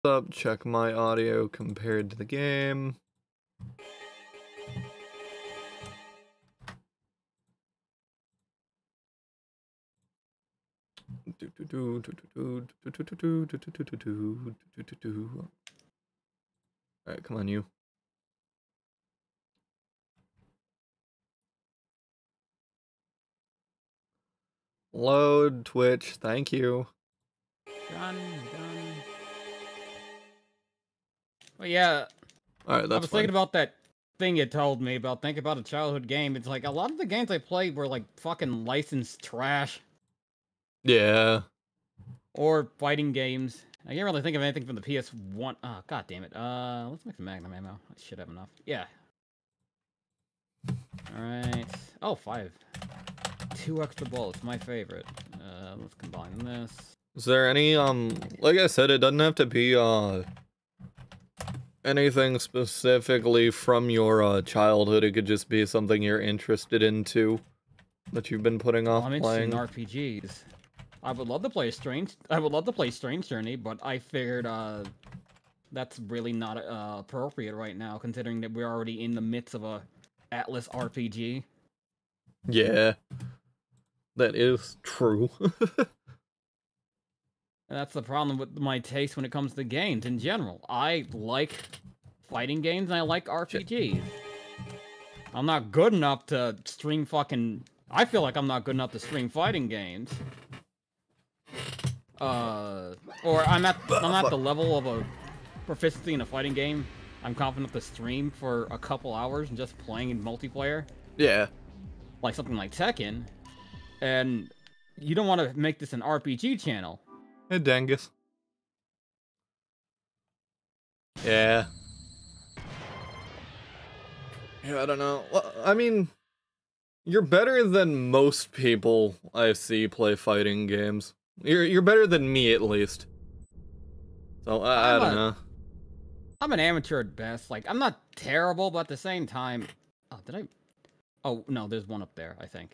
Up, check my audio compared to the game. Alright, come on, you. Load Twitch, thank you. Done. Well, yeah. Alright, that's I was thinking about that thing you told me about. Think about a childhood game. It's like a lot of the games I played were like fucking licensed trash. Yeah. Or fighting games. I can't really think of anything from the PS1. Oh, god damn it. Let's make some Magnum ammo. I should have enough. Yeah. Alright. Oh, 5. 2 extra bullets. My favorite. Let's combine this. Is there any, like I said, it doesn't have to be, anything specifically from your, childhood. It could just be something you're interested in, too, that you've been putting off I'm playing. interested in RPGs. I would love to play Strange Journey, but I figured, that's really not, appropriate right now, considering that we're already in the midst of a Atlas RPG. Yeah. That is true. And that's the problem with my taste when it comes to games in general. I like fighting games and I like RPGs. I'm not good enough to stream fucking... I feel like I'm not good enough to stream fighting games. Or I'm at the level of a proficiency in a fighting game. I'm confident to stream for a couple hours and just playing in multiplayer. Yeah. Like something like Tekken. And you don't want to make this an RPG channel. Hey, Dangus. Yeah. Yeah, I don't know. Well, I mean, you're better than most people I see play fighting games. You're better than me, at least. So, I don't know. I'm an amateur at best. Like, I'm not terrible, but at the same time... Oh, did I... Oh, no, there's one up there, I think.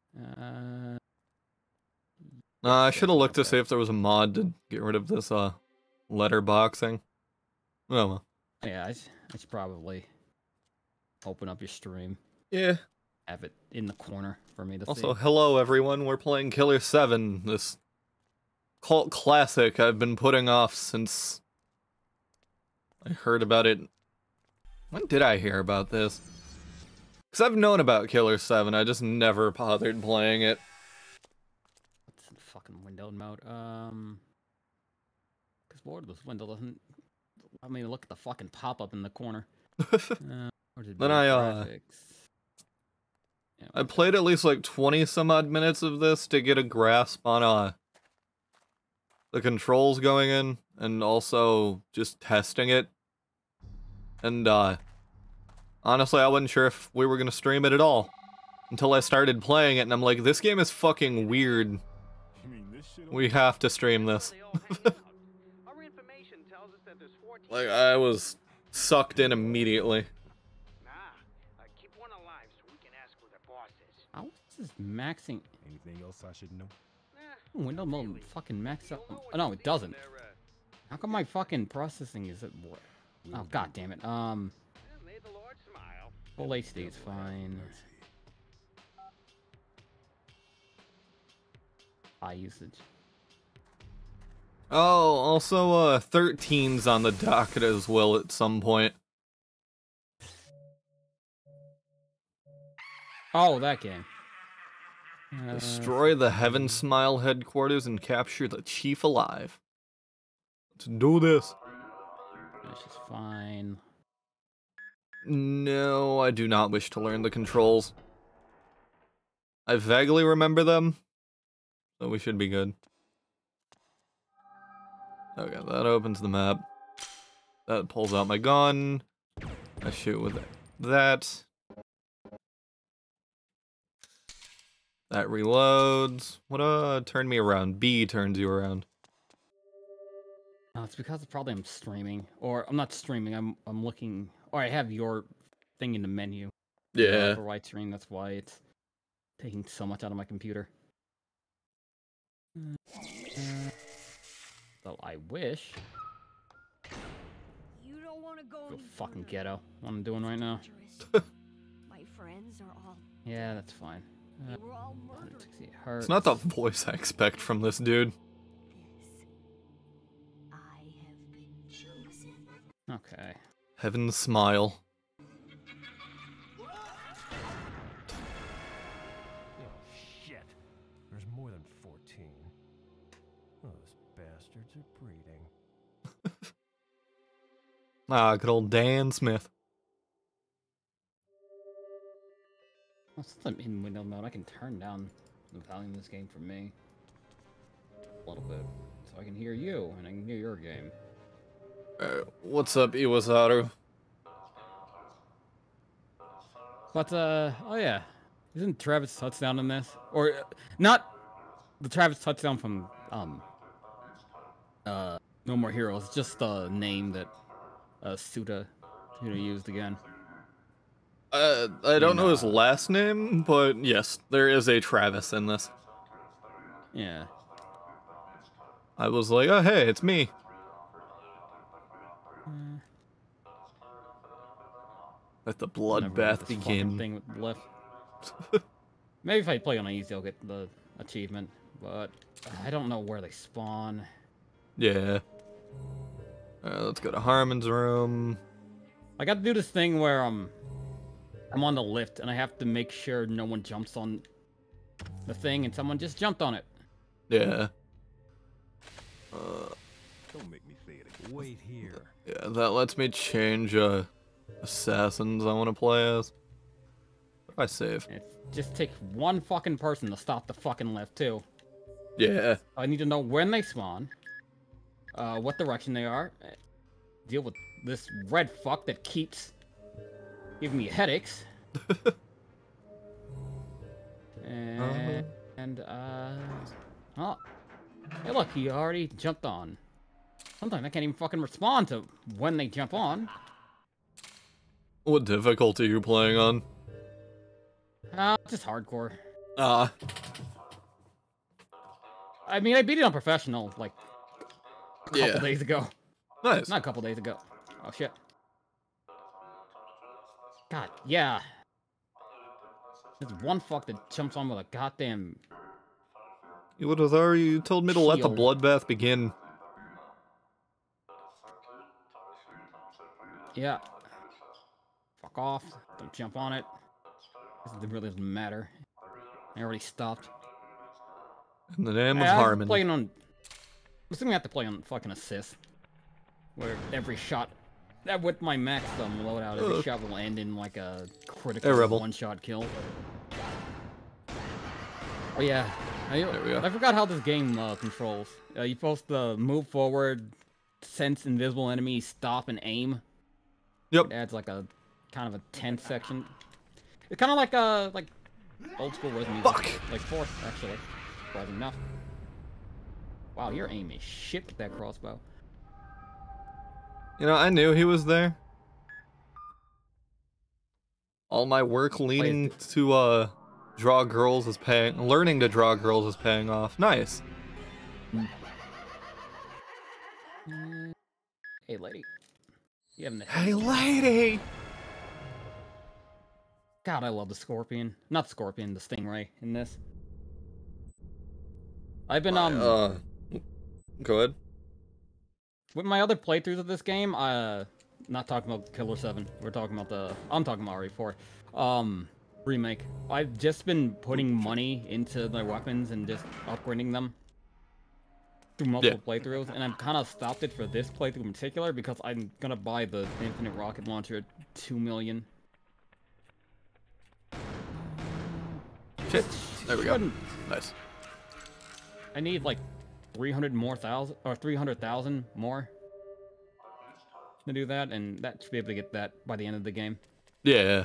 I should have looked to see if there was a mod to get rid of this, letterboxing. Oh, well. Yeah, I should probably open up your stream. Yeah. Have it in the corner for me to see. Also, hello, everyone. We're playing Killer7, this cult classic I've been putting off since I heard about it. When did I hear about this? Because I've known about Killer7, I just never bothered playing it. What's in fucking windowed mode? Because Lord, this window doesn't... I mean, look at the fucking pop-up in the corner. Then I played at least like 20 some odd minutes of this to get a grasp on the controls going in, and also just testing it. And honestly, I wasn't sure if we were gonna stream it at all until I started playing it, and I'm like, this game is fucking weird. We have to stream this. Like, I was sucked in immediately. How is this maxing? Anything else I should know? Window mode fucking max up. Oh, no, it doesn't. How come my fucking processing is at what? Oh, god damn it. Full HD is fine. High usage. Oh, also, 13's on the docket as well at some point. Oh, that game. Destroy the Heaven Smile headquarters and capture the chief alive. Let's do this. This is fine. No, I do not wish to learn the controls. I vaguely remember them, so we should be good. Okay, that opens the map. That pulls out my gun. I shoot with that. That reloads. What turn me around? B turns you around. Oh, it's because probably I'm streaming. Or I'm not streaming, I'm looking, or I have your thing in the menu. Yeah. For widescreen, that's why it's taking so much out of my computer. Though I wish Go fucking ghetto. What I'm doing right now. My friends are all. Yeah, that's fine. They were all murdered. 168 hertz. It's not the voice I expect from this dude. This. I have been chosen. Okay. Heaven smile. Oh, shit. There's more than 14. Those bastards are breeding. Ah, good old Dan Smith. Well, since I'm in window mode, I can turn down the volume of this game for me a little bit, so I can hear you and I can hear your game. What's up, Iwasaru? But oh yeah, isn't Travis touchdown in this? Or not the Travis touchdown from No More Heroes, just the name that Suda used again. I don't know his last name, but yes, there is a Travis in this. Yeah. I was like, oh hey, it's me. Let the bloodbath begin. Thing with the left. Maybe if I play on easy, I'll get the achievement, but I don't know where they spawn. Yeah. Let's go to Harmon's room. I got to do this thing where I'm on the lift and I have to make sure no one jumps on the thing, and someone just jumped on it. Yeah. Don't make me say it again. Wait here. Yeah, that lets me change assassins I want to play as. What do I save? It just takes one fucking person to stop the fucking lift too. Yeah. I need to know when they spawn, what direction they are, deal with this red fuck that keeps giving me headaches. Oh, hey look, he already jumped on. Sometimes I can't even fucking respond to when they jump on. What difficulty are you playing on? Just hardcore. Ah. I mean, I beat it on professional, like, a couple days ago. Nice. Not a couple days ago. Oh, shit. God, yeah. There's one fuck that jumps on with a goddamn... You told me to let the bloodbath begin. Yeah. Fuck off. Don't jump on it. It really doesn't matter. I already stopped. In the name of Harmon. I'm assuming I have to play on fucking assist. Where every shot... with my max loadout, every shot will end in like a critical one-shot kill. Oh yeah. I forgot how this game controls. You're supposed to move forward, sense invisible enemies, stop, and aim. Yep. It adds like a kind of a tense section. It's kind of like old school Resident Evil. Like 4, actually. Surprising enough. Wow, your aim is shit with that crossbow. You know, I knew he was there. All my work leading to draw girls is learning to draw girls is paying off. Nice. Hey lady. You haven't Hey lady! God, I love the scorpion. Not scorpion, the stingray in this. I've been Go ahead. with my other playthroughs of this game, not talking about Killer7. I'm talking about RE4. Remake. I've just been putting money into the weapons and just upgrading them through multiple playthroughs, and I've kind of stopped it for this playthrough in particular because I'm gonna buy the Infinite Rocket Launcher at 2 million. Shit. There we go. Nice. I need like 300,000 more to do that, and that should be able to get that by the end of the game. Yeah.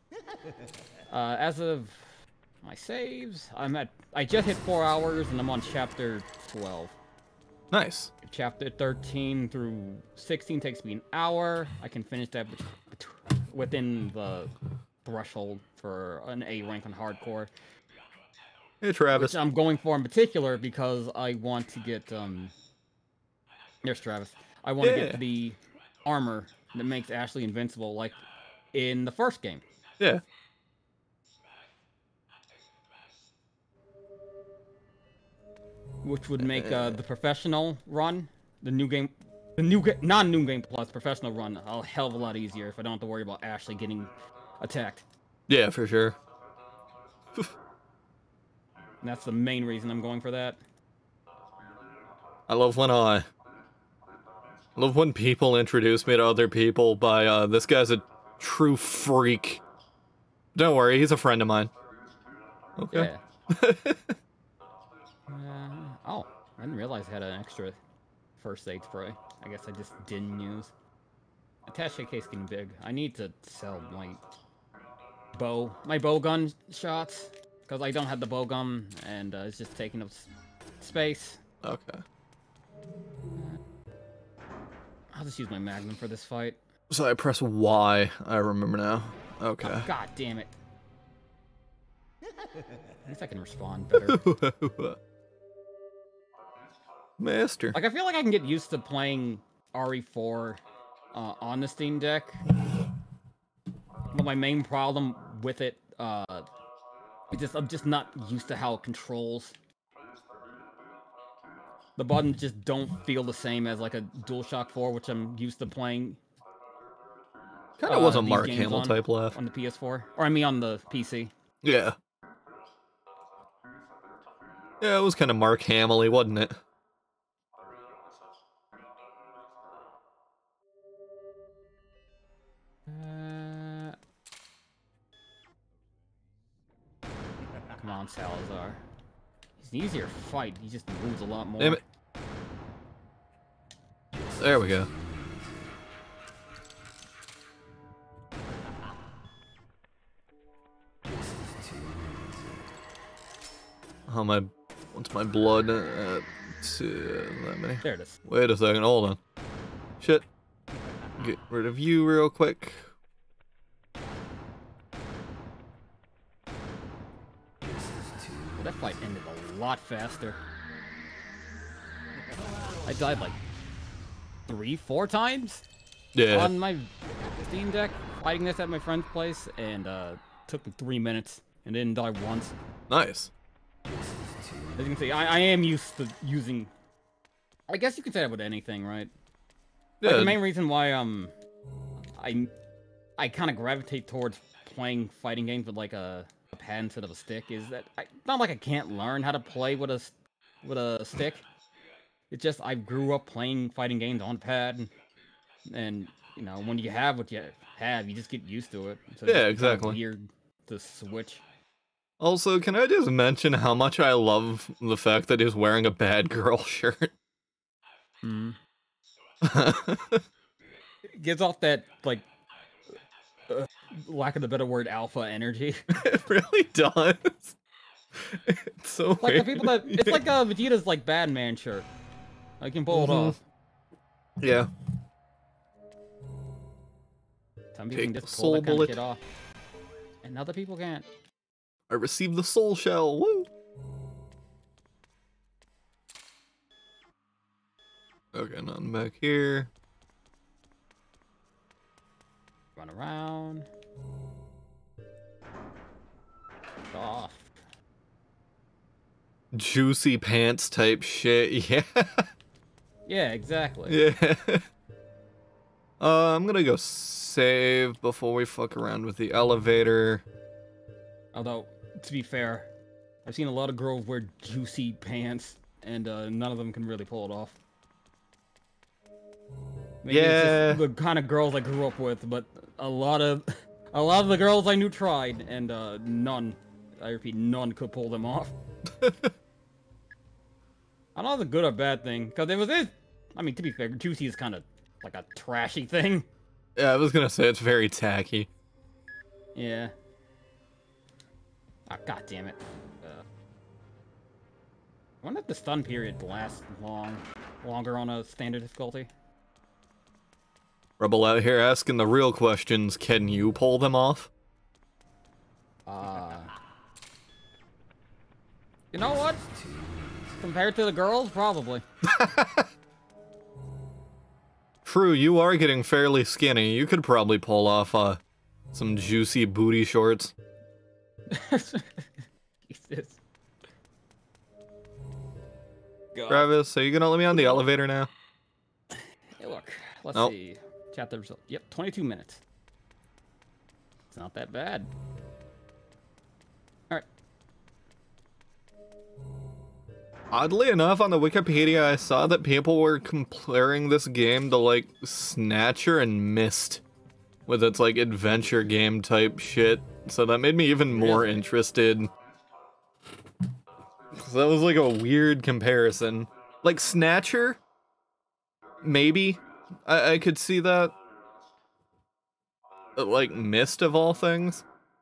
As of my saves, I just hit 4 hours and I'm on chapter 12. Nice. Chapter 13 through 16 takes me an hour. I can finish that within the threshold for an A rank on hardcore. Hey Travis. Which I'm going for in particular because I want to get there's Travis. I want to get the armor that makes Ashley invincible, like in the first game. Yeah. Which would make the professional run, non-new game plus professional run, a hell of a lot easier if I don't have to worry about Ashley getting attacked. Yeah, for sure. And that's the main reason I'm going for that. I love when people introduce me to other people by, this guy's a true freak. Don't worry, he's a friend of mine. Okay. Yeah. Oh, I didn't realize I had an extra first aid spray. I guess I just didn't use. Attaché case getting big. I need to sell my bow gun shots, because I don't have the bow gun, and it's just taking up space. Okay. I'll just use my magnum for this fight. So I press Y. I remember now. Okay. Oh, God damn it. At least I can respond better. Master. Like, I feel like I can get used to playing RE4 on the Steam Deck. But my main problem with it is I'm just not used to how it controls. The buttons just don't feel the same as like a DualShock 4, which I'm used to playing. Kind of was a these Mark games Hamill type laugh. on the PS4, or I mean on the PC. Yeah. Yeah, it was kind of Mark Hamill-y, wasn't it? Come on, Salazar. He's an easier fight. He just moves a lot more. Damn it. There we go. Oh, what's my blood? That many. There it is. Wait a second, hold on. Shit. Get rid of you real quick. That fight ended a lot faster. I died like 3-4 times Yeah. on my Steam Deck fighting this at my friend's place, and took me 3 minutes and didn't die once. Nice. As you can see, I am used to using. I guess you could say that with anything, right? Yeah. Like, the main reason why I kind of gravitate towards playing fighting games with like a pad instead of a stick is that not like I can't learn how to play with a stick. It's just I grew up playing fighting games on pad, and you know, when you have what you have, you just get used to it. So Yeah, it's kind of exactly. weird to switch. Also, can I just mention how much I love the fact that he's wearing a bad girl shirt? Mm. It gives off that like lack of the better word, alpha energy. It really does. It's so Like weird. the people that it's like Vegeta's like Batman shirt. I can pull it off. Yeah. Some people Take can the just soul pull that kind bullet. of shit off, and other people can't. I received the soul shell. Woo! Okay, nothing back here. Run around. Off. Juicy pants type shit. Yeah. Yeah, exactly. Yeah. I'm gonna go save before we fuck around with the elevator. Although, to be fair, I've seen a lot of girls wear juicy pants, and none of them can really pull it off. Maybe it's Yeah. just the kind of girls I grew up with, but a lot of the girls I knew tried, and none, I repeat, none could pull them off. I don't know if it's a good or bad thing, because it was this. I mean, to be fair, juicy is kind of like a trashy thing. Yeah, I was gonna say it's very tacky. Yeah. Ah, god damn it. I wonder if the stun period lasts longer on a standard difficulty. Rebel out here asking the real questions. Can you pull them off? You know what? Compared to the girls, probably. true, you are getting fairly skinny. You could probably pull off some juicy booty shorts. Jesus. God. Travis, are you gonna let me on the elevator now? Hey, look. Let's Nope. see. Chapter result. Yep, 22 minutes. It's not that bad. All right. Oddly enough, on the Wikipedia, I saw that people were comparing this game to, like, Snatcher and Myst, with its, like, adventure game type shit. So that made me even more Really? interested. So that was, like, a weird comparison. Like, Snatcher? Maybe. I could see that. But, like, Myst of all things?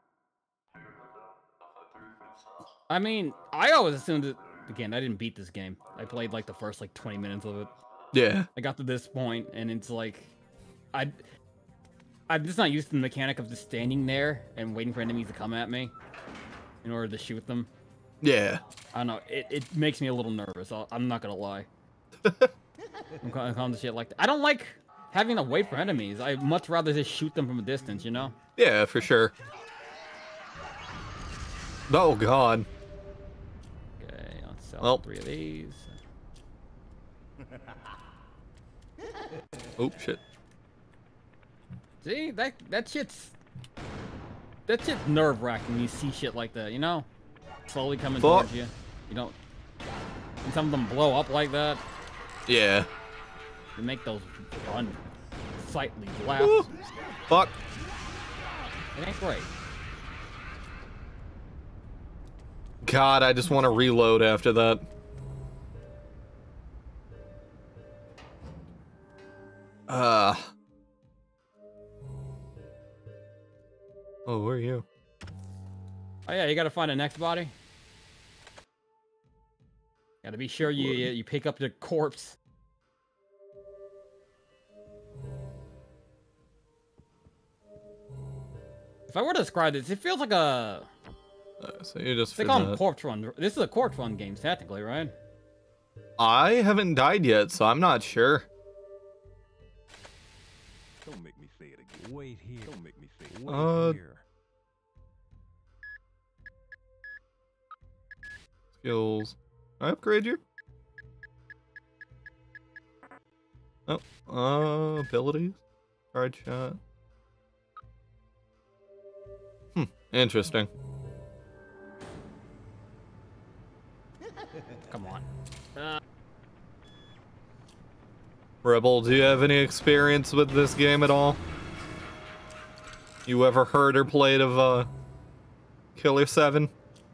I mean, I always assumed that, again, I didn't beat this game. I played like the first like 20 minutes of it. Yeah. I got to this point and it's like, I'm just not used to the mechanic of just standing there and waiting for enemies to come at me in order to shoot them. Yeah. I don't know, it makes me a little nervous. I'm not gonna lie. I'm calling the shit like that. I don't like having to wait for enemies. I'd much rather just shoot them from a distance, you know? Yeah, for sure. Oh, God. Okay, I'll sell Well. 3 of these. Oh, shit. See, that shit's nerve-wracking when you see shit like that, you know? Slowly coming Fuck. towards you. You don't... And some of them blow up like that. Yeah. They make those unsightly blasts. Ooh. Fuck. It ain't great. God, I just want to reload after that. Oh, where are you? Oh yeah, you gotta find a next body. Gotta be sure you pick up the corpse. If I were to describe this, it feels like a... So you just They call them corpse run. This is a corpse run game, technically, right? I haven't died yet, so I'm not sure. Don't make me say it again. Wait here. Don't make me say it. Wait here. Skills. I upgrade you? Oh, abilities. Charge shot. Interesting. Come on. Rebel, do you have any experience with this game at all? You ever heard or played of Killer7?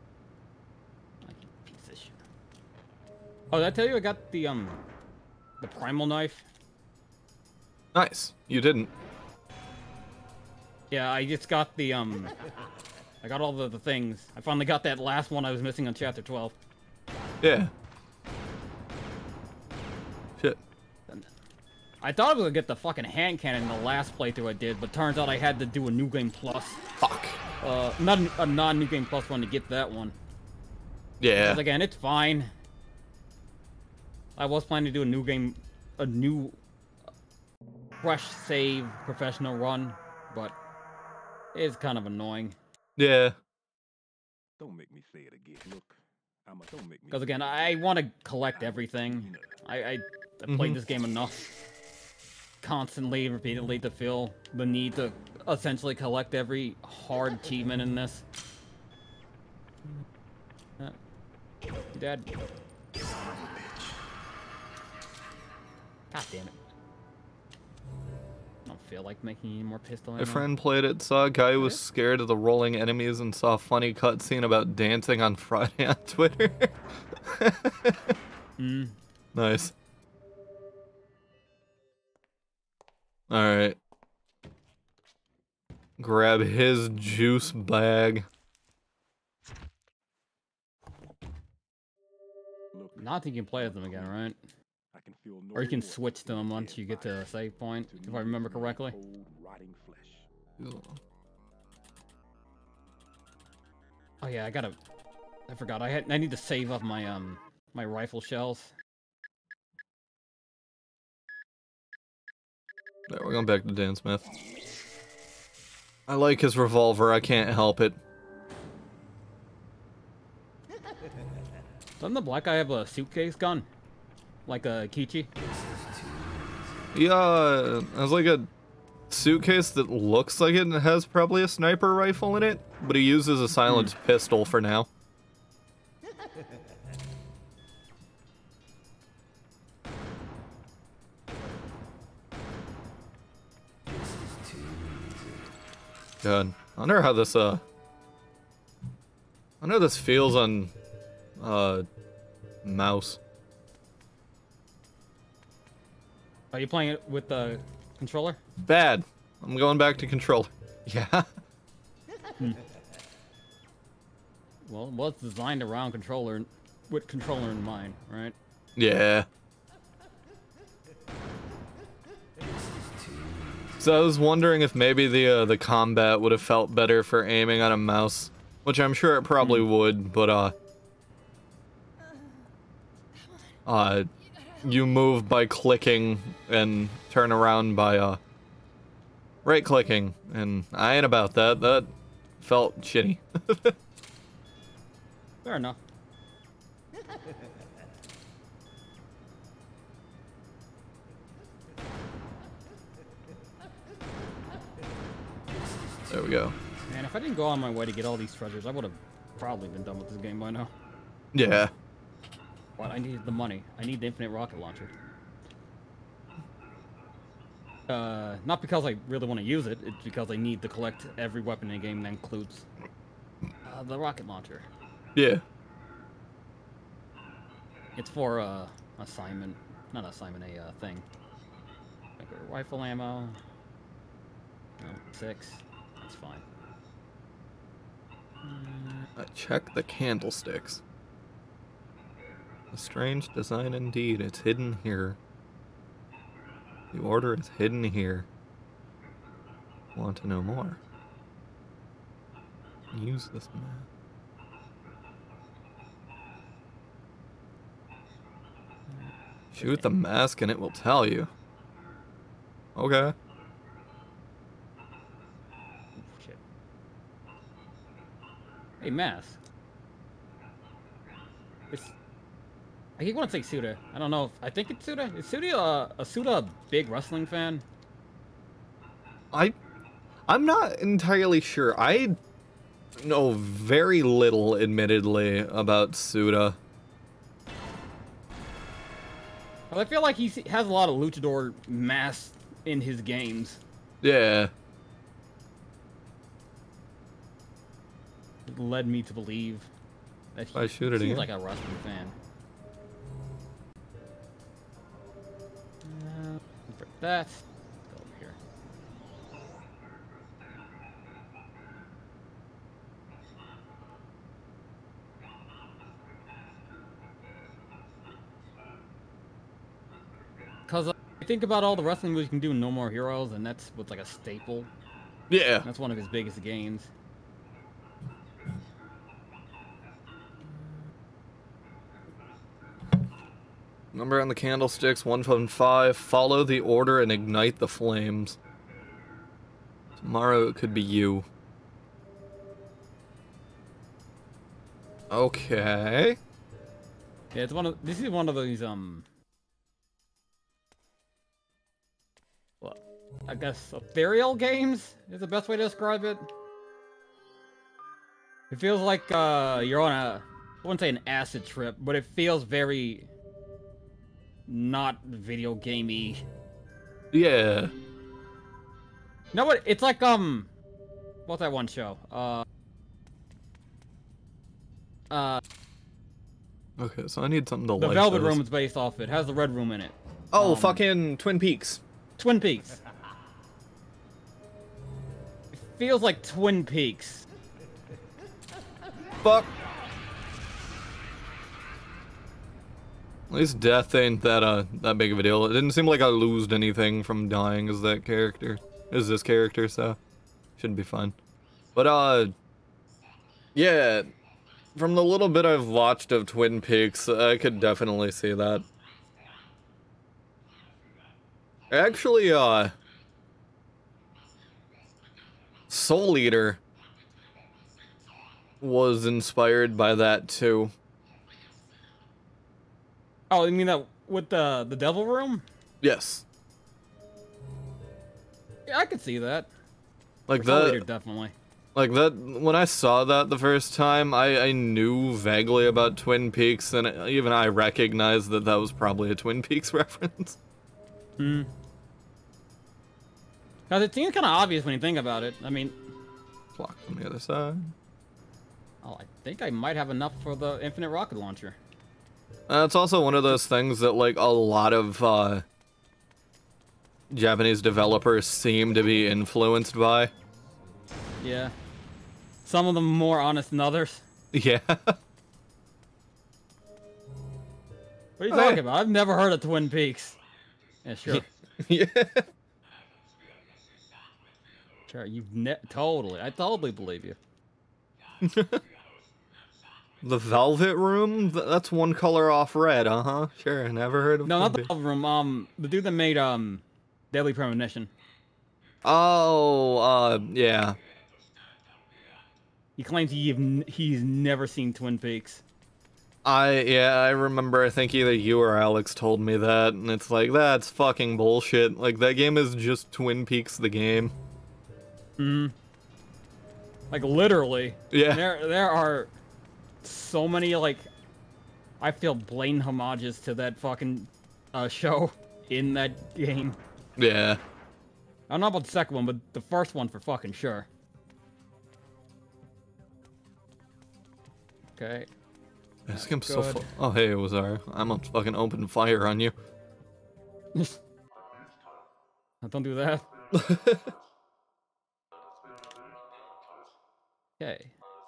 Piece of shit. Oh, did I tell you I got the primal knife? Nice. You didn't. Yeah, I just got the I got all the things. I finally got that last one I was missing on chapter 12. Yeah. Shit. I thought I was gonna get the fucking hand cannon in the last playthrough I did, but turns out I had to do a New Game Plus. Fuck. Not a non-New Game Plus one to get that one. Yeah. Because again, it's fine. I was planning to do a new fresh save professional run, but it's kind of annoying. Yeah. Don't make me say it again. Look, don't make me. Because again, I want to collect everything. I played this game enough, constantly, repeatedly, to feel the need to essentially collect every hard achievement in this. You dead? God damn it. I don't feel like making any more pistol ammo. My friend played it, saw a guy who was scared of the rolling enemies and saw a funny cutscene about dancing on Friday on Twitter. Nice. Alright. Grab his juice bag. Not think you can play with them again, right? I can feel no Or you can switch to them once you get to a save point, if I remember correctly. cold, rotting flesh. Oh yeah, I forgot. I need to save up my my rifle shells. There, we're going back to Dan Smith. I like his revolver, I can't help it. Doesn't the black guy have a suitcase gun? Like a Kichi? Yeah, has like a suitcase that looks like it has probably a sniper rifle in it, but he uses a silenced pistol for now. God, I wonder how this I wonder how this feels on mouse. Are you playing it with the controller? Bad. I'm going back to controller. Yeah. Well, it was designed around controller, with controller in mind, right? Yeah. So I was wondering if maybe the combat would have felt better for aiming on a mouse, which I'm sure it probably would, but you move by clicking and turn around by right clicking, and I ain't about that. That felt shitty. Fair enough. There we go. Man, if I didn't go on my way to get all these treasures, I would have probably been done with this game by now. Yeah. But I needed the money. I need the infinite rocket launcher. Not because I really want to use it, it's because I need to collect every weapon in the game that includes the rocket launcher. Yeah. It's for assignment, not assignment, a thing. Like rifle ammo. No, 6. That's fine. Check the candlesticks. A strange design indeed. It's hidden here. The order is hidden here. Want to know more? Use this map. Shoot the mask and it will tell you. Okay. Shit. Hey, mask. I keep wanting to say Suda. I don't know. I think it's Suda. Is Suda a big wrestling fan? I'm not entirely sure. I know very little, admittedly, about Suda. Well, I feel like he has a lot of luchador masks in his games. Yeah. It led me to believe that I shoot it seems again. like a wrestling fan. For that, go over here. Cause I think about all the wrestling moves you can do in No More Heroes, and that's what's like a staple. Yeah. That's one of his biggest gains. Number on the candlesticks, 1 from 5. Follow the order and ignite the flames. Tomorrow it could be you. Okay. Yeah, it's this is one of these well, I guess ethereal games is the best way to describe it. It feels like you're on I wouldn't say an acid trip, but it feels very not video gamey. Yeah. You know what? It's like what's that one show? Okay, so I need something to The like Velvet this. Room is based off it. Has the Red Room in it. Oh, fucking Twin Peaks. Twin Peaks. It feels like Twin Peaks. Fuck. At least death ain't that big of a deal. It didn't seem like I lost anything from dying as this character, so should be fine. But yeah, from the little bit I've watched of Twin Peaks, I could definitely see that. Actually, Soul Eater was inspired by that too. Oh, you mean that with the Devil Room? Yes. Yeah, I could see that. Like Soul Eater, that. definitely. Like that. When I saw that the first time, I knew vaguely about Twin Peaks, and even I recognized that that was probably a Twin Peaks reference. Hmm. Because it seems kind of obvious when you think about it. I mean, Block from the other side. oh, I think I might have enough for the infinite rocket launcher. It's also one of those things that like a lot of Japanese developers seem to be influenced by. Yeah. Some of them more honest than others. Yeah. What are you Hey. talking about? I've never heard of Twin Peaks. Yeah, sure. Yeah. Sure, totally. I totally believe you. The Velvet Room? That's one color off red, uh-huh. Sure, never heard of No, not the Twin Peaks. room. The dude that made Deadly Premonition. Oh, yeah. He claims he's never seen Twin Peaks. I remember, I think either you or Alex told me that, and it's like, that's fucking bullshit. Like, that game is just Twin Peaks the game. Hmm. Like, literally. Yeah. There are so many, like, I feel blatant homages to that fucking show in that game. Yeah. I don't know about the second one, but the first one for fucking sure. Okay. This game's so good. Oh, hey, it was our. I'm a fucking open fire on you. Don't do that. Okay.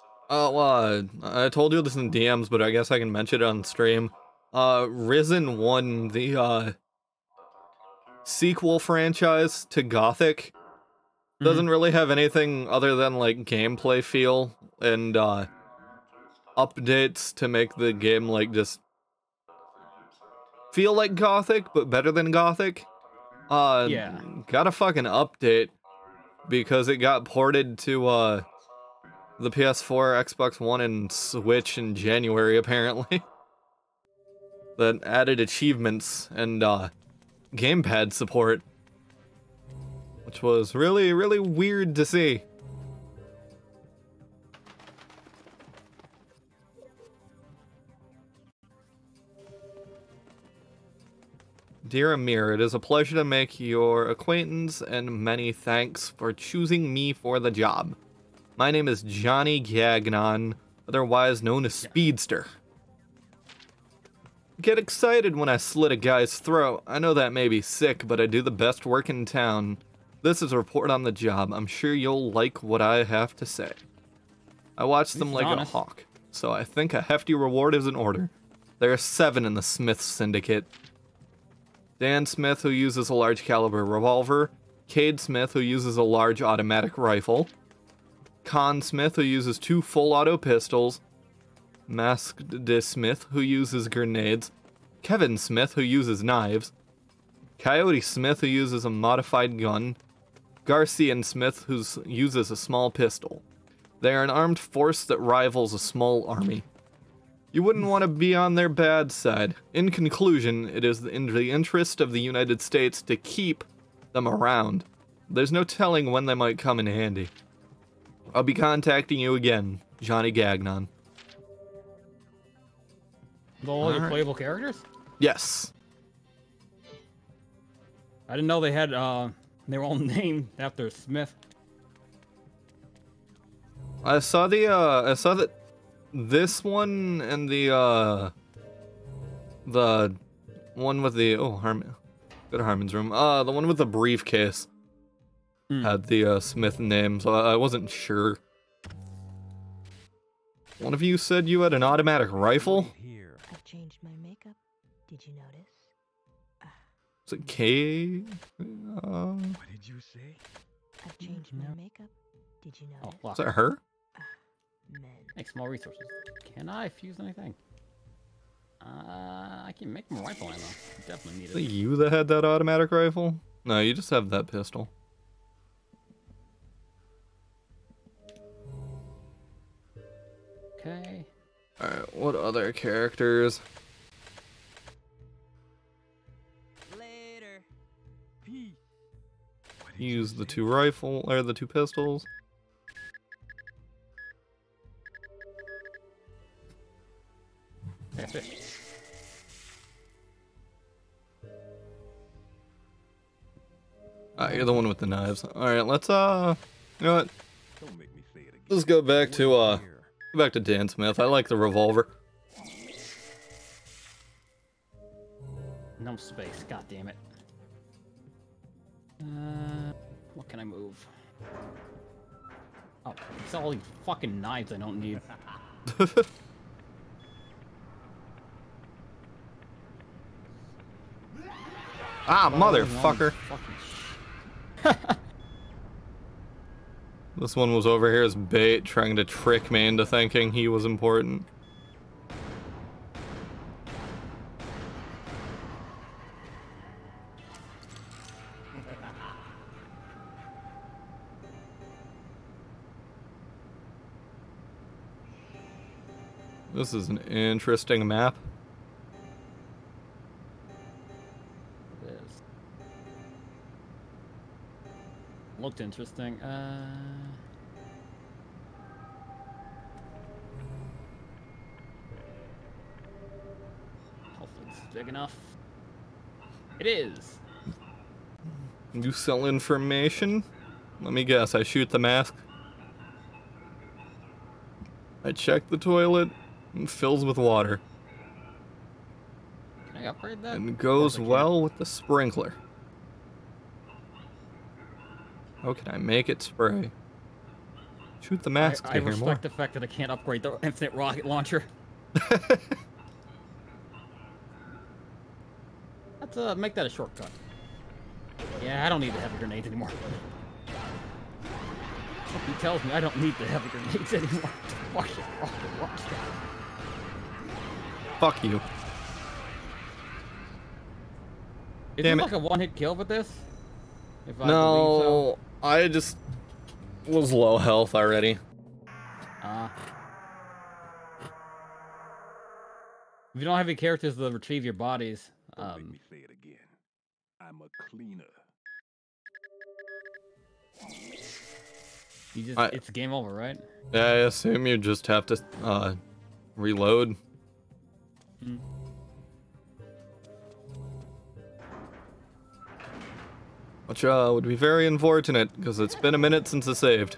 I told you this in DMs, but I guess I can mention it on stream. Risen 1, the, sequel franchise to Gothic, doesn't really have anything other than, like, gameplay feel and, updates to make the game, like, just feel like Gothic, but better than Gothic. Yeah. Got a fucking update because it got ported to, the PS4, Xbox One, and Switch in January, apparently. That added achievements and, gamepad support. Which was really, really weird to see. Dear Amir, it is a pleasure to make your acquaintance, and many thanks for choosing me for the job. My name is Johnny Gagnon, otherwise known as Speedster. Get excited when I slit a guy's throat. I know that may be sick, but I do the best work in town. This is a report on the job. I'm sure you'll like what I have to say. I watch them like a hawk, so I think a hefty reward is in order. There are 7 in the Smith Syndicate. Dan Smith, who uses a large caliber revolver. Cade Smith, who uses a large automatic rifle. Con Smith, who uses 2 full auto pistols. Masked De Smith, who uses grenades. Kevin Smith, who uses knives. Coyote Smith, who uses a modified gun. Garcian Smith, who uses a small pistol. They are an armed force that rivals a small army. You wouldn't want to be on their bad side. In conclusion, it is in the interest of the United States to keep them around. There's no telling when they might come in handy. I'll be contacting you again, Johnny Gagnon. All your playable characters? Yes. I didn't know they had they were all named after Smith. I saw that this one and the one with the Harmon, go to Harmon's room. The one with the briefcase had the Smith name, so I wasn't sure. One of you said you had an automatic rifle? Here. I've changed my makeup. Did you notice? Is it K? What did you say? I've changed my makeup. Did you Oh, notice? wow. Is that her? Men. Make small resources. Can I fuse anything? I can make more rifle ammo. Definitely need Is it it. you that had that automatic rifle? No, you just have that pistol. Okay. Alright, what other characters? Later. Peace. Use the two pistols. That's it. You're the one with the knives. Alright, let's you know what? Don't make me say it again. Let's go back to Dan Smith. I like the revolver. No space, god damn it. What can I move? Oh, it's all these fucking knives I don't need. Ah, motherfucker. Fucking This one was over here as bait, trying to trick me into thinking he was important. This is an interesting map. It is. Looked interesting. Hopefully it's big enough. It is. You sell information? Let me guess, I shoot the mask. I check the toilet. It fills with water. Can I upgrade that? And goes Of course I can. well with the sprinkler. How can I make it spray? Shoot the mask I to hear respect more. the fact that I can't upgrade the infinite rocket launcher. Let's make that a shortcut. Yeah, I don't need the heavy grenades anymore. He tells me I don't need the heavy grenades anymore. Fuck it, rocket launcher. Fuck you. Is Damn it it. like a one-hit kill with this? If I believe No, I just was low health already. so. If you don't have any characters to retrieve your bodies, Don't make me say it again. I'm a cleaner. you just it's game over, right? Yeah, I assume you just have to reload. Hmm. Which would be very unfortunate, because it's been a minute since I saved.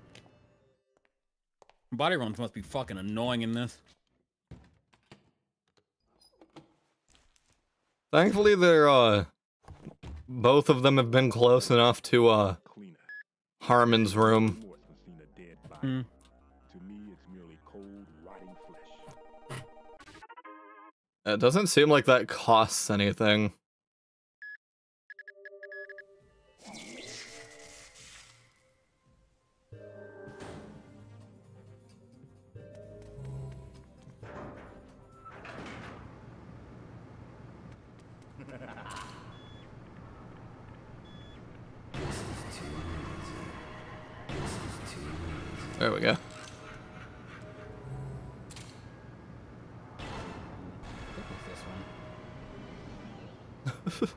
Body runs must be fucking annoying in this. Thankfully, they're both of them have been close enough to Cleaner. Harmon's room. Remorse for seeing a dead body. Hmm. To me, it's merely cold, rotting flesh. It doesn't seem like that costs anything. There we go. I think it's this one.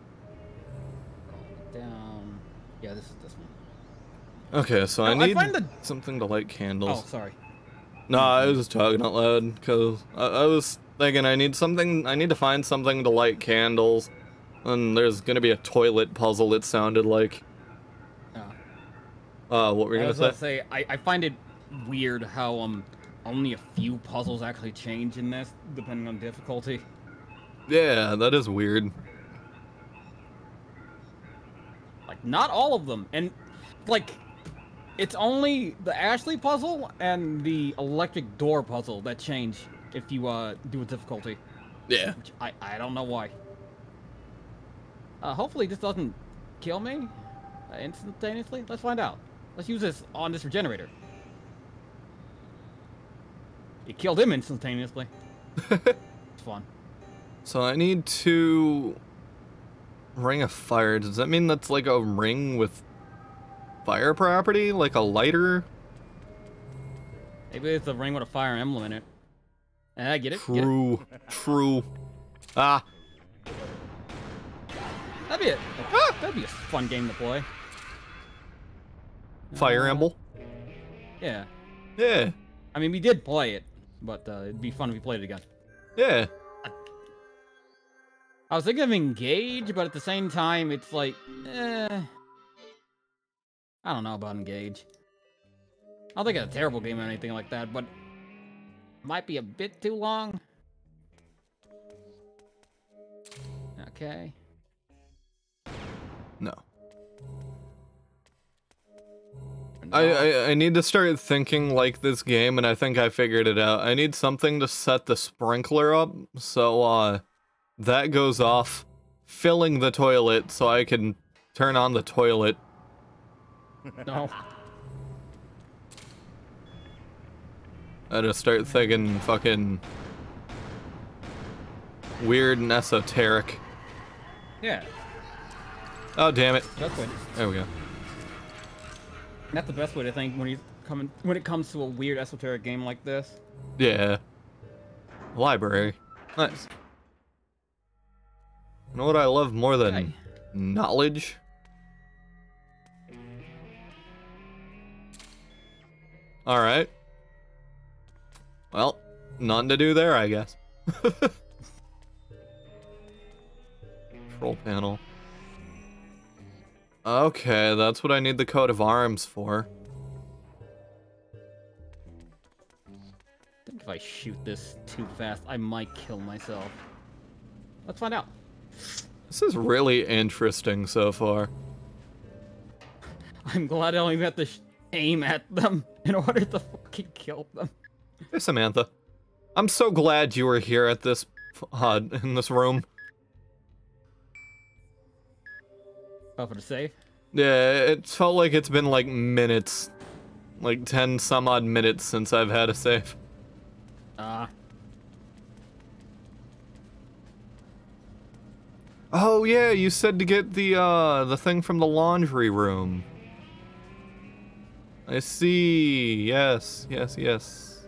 Down. Yeah, this is this one. Okay, so I No, I need find the- something to light candles. Oh, sorry. No, I was just talking out loud because I was thinking I need to find something to light candles, and there's gonna be a toilet puzzle. It sounded like. What were you I gonna was say? gonna say I find it weird how only a few puzzles actually change in this depending on difficulty. Yeah, that is weird. Like not all of them, and like it's only the Ashley puzzle and the electric door puzzle that change if you do a difficulty. Yeah. Which I don't know why. Hopefully this doesn't kill me instantaneously. Let's find out. Let's use this on this regenerator. It killed him instantaneously. It's fun. So I need to ring of fire. Does that mean that's like a ring with fire property, like a lighter? Maybe it's a ring with a fire emblem in it. I get it. True. True. Ah. That'd be a fun game to play. Fire Emblem? Yeah. Yeah. I mean, we did play it, but it'd be fun if we played it again. Yeah. I was thinking of Engage, but at the same time, it's like, I don't know about Engage. I don't think it's a terrible game or anything like that, but it might be a bit too long. Okay. No. I need to start thinking like this game, and I think I figured it out. I need something to set the sprinkler up, so that goes off, filling the toilet so I can turn on the toilet. No. I just start thinking fucking weird and esoteric. Yeah. Oh, damn it. That's good. There we go. That's the best way to think when it comes to a weird esoteric game like this. Yeah. Library. Nice. You know what I love more than Okay. knowledge? Alright. Well, none to do there, I guess. Control panel. Okay, that's what I need the coat of arms for. I think if I shoot this too fast, I might kill myself. Let's find out. This is really interesting so far. I'm glad I don't even have to aim at them in order to fucking kill them. Hey, Samantha. I'm so glad you were here at this, in this room. Oh, for the save? Yeah, it felt like it's been like minutes. Like 10 some odd minutes since I've had a save. Oh yeah, you said to get the thing from the laundry room. I see. Yes, yes, yes.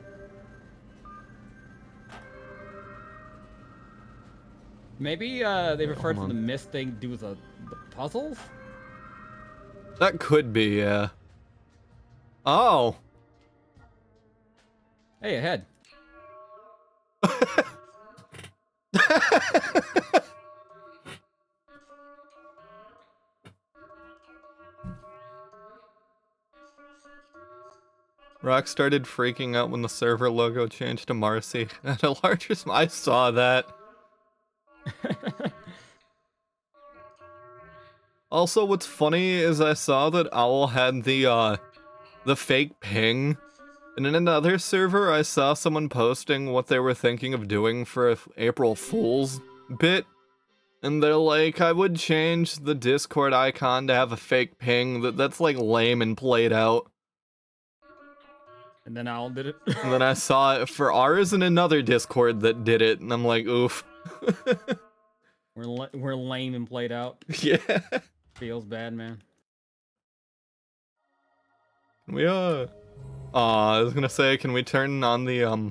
Maybe they refer to the mist thing to do with the puzzles? That could be, yeah. Oh. Hey, ahead. Rock started freaking out when the server logo changed to Marcy. And a larger I saw that. Also, what's funny is I saw that Owl had the fake ping. And in another server, I saw someone posting what they were thinking of doing for a April Fool's bit. And they're like, I would change the Discord icon to have a fake ping. That's like lame and played out. And then Owl did it. And then I saw it for ours and another Discord that did it, and I'm like, oof. We're lame and played out. Yeah. Feels bad, man. We I was gonna say, can we turn on the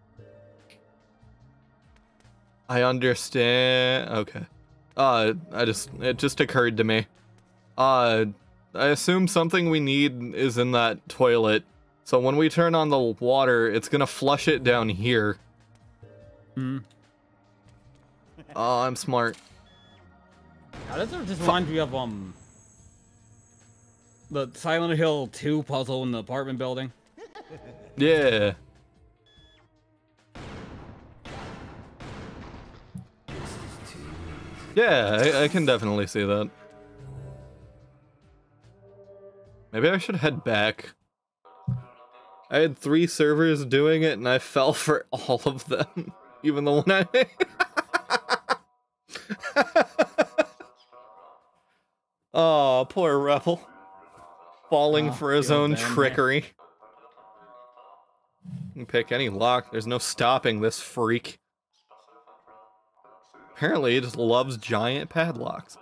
I understand. Okay. It just occurred to me. I assume something we need is in that toilet. So when we turn on the water, it's gonna flush it down here. Hmm. Oh, I'm smart. How does it just remind me of the Silent Hill 2 puzzle in the apartment building? Yeah. Yeah, I can definitely see that. Maybe I should head back. I had 3 servers doing it, and I fell for all of them. Even the one I made. Oh, poor Rebel. Falling for his own trickery. You can pick any lock. There's no stopping this freak. Apparently, he just loves giant padlocks.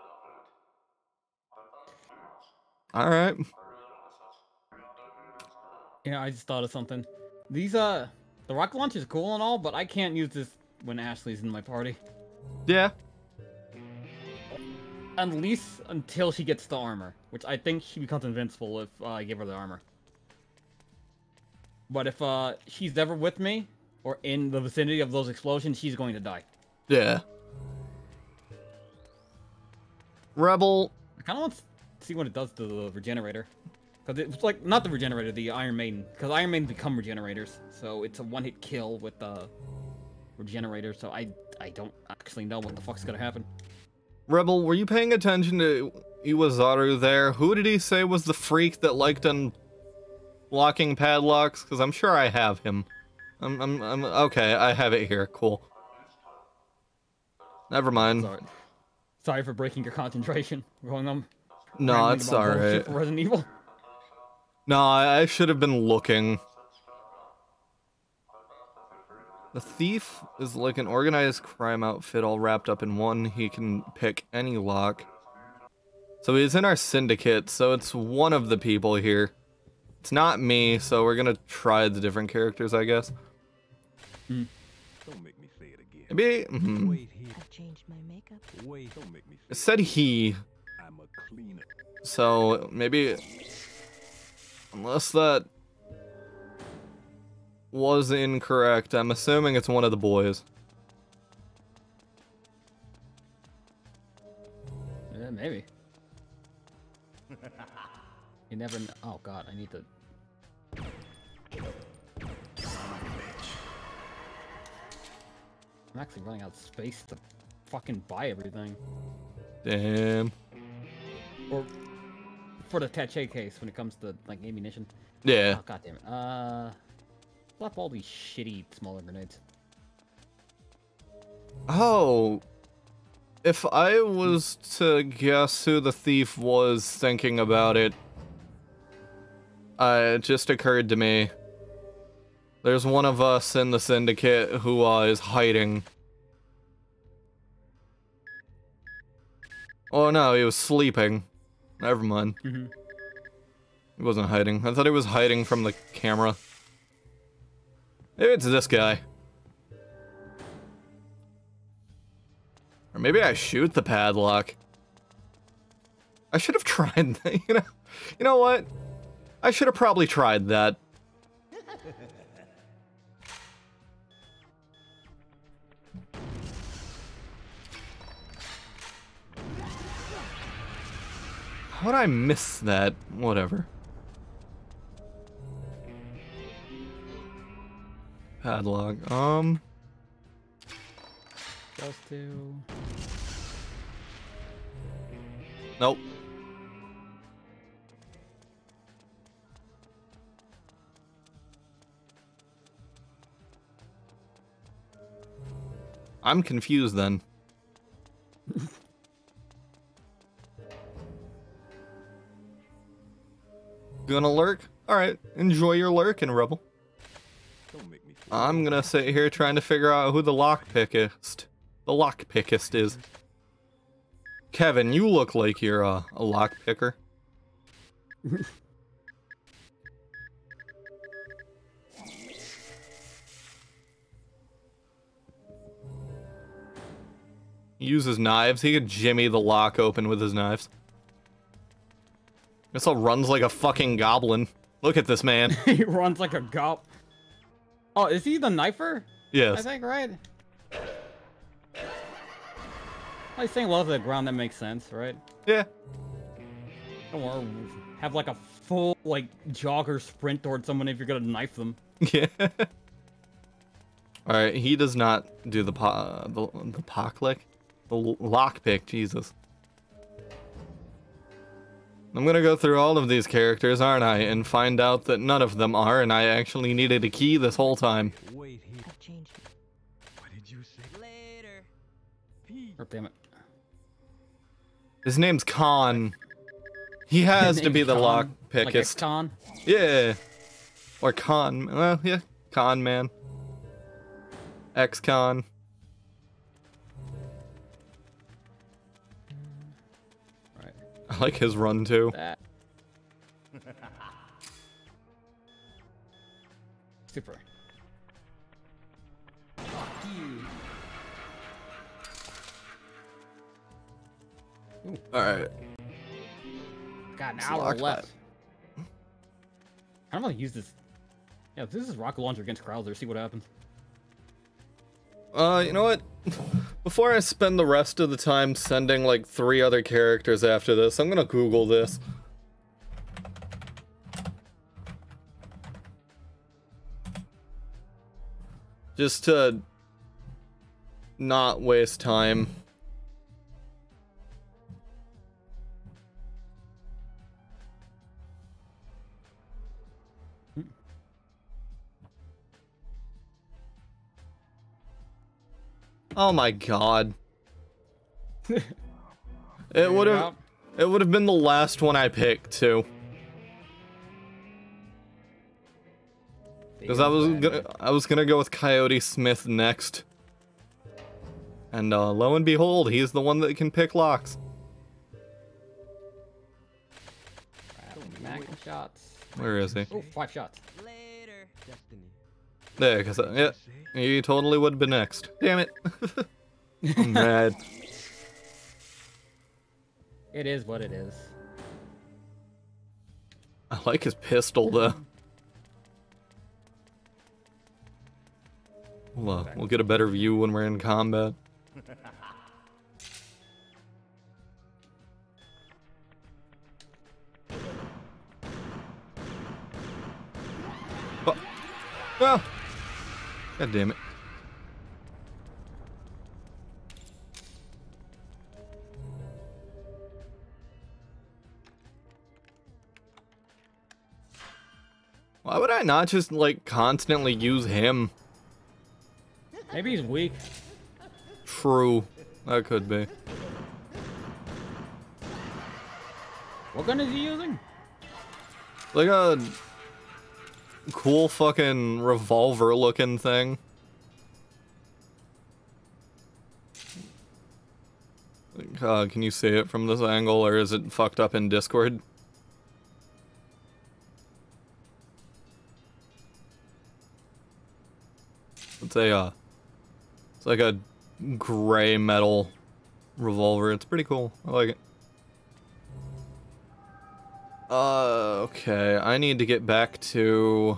Alright. Yeah, I just thought of something. These the rocket launcher is cool and all, but I can't use this when Ashley's in my party. Yeah. At least until she gets the armor, which I think she becomes invincible if I give her the armor. But if she's never with me or in the vicinity of those explosions, she's going to die. Yeah. Rebel. I kind of want to see what it does to the regenerator. Because it's like, not the regenerator, the Iron Maiden. Because Iron Maiden become regenerators. So it's a one-hit kill with the regenerator. So I don't actually know what the fuck's gonna happen. Rebel, were you paying attention to Iwazaru there? Who did he say was the freak that liked unlocking padlocks? Because I'm sure I have him. I'm okay, I have it here. Cool. Never mind. Sorry for breaking your concentration. Going on. No, it's alright. Resident Evil. No, I should have been looking. The thief is like an organized crime outfit all wrapped up in one. He can pick any lock. So he's in our syndicate, so it's one of the people here. It's not me, so we're gonna try the different characters, I guess. Don't make me say it again. Maybe. Wait here. I've changed my makeup. Wait, don't make me say It said he, I'm a cleaner. so maybe. Unless that was incorrect, I'm assuming it's one of the boys. Yeah, maybe. You never know. Oh god, I need to. I'm actually running out of space to fucking buy everything. Damn. Or for the Tache case when it comes to like ammunition. Yeah. Oh, god damn it. Slap all these shitty smaller grenades. Oh. If I was to guess who the thief was thinking about it, it just occurred to me. There's one of us in the syndicate who is hiding. Oh no, he was sleeping. Never mind. Mm-hmm. He wasn't hiding. I thought he was hiding from the camera. Maybe it's this guy. Or maybe I shoot the padlock. I should have tried that, You know what? I should have probably tried that. How'd I miss that? Whatever. Padlock. Those two. Nope. I'm confused then. Gonna lurk? Alright, enjoy your lurking, Rebel. Don't make me say I'm gonna sit here trying to figure out who the lockpickist is. Kevin, you look like you're a lockpicker. He uses knives. He could jimmy the lock open with his knives. This all runs like a fucking goblin. Look at this man. He runs like a gob. Oh, is he the knifer? Yes. I think, right? He's saying low to the ground, that makes sense, right? Yeah. Or have like a full, like, jogger sprint towards someone if you're gonna knife them. Yeah. Alright, he does not do the pocklick. The lockpick, Jesus. I'm gonna go through all of these characters, aren't I? And find out that none of them are, and I actually needed a key this whole time. wait here. I've changed. What did you say? Later. Oh, damn it. His name's Khan. He has to be the Like lockpickist. X-Con? Yeah. Or Con. Well, yeah. Con man. Ex-Con. Right. I like his run too. That. Super. Fuck you. Ooh, Alright. got an It's hour locked left. I don't want to use this. Yeah, this is rocket launcher against Krauser. See what happens. You know what? Before I spend the rest of the time sending like 3 other characters after this, I'm gonna Google this. Just to not waste time. Oh my god. It would have been the last one I picked too. Because I was gonna go with Coyote Smith next. And lo and behold, he's the one that can pick locks. Magnum shots. Where is he? Oh, 5 shots. Later. Destiny. There, because yeah, he totally would have been next. Damn it. I'm mad. It is what it is. I like his pistol though. We'll get a better view when we're in combat. Oh. Oh. God damn it. Why would I not just like constantly use him? Maybe he's weak. True. That could be. What gun is he using? Like a cool fucking revolver looking thing. Can you see it from this angle, or is it fucked up in Discord? It's like a gray metal revolver. It's pretty cool. I like it. Okay. I need to get back to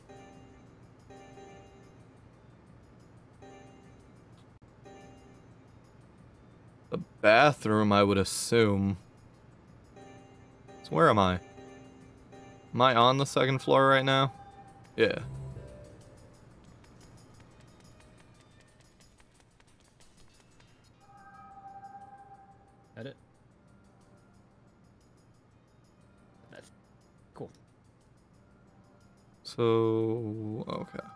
the bathroom, I would assume. So where am I? Am I on the 2nd floor right now? Yeah. Edit. That's cool. So, okay.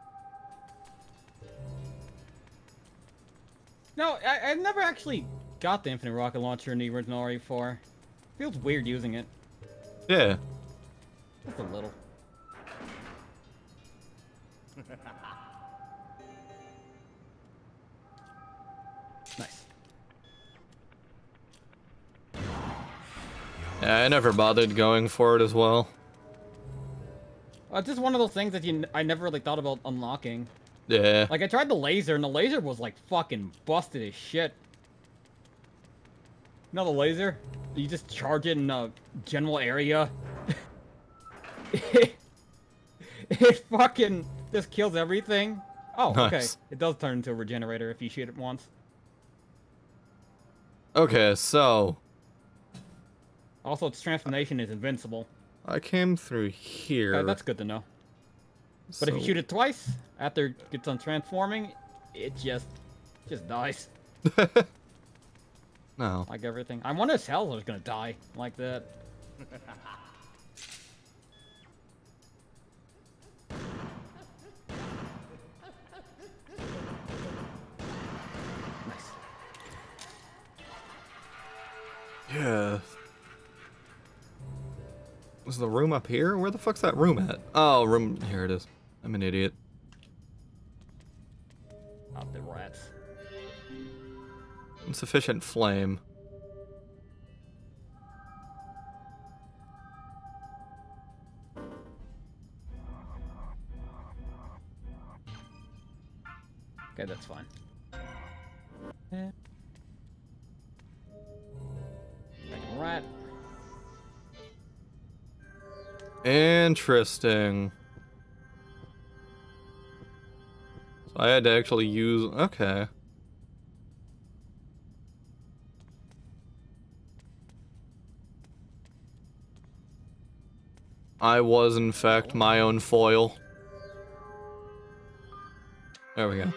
No, I never actually got the infinite rocket launcher in the original RE4. Feels weird using it. Yeah. Just a little. Nice. Yeah, I never bothered going for it as well. It's just one of those things that I never really thought about unlocking. Yeah. Like, I tried the laser, and the laser was, like, fucking busted as shit. You know the laser? You just charge it in a general area. It fucking just kills everything. Oh, okay. Nice. It does turn into a regenerator if you shoot it once. Okay, so Also, its transformation is invincible. I came through here. That's good to know. But if you shoot it twice, after it gets done transforming, it just dies. No. Like everything. I wonder if Salazar's gonna die like that. Nice. Yeah. Was the room up here? Where the fuck's that room at? Oh, room. Here it is. I'm an idiot. Not the rats. Insufficient flame. Okay, that's fine. Rat. Interesting. So I had to actually use... Okay. I was, in fact, my own foil. There we go.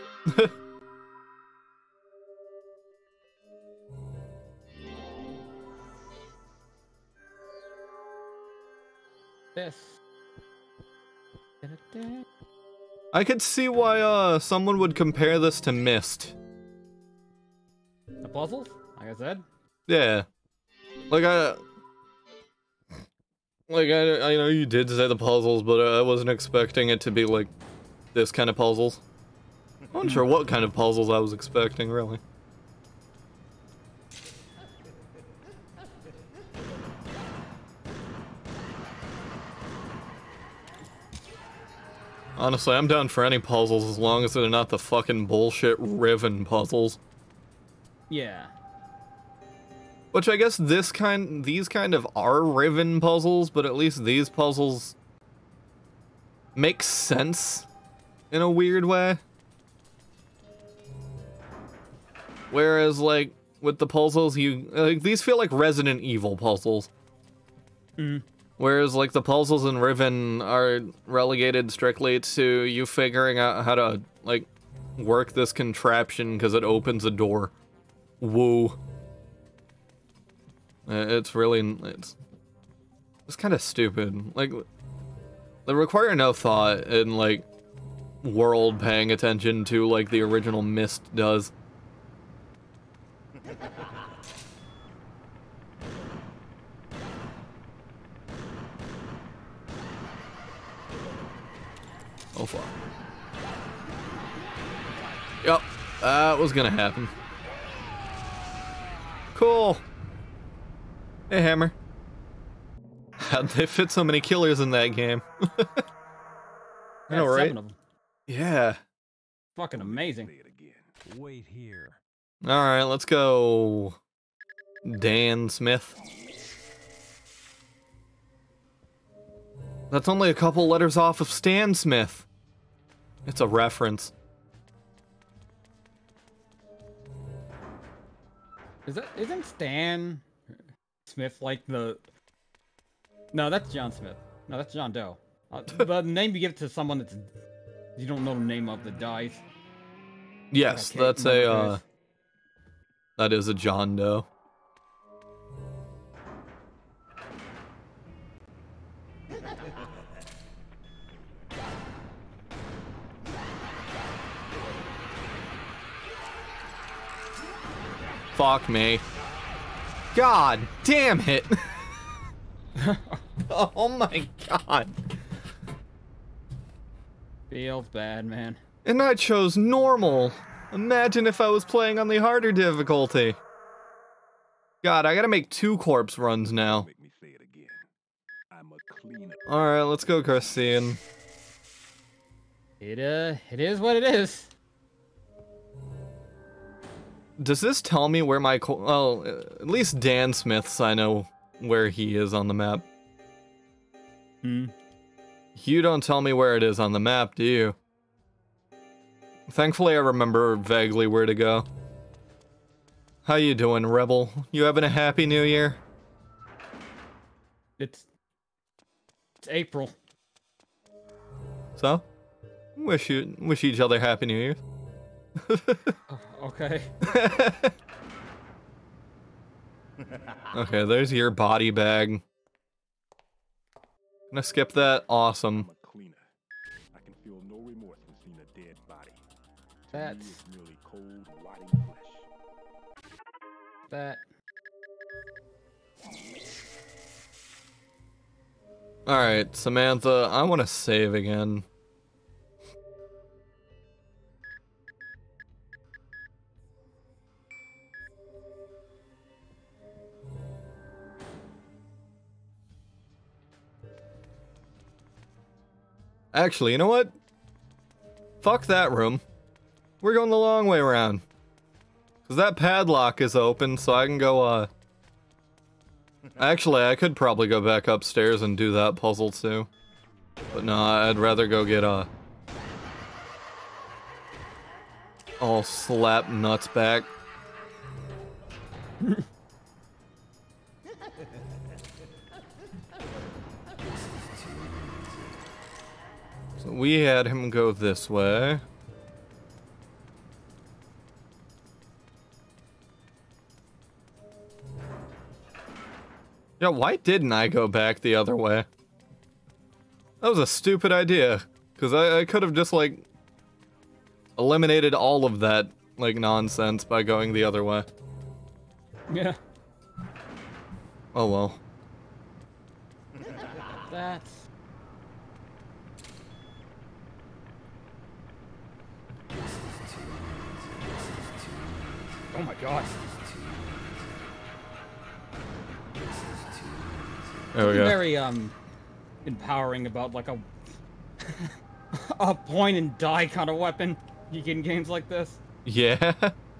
This. I could see why, someone would compare this to Myst. The puzzles? Like I said? Yeah. Like, I know you did say the puzzles, but I wasn't expecting it to be, like, this kind of puzzles. I'm not sure what kind of puzzles I was expecting, really. Honestly, I'm down for any puzzles as long as they're not the fucking bullshit Riven puzzles. Yeah. Which I guess these kind of are Riven puzzles, but at least these puzzles make sense in a weird way. Whereas, like, with the puzzles, these feel like Resident Evil puzzles. Mm. Whereas, like, the puzzles in Riven are relegated strictly to you figuring out how to, like, work this contraption because it opens a door. Woo. It's kind of stupid. Like, they require no thought in, like, world paying attention to, like, the original Myst does. Oh fuck. Yep, that was gonna happen. Cool. Hey, Hammer. How'd they fit so many killers in that game? I know, right? 7 of them. Yeah. Fucking amazing. Say it again. Wait here. Alright, let's go. Dan Smith. That's only a couple letters off of Stan Smith. It's a reference. Isn't Stan Smith like the... No, that's John Smith. No, that's John Doe. The name you give to someone that's... You don't know the name of that dies. Yes, Okay, that's a, that is a John Doe. Fuck me. God damn it. Oh my god. Feels bad, man. And I chose normal. Imagine if I was playing on the harder difficulty. God, I gotta make 2 corpse runs now. Make me say it again. I'm a cleaner. Alright, let's go, Christine. It is what it is. Does this tell me where my well, at least Dan Smith's, I know where he is on the map. Hmm. You don't tell me where it is on the map, do you? Thankfully, I remember vaguely where to go. How you doing, Rebel? You having a happy new year? It's April. So? Wish each other happy new year. Okay. Okay, there's your body bag. Gonna skip that. Awesome. I'm a cleaner. I can feel no remorse when seeing a dead body. To me, That's it's merely cold, rotting flesh. that. Alright, Samantha, I want to save again. Actually, you know what? Fuck that room. We're going the long way around. Cause that padlock is open, so I can go, Actually, I could probably go back upstairs and do that puzzle too. But no, I'd rather go get, all slap nuts back. So we had him go this way. Yeah, why didn't I go back the other way? That was a stupid idea. Because I could have just, like, eliminated all of that, like, nonsense by going the other way. Yeah. Oh well. That's... Oh my god. There we go. Very, empowering about, like, a... a point and die kind of weapon you get in games like this. Yeah.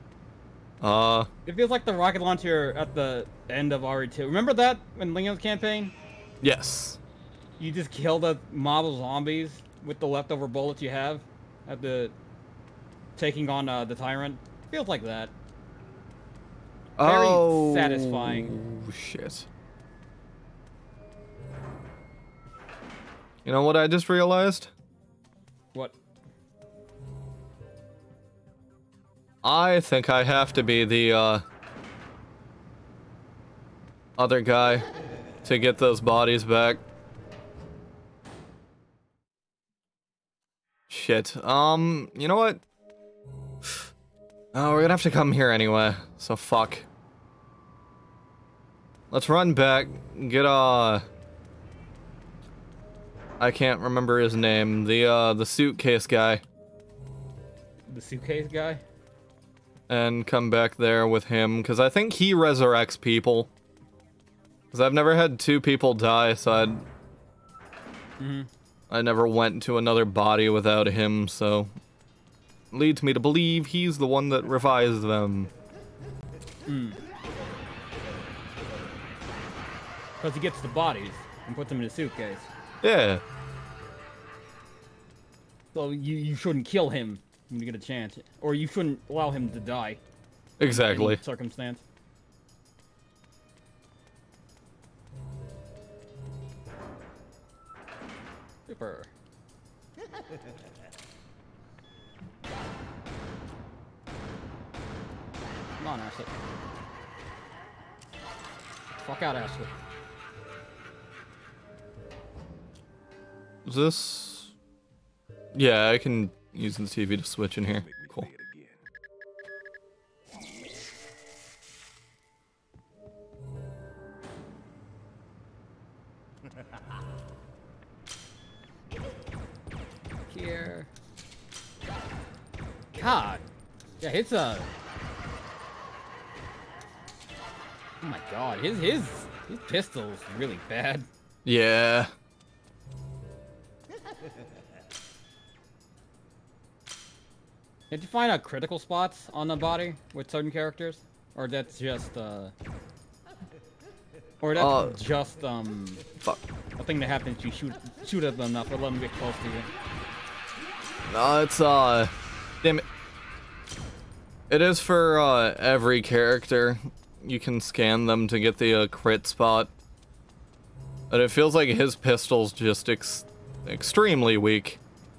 It feels like the rocket launcher at the end of RE2. Remember that in Leon's campaign? Yes. You just kill the mob of zombies with the leftover bullets you have at the taking on the tyrant. Feels like that. Very satisfying. Oh shit. You know what I just realized? What? I think I have to be the other guy to get those bodies back. Shit. You know what? Oh, we're gonna have to come here anyway, so fuck. Let's run back, get I can't remember his name, the suitcase guy. The suitcase guy? And come back there with him, because I think he resurrects people. Because I've never had two people die, so I never went to another body without him, so... leads me to believe he's the one that revives them. Because he gets the bodies and puts them in a suitcase. Yeah. So you shouldn't kill him when you get a chance. Or you shouldn't allow him to die. Exactly. In any circumstance. Super. Come on, Ashley. Fuck out, Ashley. Is this... yeah, I can use the TV to switch in here. Cool. Here. God. Yeah, it's a... oh my god, his pistol's really bad. Yeah. Did you find out critical spots on the body with certain characters? Or that's just, or that's just, fuck. a thing that happens if you shoot at them enough or let them get close to you? No, it's, damn it. It is for, every character. You can scan them to get the, crit spot. But it feels like his pistol's just extremely weak.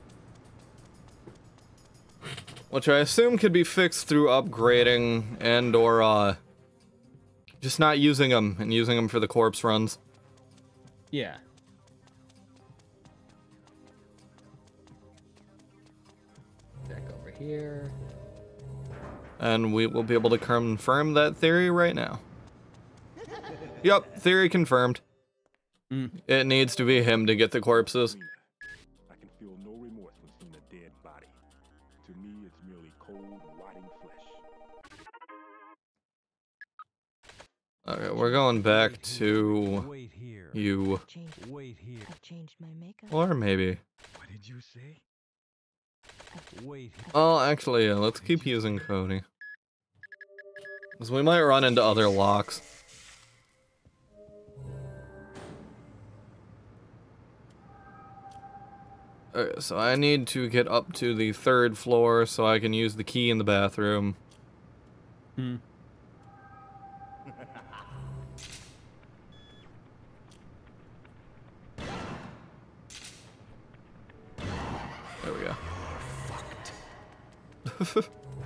Which I assume could be fixed through upgrading and or, just not using them and using them for the corpse runs. Yeah. Back over here. And we will be able to confirm that theory right now. Yup, theory confirmed. It needs to be him to get the corpses. I can feel no remorse when seeing a dead body. To me, it's merely cold, rotting flesh. Okay, we're going back to Wait here. you. Changed. Wait here. I've changed my makeup. Or maybe. What did you say? Wait. Oh, actually, yeah, let's keep using Cody. Because we might run into other locks. Alright, so I need to get up to the 3rd floor so I can use the key in the bathroom. Hmm. There we go. Fucked.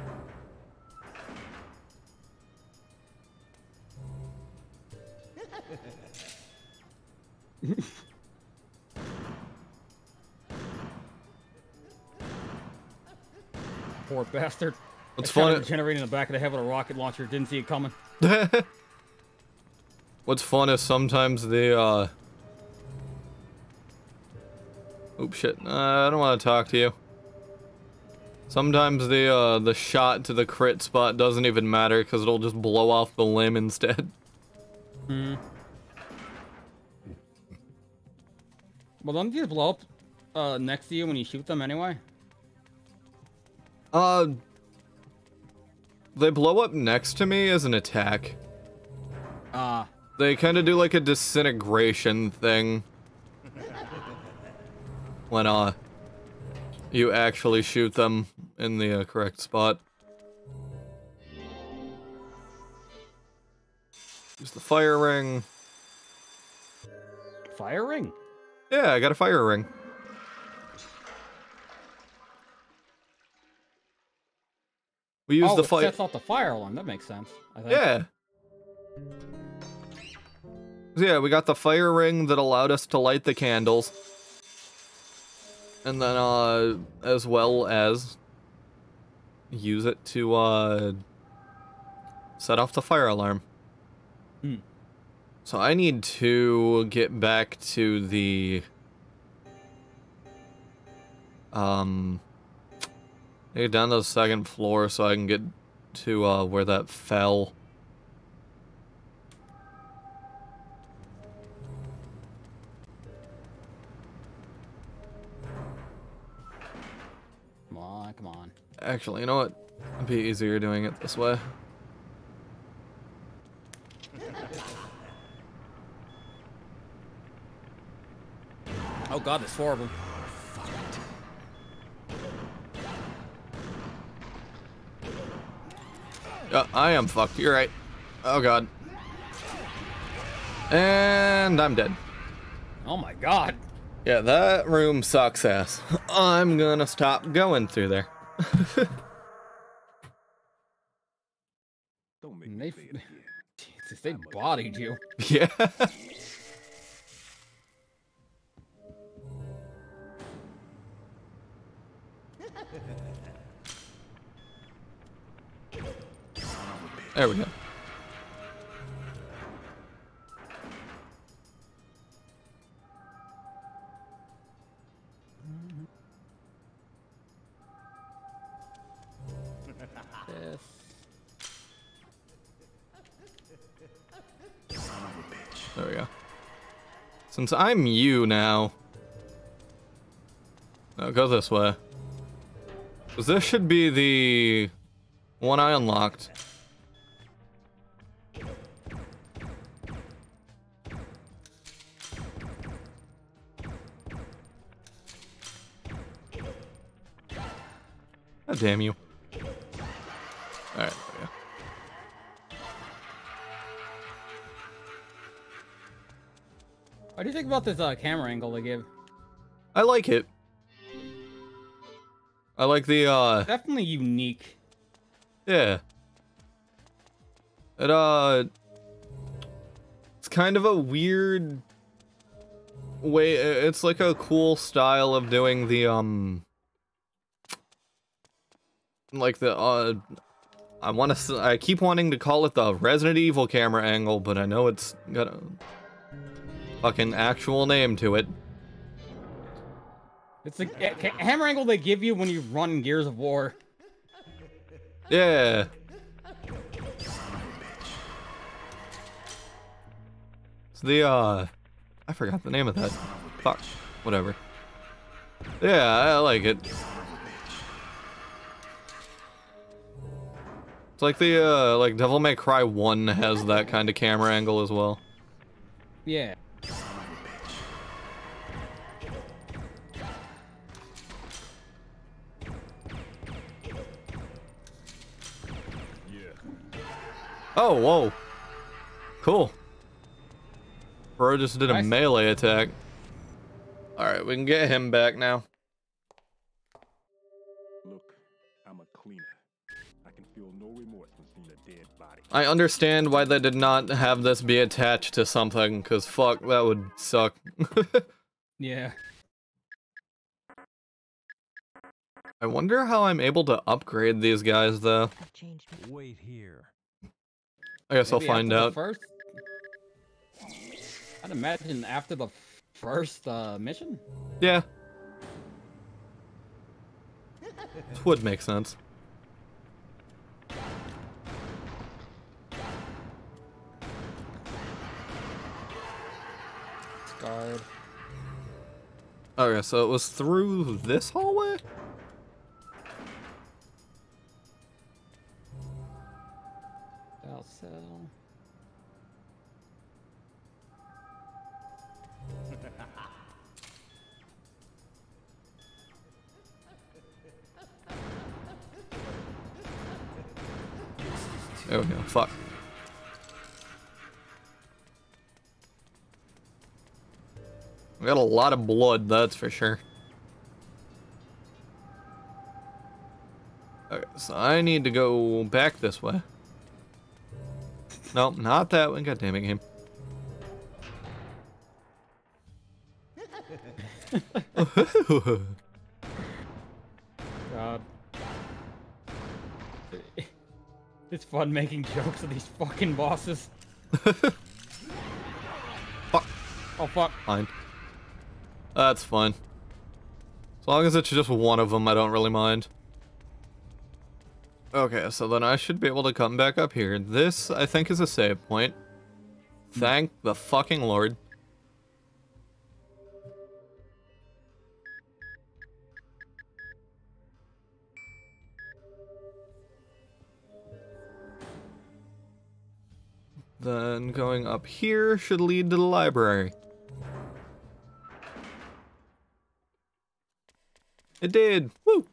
Poor bastard. What's Funny? fun? Generating in the back of the head with a rocket launcher. Didn't see it coming. What's fun is sometimes the oops, shit. I don't want to talk to you. Sometimes the shot to the crit spot doesn't even matter because it'll just blow off the limb instead. Hmm. Well, don't these blow up next to you when you shoot them anyway? They blow up next to me as an attack. They kind of do like a disintegration thing. When, you actually shoot them in the correct spot. Use the fire ring. Fire ring? Yeah, I got a fire ring. We use the it fire. sets off the fire alarm. That makes sense, I think. Yeah. Yeah, we got the fire ring that allowed us to light the candles. And then, as well as use it to, set off the fire alarm. Hmm. So I need to get back to the, get down to the 2nd floor so I can get to, where that fell. Come on, come on. Actually, you know what? It'd be easier doing it this way. Oh god, there's 4 of them. I am fucked. You're right. Oh god. And I'm dead. Oh my god. Yeah, that room sucks ass. I'm gonna stop going through there. Don't make And me they, say it again. Jesus, they bodied you. Yeah. There we go. Yes. There we go. Since I'm you now, I'll go this way. 'Cause this should be the one I unlocked. God damn you. Alright, there we go. What do you think about this camera angle they give? I like it. I like the, Definitely unique. yeah. It, it's kind of a weird way, it's like a cool style of doing the, like the, I keep wanting to call it the Resident Evil camera angle, but I know it's got a fucking actual name to it. It's the hammer angle they give you when you run Gears of War. Yeah. It's the, I forgot the name of that. Fuck. Whatever. Yeah, I like it. It's like the like Devil May Cry 1 has that kind of camera angle as well. Yeah. Oh, whoa. Cool. Bro just did a Nice. melee attack. Alright, we can get him back now. Look, I'm a cleaner. I can feel no remorse when seeing a dead body. I understand why they did not have this be attached to something, because fuck, that would suck. Yeah. I wonder how I'm able to upgrade these guys, though. I've changed my Wait here. I guess Maybe I'll find after the out. First... I'd imagine after the first mission. Yeah. This would make sense. Scarred. Okay, so it was through this hallway? Bell cell. There we go, fuck. We got a lot of blood, that's for sure. Okay, so I need to go back this way. Nope, not that way. God damn it, game. God. It's fun making jokes of these fucking bosses. Fuck. Oh fuck. Fine. That's fine. As long as it's just one of them, I don't really mind. Okay, so then I should be able to come back up here. This, I think, is a save point. Thank the fucking Lord. Then going up here should lead to the library. It did! Woo!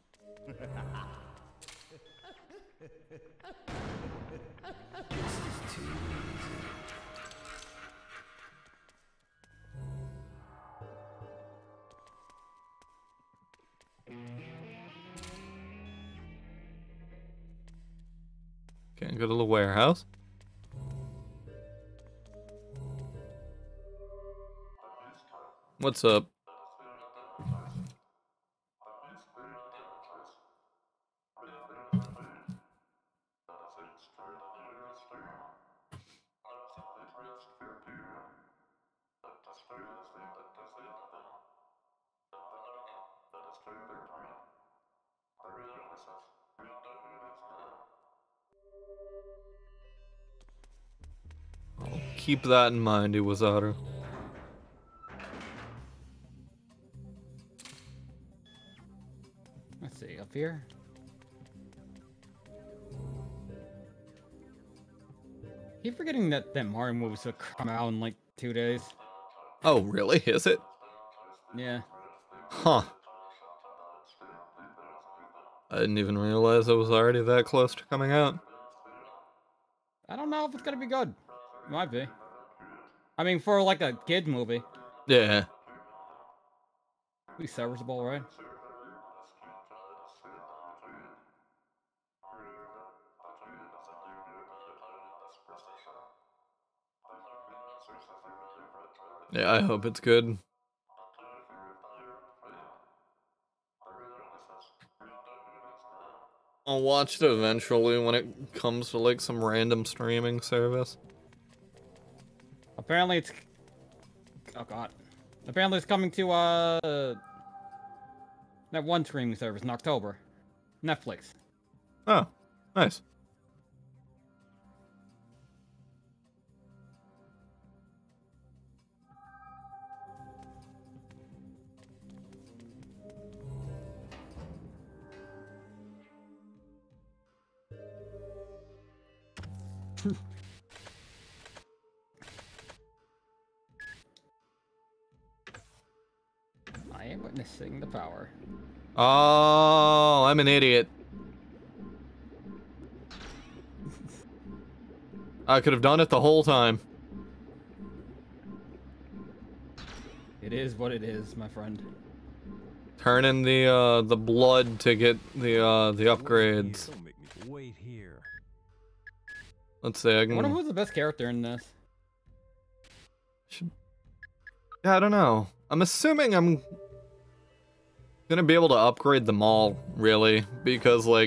Can't go to the warehouse. What's up? I'll keep that in mind, Iwazaru. Let's see, up here. Keep forgetting that Mario movie's gonna come out in like 2 days. Oh, really? Is it? Yeah. Huh. I didn't even realize it was already that close to coming out. I don't know if it's gonna be good. It might be. I mean, for like a kid movie, Yeah. be serviceable, right? Yeah, I hope it's good. I'll watch it eventually when it comes to like some random streaming service. Apparently it's... Oh god. Apparently it's coming to, that one streaming service in October. Netflix. Oh, nice. I am witnessing the power. Oh, I'm an idiot. I could have done it the whole time. It is what it is, my friend. Turn in the blood to get the upgrades. Don't make me wait here. Let's see, I I wonder can... who's the best character in this. Yeah, I don't know. I'm assuming I'm gonna be able to upgrade them all, really, because, like,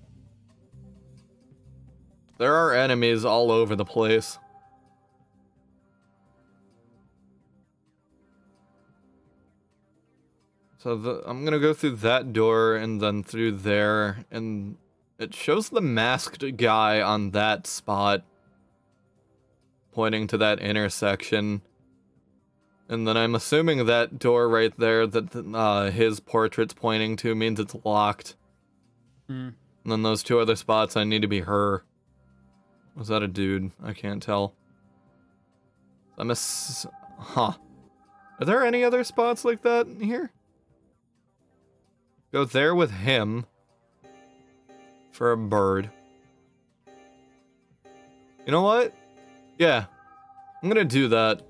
there are enemies all over the place. So I'm gonna go through that door and then through there, and it shows the masked guy on that spot, pointing to that intersection. And then I'm assuming that door right there that his portrait's pointing to means it's locked. Hmm. And then those two other spots, I need to be her. Was that a dude? I can't tell. Huh. Are there any other spots like that here? Go there with him. For a bird. You know what? Yeah. I'm gonna do that.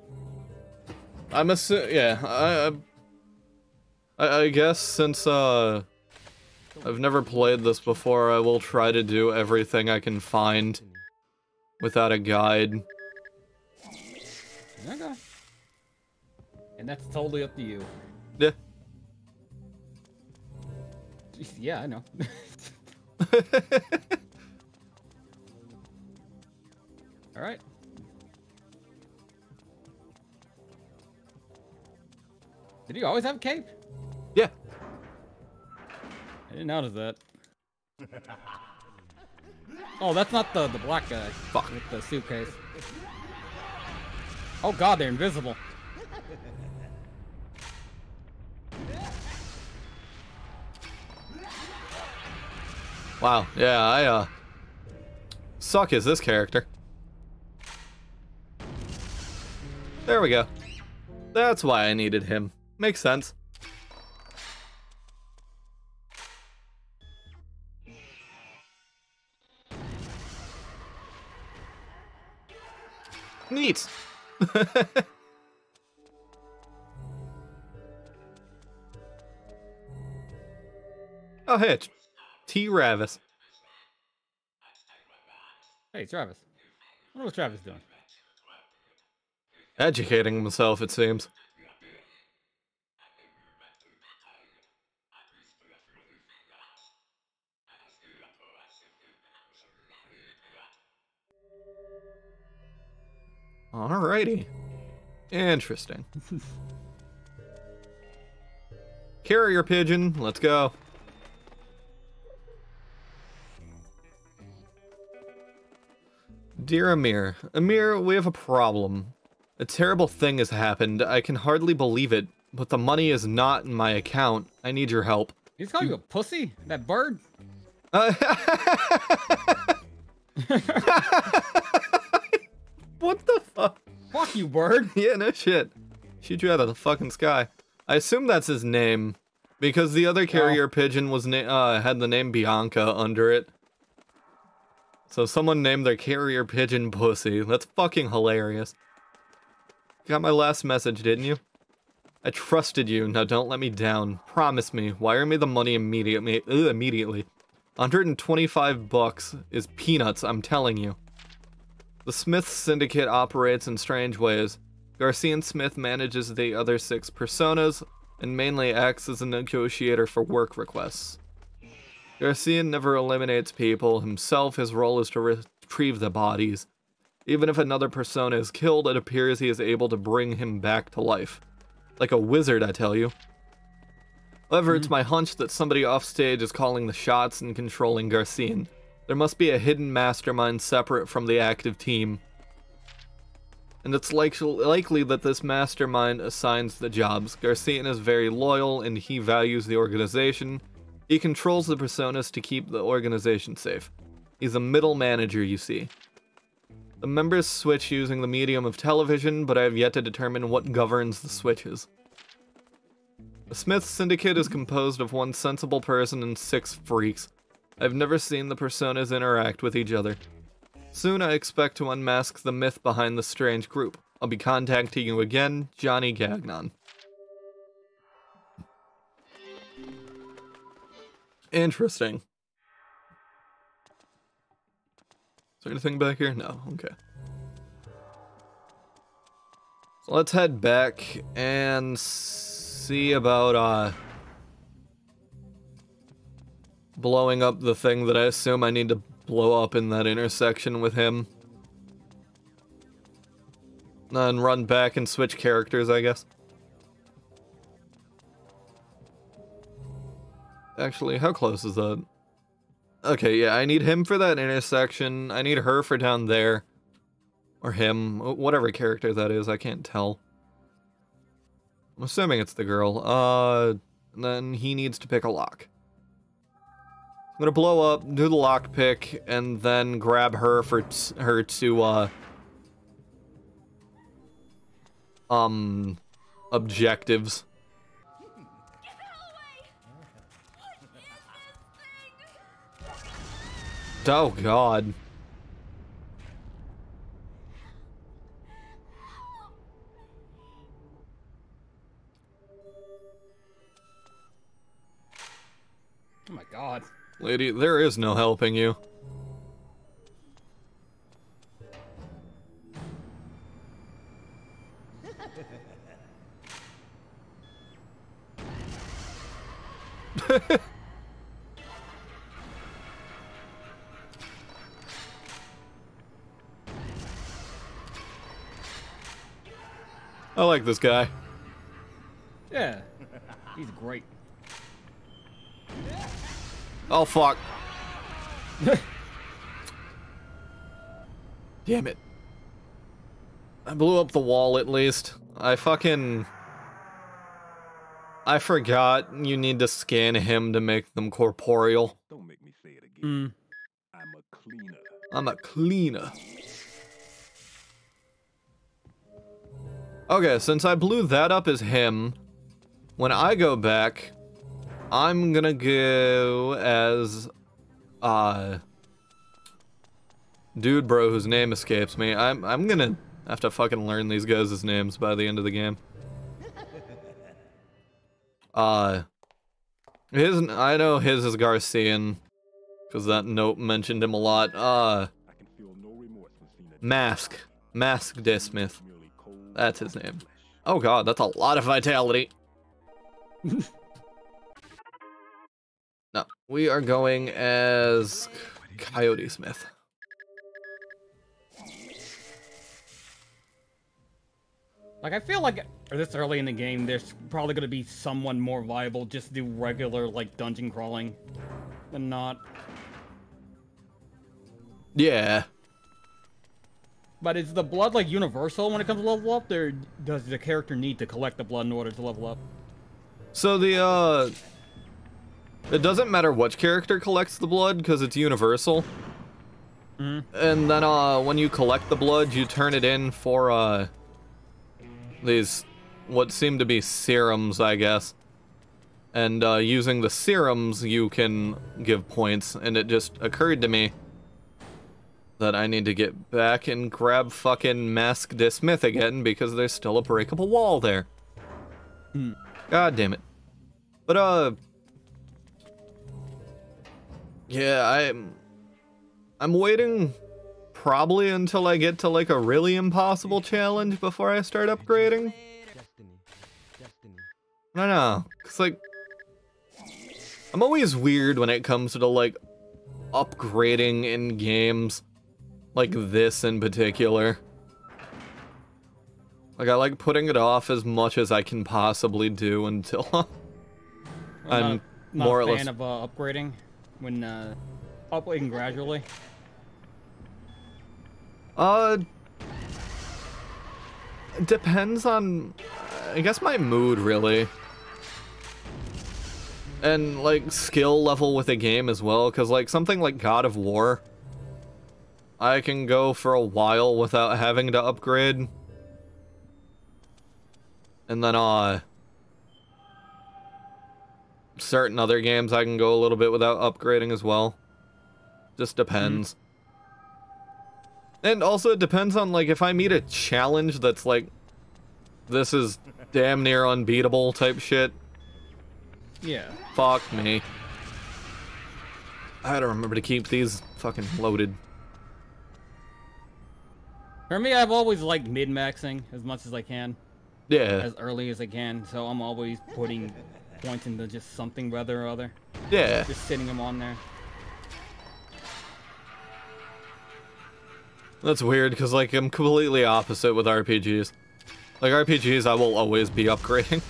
Yeah, I guess since, I've never played this before, I will try to do everything I can find without a guide. Okay. And that's totally up to you. Yeah. Yeah, I know. Alright. Did he always have a cape? Yeah. I didn't notice that. Oh, that's not the black guy. Fuck. With the suitcase. Oh god, they're invisible. Wow, yeah, I, suck as this character. There we go. That's why I needed him. Makes sense. Neat. Oh, hey, it's T. Ravis. Hey, Travis. I wonder what Travis is doing. Educating himself, it seems. Alrighty. Interesting. Carrier pigeon, let's go. Dear Amir, we have a problem. A terrible thing has happened. I can hardly believe it, but the money is not in my account. I need your help. He's calling you a pussy? That bird? What the fuck? Fuck you, bird. Yeah, no shit. Shoot you out of the fucking sky. I assume that's his name, because the other carrier pigeon was had the name Bianca under it. So someone named their carrier pigeon Pussy. That's fucking hilarious. Got my last message, didn't you? I trusted you, now don't let me down. Promise me, wire me the money immediately. Immediately. 125 bucks is peanuts, I'm telling you. The Smith Syndicate operates in strange ways. Garcia and Smith manages the other 6 personas, and mainly acts as a negotiator for work requests. Garcia never eliminates people himself, his role is to retrieve the bodies. Even if another persona is killed, it appears he is able to bring him back to life. Like a wizard, I tell you. However, it's my hunch that somebody offstage is calling the shots and controlling Garcian. There must be a hidden mastermind separate from the active team. And it's likely that this mastermind assigns the jobs. Garcian is very loyal and he values the organization. He controls the personas to keep the organization safe. He's a middle manager, you see. The members switch using the medium of television, but I have yet to determine what governs the switches. The Smith Syndicate is composed of one sensible person and 6 freaks. I've never seen the personas interact with each other. Soon I expect to unmask the myth behind the strange group. I'll be contacting you again, Johnny Gagnon. Interesting. Is there anything back here? No, okay. So let's head back and see about, blowing up the thing that I assume I need to blow up in that intersection with him. And run back and switch characters, I guess. Actually, how close is that? Okay, yeah, I need him for that intersection. I need her for down there. Or him. Whatever character that is, I can't tell. I'm assuming it's the girl. Then he needs to pick a lock. I'm gonna blow up, do the lock pick, and then grab her for her to, objectives. Oh god. Oh my god. Lady, there is no helping you. I like this guy. Yeah. He's great. Oh, fuck. Damn it. I blew up the wall at least. I forgot you need to scan him to make them corporeal. Don't make me say it again. I'm a cleaner. I'm a cleaner. Okay, since I blew that up as him, when I go back, I'm gonna go as, dude bro whose name escapes me. I'm gonna have to fucking learn these guys' names by the end of the game. I know his is Garcian, because that note mentioned him a lot. I can feel no remorse when seeing a Mask Desmith. merely cold. That's his name. Oh god, that's a lot of vitality. No, we are going as Coyote Smith. Like, I feel like this early in the game, there's probably gonna be someone more viable just to do regular, like, dungeon crawling than not. Yeah. But is the blood, like, universal when it comes to level up, or does the character need to collect the blood in order to level up? So it doesn't matter which character collects the blood, because it's universal. And then, when you collect the blood, you turn it in for, these, what seem to be serums, I guess. And, using the serums, you can give points, and it just occurred to me that I need to get back and grab fucking Mask Desmith again, because there's still a breakable wall there. God damn it. But, yeah, I'm waiting probably until I get to, like, a really impossible challenge before I start upgrading. I don't know, 'cause, like, I'm always weird when it comes to, like, upgrading in games. Like this in particular. Like, I like putting it off as much as I can possibly do until I'm more or less... Not a fan of upgrading when upgrading gradually. It depends on, I guess, my mood, really. And, like, skill level with a game as well, because, like, something like God of War, I can go for a while without having to upgrade. And then, certain other games I can go a little bit without upgrading as well. Just depends. And also it depends on, like, if I meet a challenge that's like, this is damn near unbeatable type shit. Yeah. Fuck me. I gotta remember to keep these fucking loaded. For me, I've always liked min-maxing as much as I can. Yeah. As early as I can, so I'm always putting points into just something rather or other. Yeah. Just sitting them on there. That's weird, because, like, I'm completely opposite with RPGs. Like, RPGs, I will always be upgrading.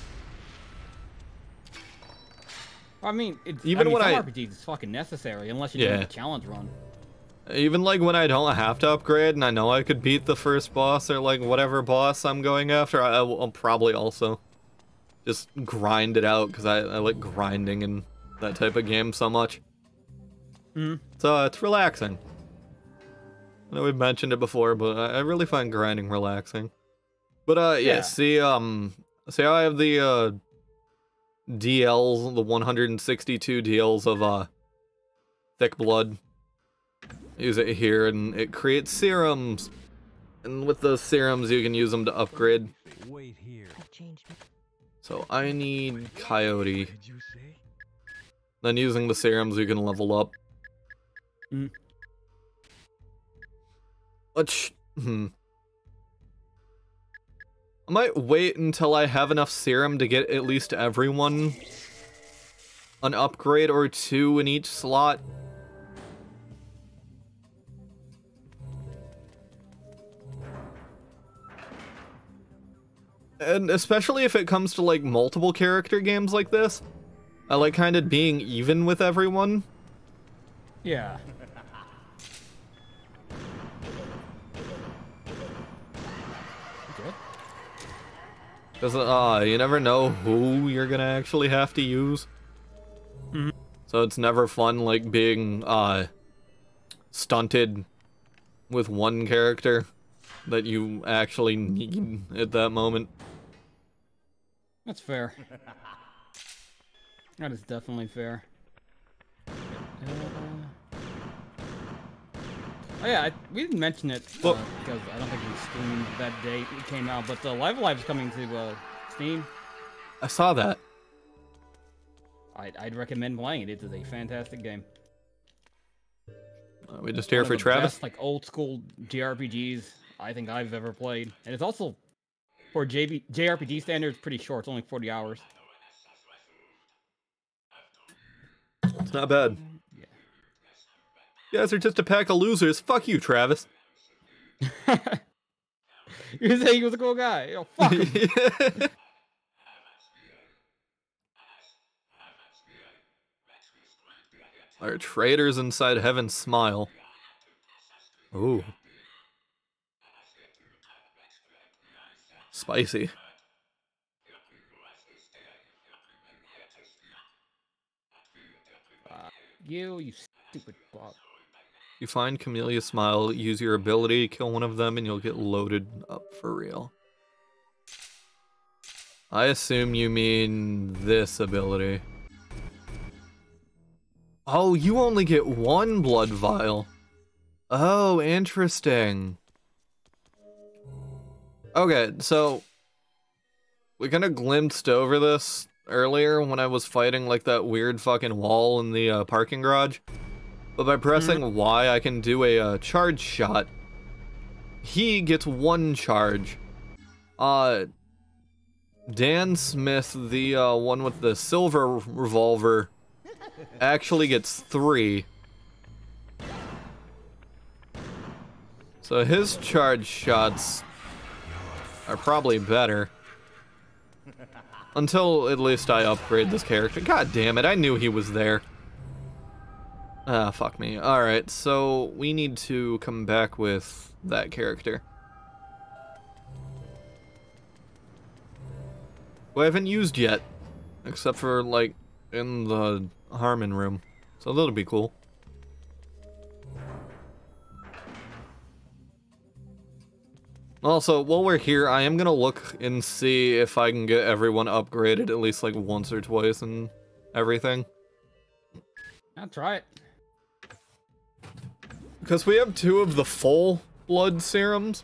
I mean, Even when some RPGs, it's fucking necessary, unless you're doing a challenge run. Even, like, when I don't have to upgrade, and I know I could beat the first boss, or, like, whatever boss I'm going after, I'll probably also just grind it out, because I like grinding in that type of game so much. So, it's relaxing. I know we've mentioned it before, but I really find grinding relaxing. But, yeah, see how I have the, DLs, the 162 DLs of, Thick Blood? Use it here, and it creates serums. And with those serums, you can use them to upgrade. Wait here. I've changed my... So I need Coyote. Then using the serums, you can level up. Which, I might wait until I have enough serum to get at least everyone an upgrade or two in each slot. And especially if it comes to, like, multiple character games like this, I like kind of being even with everyone. Yeah. Because, you never know who you're gonna actually have to use. So it's never fun, like, being, stunted with one character that you actually need at that moment. That's fair. That is definitely fair. Oh yeah, we didn't mention it because I don't think we streamed that day it came out, but Live Alive's coming to Steam. I saw that. I'd recommend playing it. It's a fantastic game. We just here One for of the Travis. best, like old school JRPGs I think I've ever played, and it's also for JRPG standards pretty short. It's only 40 hours. It's not bad. You guys are just a pack of losers. Fuck you, Travis. You say he was a cool guy. Yo, fuck him. Our traitors inside heaven's smile. Ooh. Spicy. You stupid bot. You find Camellia Smile, use your ability, kill one of them, and you'll get loaded up for real. I assume you mean this ability. Oh, you only get one blood vial. Oh, interesting. Okay, so we kind of glimpsed over this earlier when I was fighting like that weird fucking wall in the parking garage. But by pressing Y, I can do a charge shot. He gets one charge. Dan Smith, the one with the silver revolver, actually gets 3. So his charge shots are probably better. Until at least I upgrade this character. God damn it, I knew he was there. Ah, fuck me. Alright, so we need to come back with that character. Who I haven't used yet. Except for, like, in the Harmon room. So that'll be cool. Also, while we're here, I am gonna look and see if I can get everyone upgraded at least like once or twice and everything. I'll try it. Because we have 2 of the full blood serums.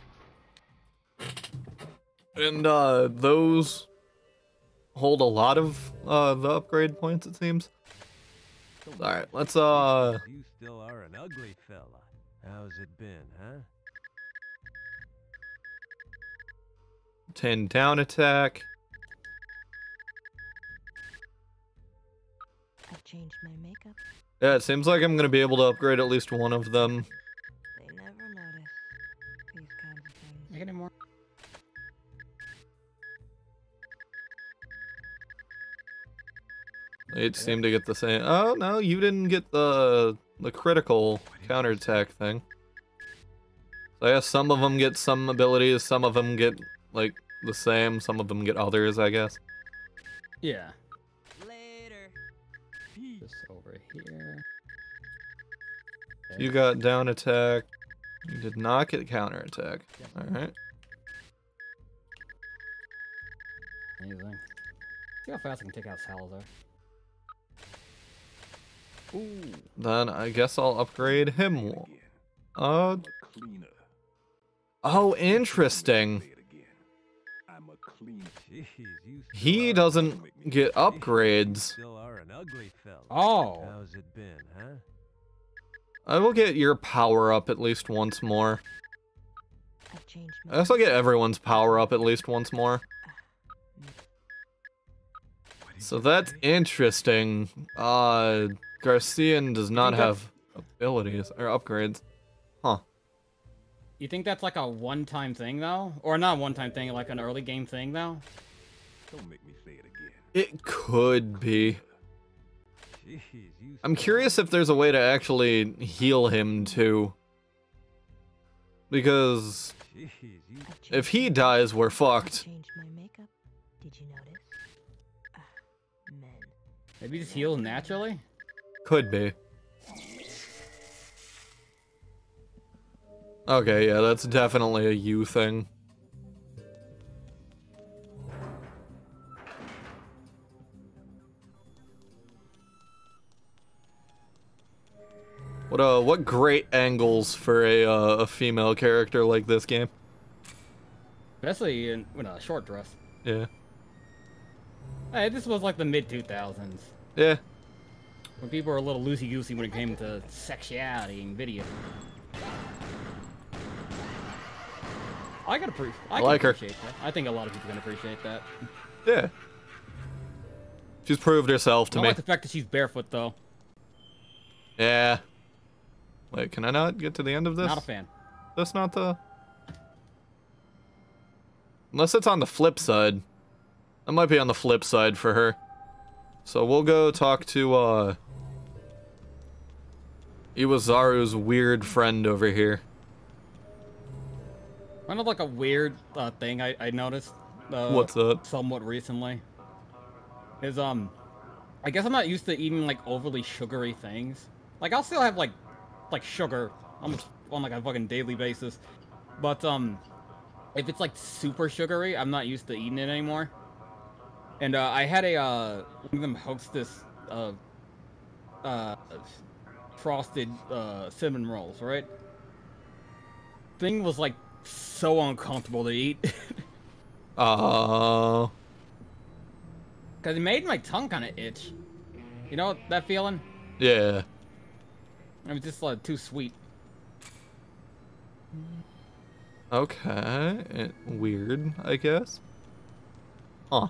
And those hold a lot of the upgrade points, it seems. Alright, let's You still are an ugly fella. How's it been, huh? 10 down attack. I've changed my makeup. Yeah, it seems like I'm gonna be able to upgrade at least one of them. They never notice these kinds of things. Make any more? They each seem to get the same. Oh no, you didn't get the critical counterattack thing. So I guess some of them get some abilities, some of them get like the same, some of them get others, I guess. Yeah. Later. Just over here. You got down attack. You did not get counterattack. Alright. Amazing. See how fast I can take out Salazar. Ooh. Then I guess I'll upgrade him. I'm a cleaner. Oh, interesting. Say it again. I'm a cleaner. Jeez, you He doesn't get upgrades. still are an ugly fella. Oh. How's it been, huh? I will get your power up at least once more. I've changed I my guess I'll get everyone's power up at least once more. So that's interesting. Garcian does not have abilities or upgrades. Huh. You think that's like a one-time thing, though? Or not a one-time thing, like an early game thing, though? Don't make me say it again. It could be. Jeez, you I'm still curious if there's a way to actually heal him too. Because Jeez, you I've changed if he my dies, we're I've fucked. changed my makeup. Did you notice? Ah, men. Maybe just heals naturally? Could be. Okay, yeah, that's definitely a you thing. What great angles for a female character like this game. Especially in a short dress. Yeah. Hey, this was like the mid-2000s. Yeah. When people were a little loosey-goosey when it came to sexuality in video. I can like her. appreciate that. I think a lot of people can appreciate that. Yeah. She's proved herself to I me. like the fact that she's barefoot, though. Yeah. Wait, can I not get to the end of this? Not a fan. That's not the... Unless it's on the flip side. That might be on the flip side for her. So we'll go talk to, Iwazaru's weird friend over here. Kind of like a weird thing I noticed. What's up? Somewhat recently. Is, I guess I'm not used to eating, like, overly sugary things. Like, I'll still have, like sugar almost on, like, a fucking daily basis. But, if it's, like, super sugary, I'm not used to eating it anymore. And, I had one of them host this, frosted, cinnamon rolls, right? Thing was, like, so uncomfortable to eat. Oh. Because it made my tongue kind of itch. You know that feeling? Yeah. It was just, too sweet. Okay. Weird, I guess. Huh.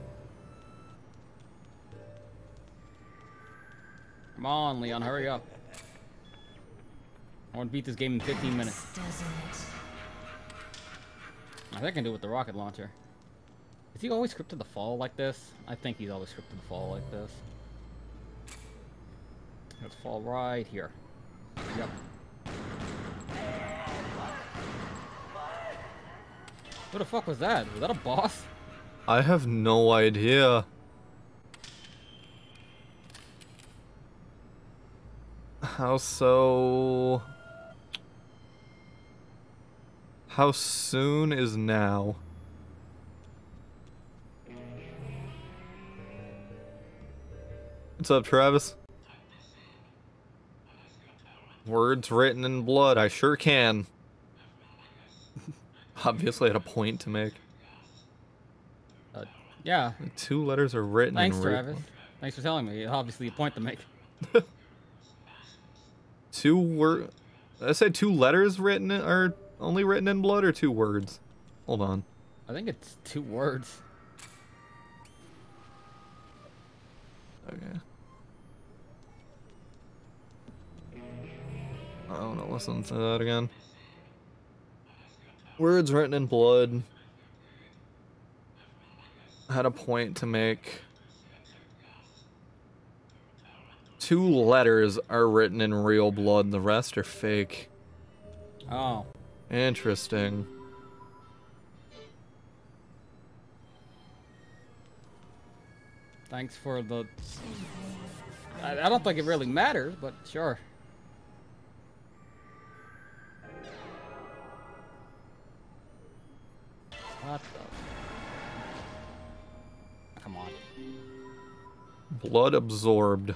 Come on, Leon, hurry up. I want to beat this game in 15 minutes. I think I can do it with the rocket launcher. Is he always scripted to fall like this? I think he's always scripted to fall like this. Let's fall right here. Yep. What the fuck was that? Was that a boss? I have no idea. How so? How soon is now? What's up, Travis? Words written in blood, I sure can. Obviously, I had a point to make. Yeah. The 2 letters are written Thanks, in Travis. Thanks for telling me. Obviously, a point to make. 2 word. Did I say 2 letters written are only written in blood, or 2 words? Hold on. I think it's 2 words. Okay. I want to listen to that again. Words written in blood. Had a point to make. 2 letters are written in real blood, the rest are fake. Oh. Interesting. Thanks for the... I don't think it really matters, but sure. What the... Come on. Blood absorbed.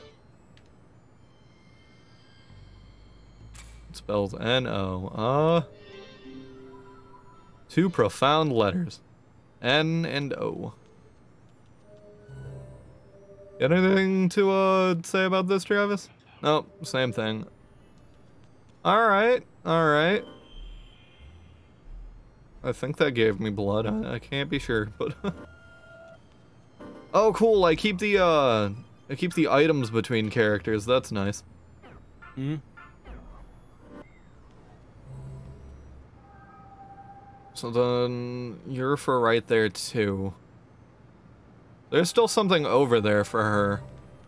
It spells N-O. 2 profound letters. N and O. Got anything to say about this, Travis? Nope, same thing. Alright, alright. I think that gave me blood. I can't be sure, but oh cool, I keep the items between characters, that's nice. Hmm? So then you're for right there too. There's still something over there for her.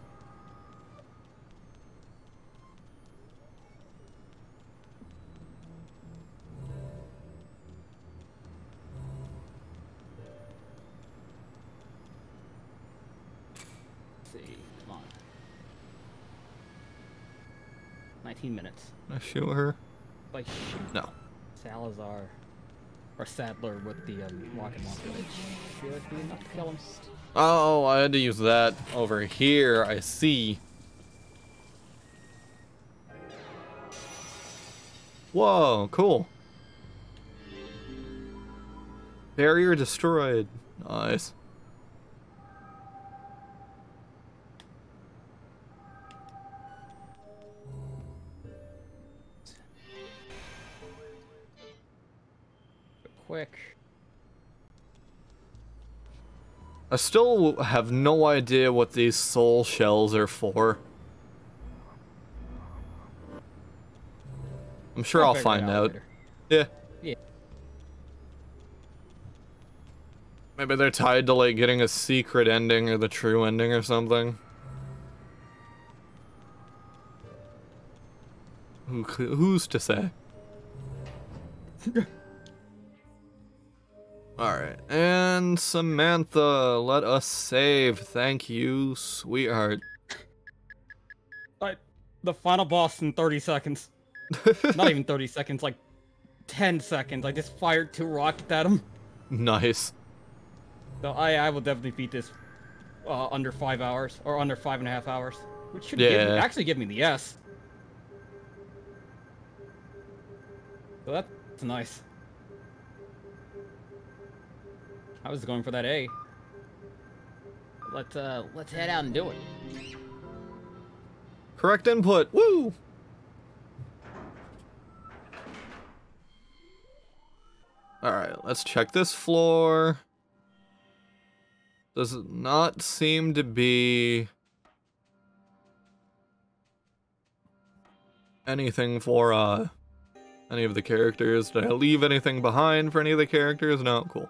Let's see, come on. 19 minutes. Can I shoot her? Like, shoot. No. Salazar. Or Sadler with the rocket launcher. It should be enough to kill him. Oh, I had to use that over here, I see. Whoa, cool. Barrier destroyed. Nice. Quick. I still have no idea what these soul shells are for. I'm sure I'll figure it find out. later. Yeah. Yeah. Maybe they're tied to like getting a secret ending or the true ending or something. Who's to say? Alright, and Samantha, let us save. Thank you, sweetheart. The final boss in 30 seconds. Not even 30 seconds, like 10 seconds. I just fired 2 rockets at him. Nice. So I will definitely beat this under 5 hours, or under 5.5 hours. Which should actually give me the S. So that's nice. I was going for that A. Let's head out and do it. Correct input. Woo! Alright, let's check this floor. Does it not seem to be anything for any of the characters? Did I leave anything behind for any of the characters? No, cool.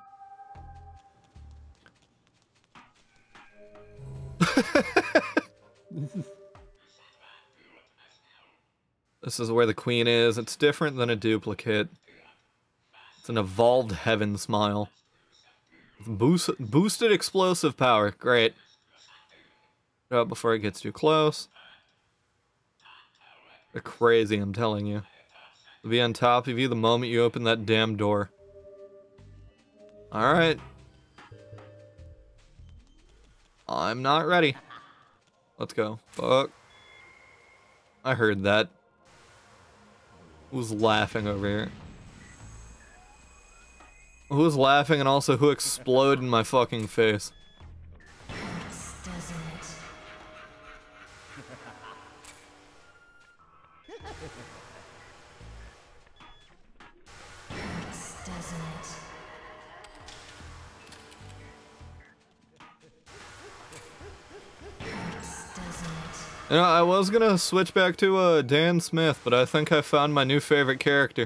This is where the queen is. It's different than a duplicate. It's an evolved heaven smile. Boosted explosive power. Great. Get out before it gets too close. They're crazy, I'm telling you. It'll be on top of you the moment you open that damn door. Alright. I'm not ready. Let's go. Fuck. I heard that. Who's laughing over here? Who's laughing and also who exploded in my fucking face? Doesn't it? Doesn't it? Doesn't it? You know, I was gonna switch back to Dan Smith, but I think I found my new favorite character.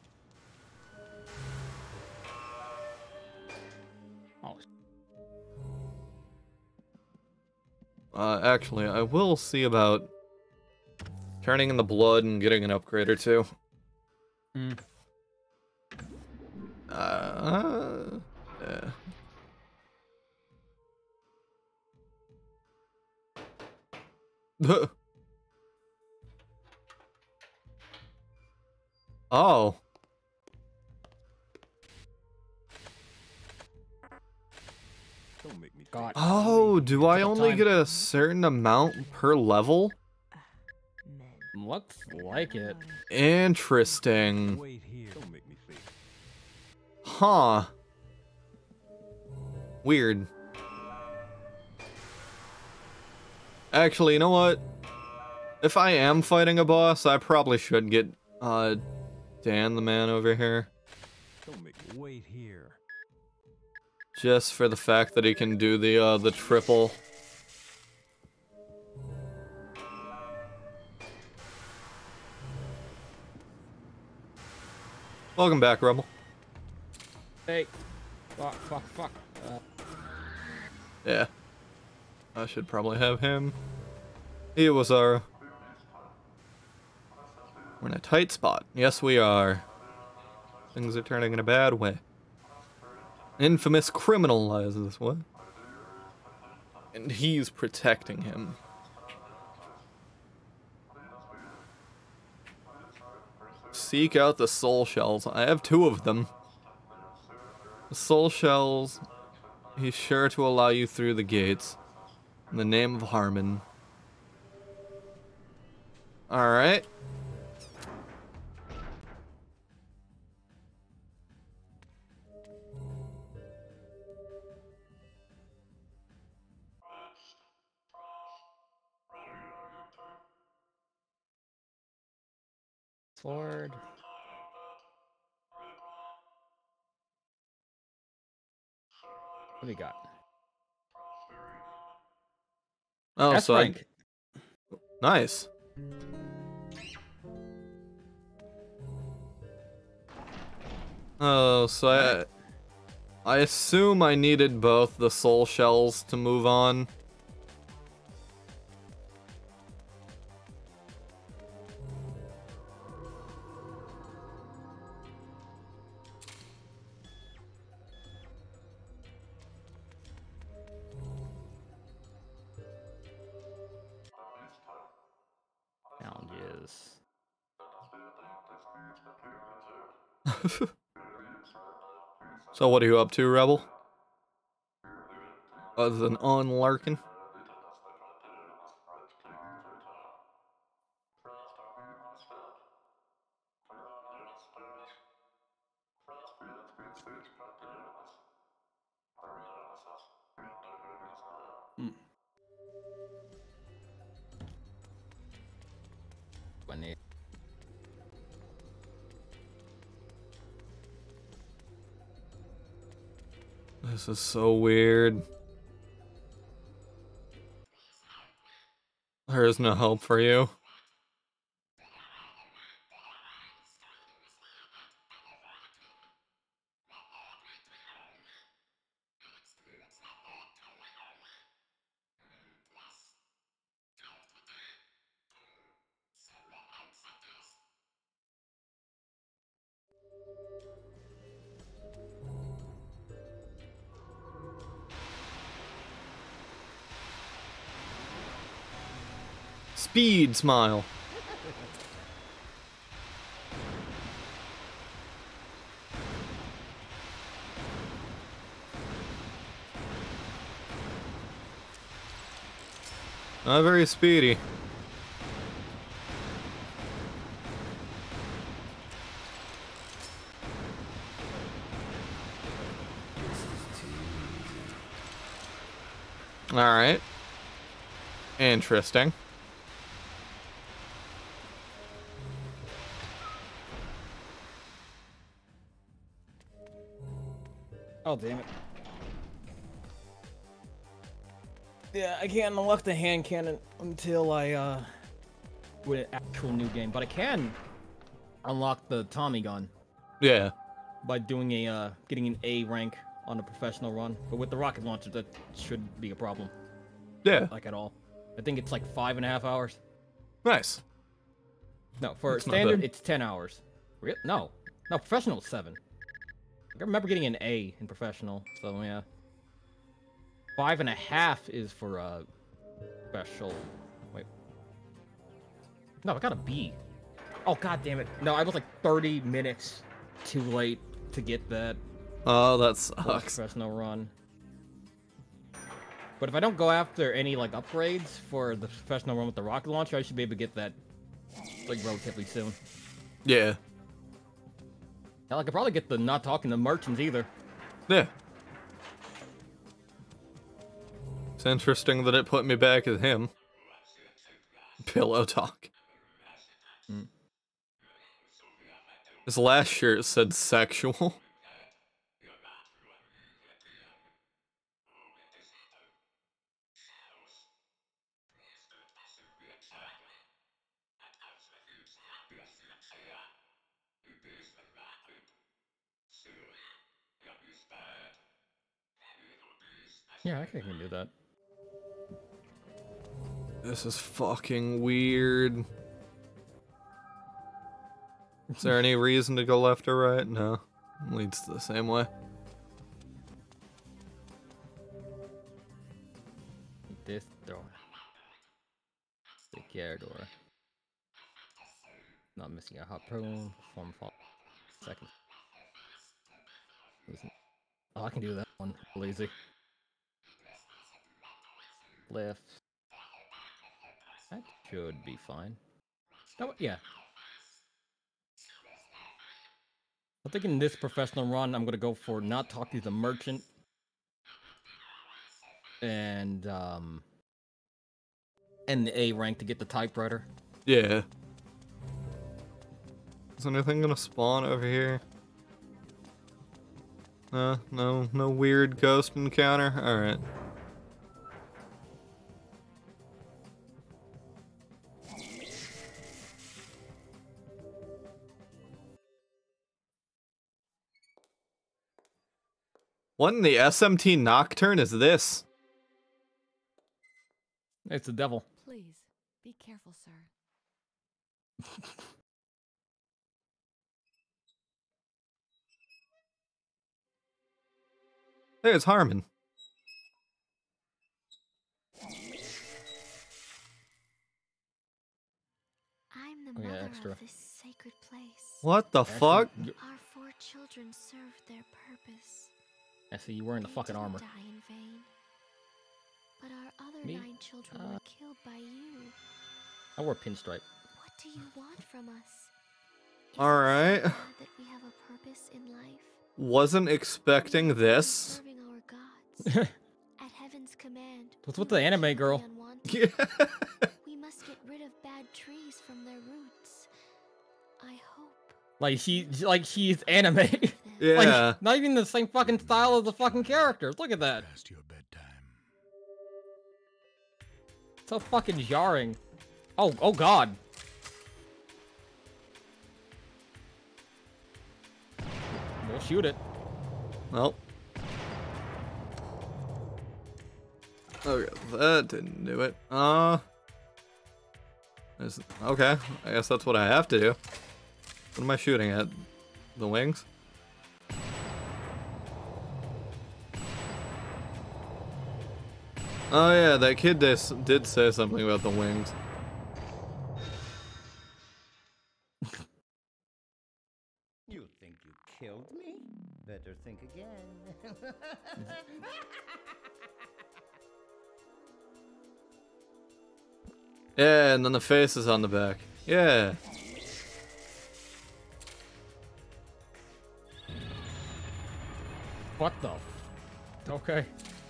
Actually, I will see about turning in the blood and getting an upgrade or two. Hmm. Yeah. Oh. Don't make me God. Oh, do I only Time. get a certain amount per level? Men. Looks like it. Interesting. Wait here. Don't make me think. Huh. Weird. Actually, you know what? If I am fighting a boss, I probably should get, Dan the man over here. Don't make me Wait here. Just for the fact that he can do the triple. Welcome back, Rebel. Hey. Fuck. Yeah. I should probably have him. He was our... We're in a tight spot. Yes, we are. Things are turning in a bad way. Infamous criminal lies this way. And he's protecting him. Seek out the soul shells. I have 2 of them. The soul shells, he's sure to allow you through the gates. In the name of Harmon. Alright. Sword. What do we got? Oh, That's so Frank. nice. Oh, so I assume I needed both the soul shells to move on. Challenges. So what are you up to, Rebel? Other than on Larkin? When they... This is so weird. There is no hope for you. Speed smile. Not very speedy. Alright. Interesting. Oh, damn it. Yeah, I can't unlock the hand cannon until I, with an actual new game. But I can unlock the Tommy gun Yeah. by doing a, getting an A rank on a professional run. But with the rocket launcher, that shouldn't be a problem. Yeah. Like, at all. I think it's like 5.5 hours. Nice. No, for That's not standard, bad. it's 10 hours. No, professional is 7. I remember getting an A in professional, so yeah. 5.5 is for special. Wait. No, I got a B. Oh, god damn it. No, I was like 30 minutes too late to get that Oh, that for a sucks. professional run. But if I don't go after any like upgrades for the professional run with the rocket launcher, I should be able to get that like relatively soon. Yeah. Hell, I could probably get the not talking to merchants either. Yeah. It's interesting that it put me back as him. Pillow talk. Mm. His last shirt said sexual. Yeah, I think I can do that. This is fucking weird. Is there any reason to go left or right? No. Leads to the same way. This door. Take care door. Not missing a hot prone. Perform fall. Second. Listen. Oh, I can do that one. Lazy. Left. That should be fine. Oh, yeah. I think in this professional run, I'm gonna go for not talking to the merchant. And the A rank to get the typewriter. Yeah. Is anything gonna spawn over here? No weird ghost encounter? Alright. What in the SMT Nocturne is this? It's the devil. Please, be careful, sir. Hey, it's Harmon. I'm the Oh, yeah, mother extra. of this sacred place. What the fuck? Our 4 children served their purpose. I see you wearing the They fucking didn't armor. die in vain. But our other Me? 9 children were killed by you. I wore pinstripe. What do you want from us? Is it Alright. so sad that we have a purpose in life? Wasn't expecting this. Serving our gods. At heaven's command. What's with we the will anime kill girl? the unwanted. Yeah. We must get rid of bad trees from their roots. I hope. Like she's anime. Yeah. Like, not even the same fucking style as the fucking characters. Look at that. Past your bedtime. So fucking jarring. Oh god. We'll shoot it. Well. Okay, that didn't do it. Okay, I guess that's what I have to do. What am I shooting at? The wings? Oh yeah, that kid did say something about the wings. You think you killed me? Better think again. Yeah, and then the face is on the back. Yeah. What the? Okay.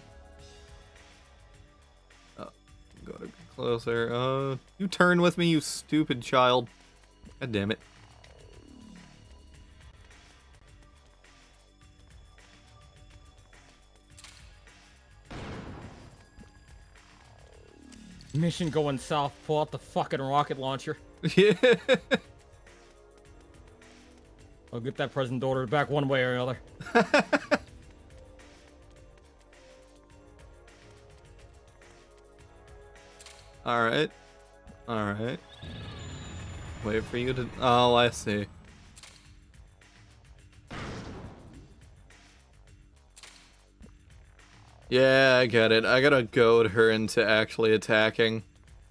Gotta get closer. You turn with me, you stupid child. God damn it. Mission going south. Pull out the fucking rocket launcher. Yeah. I'll get that present daughter back one way or another. Alright. Alright. Wait for you to... Oh, I see. Yeah, I get it. I gotta goad her into actually attacking.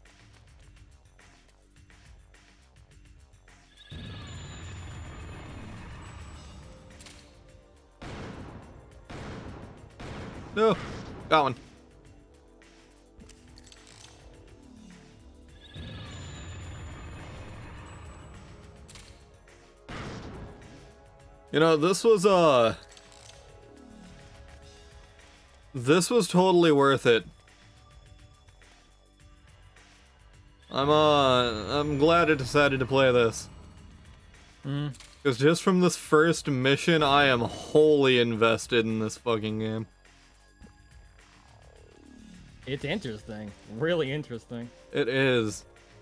No! Got one. You know, this was totally worth it. I'm glad I decided to play this. Because just from this first mission, I am wholly invested in this fucking game. It's interesting. Really interesting. It is.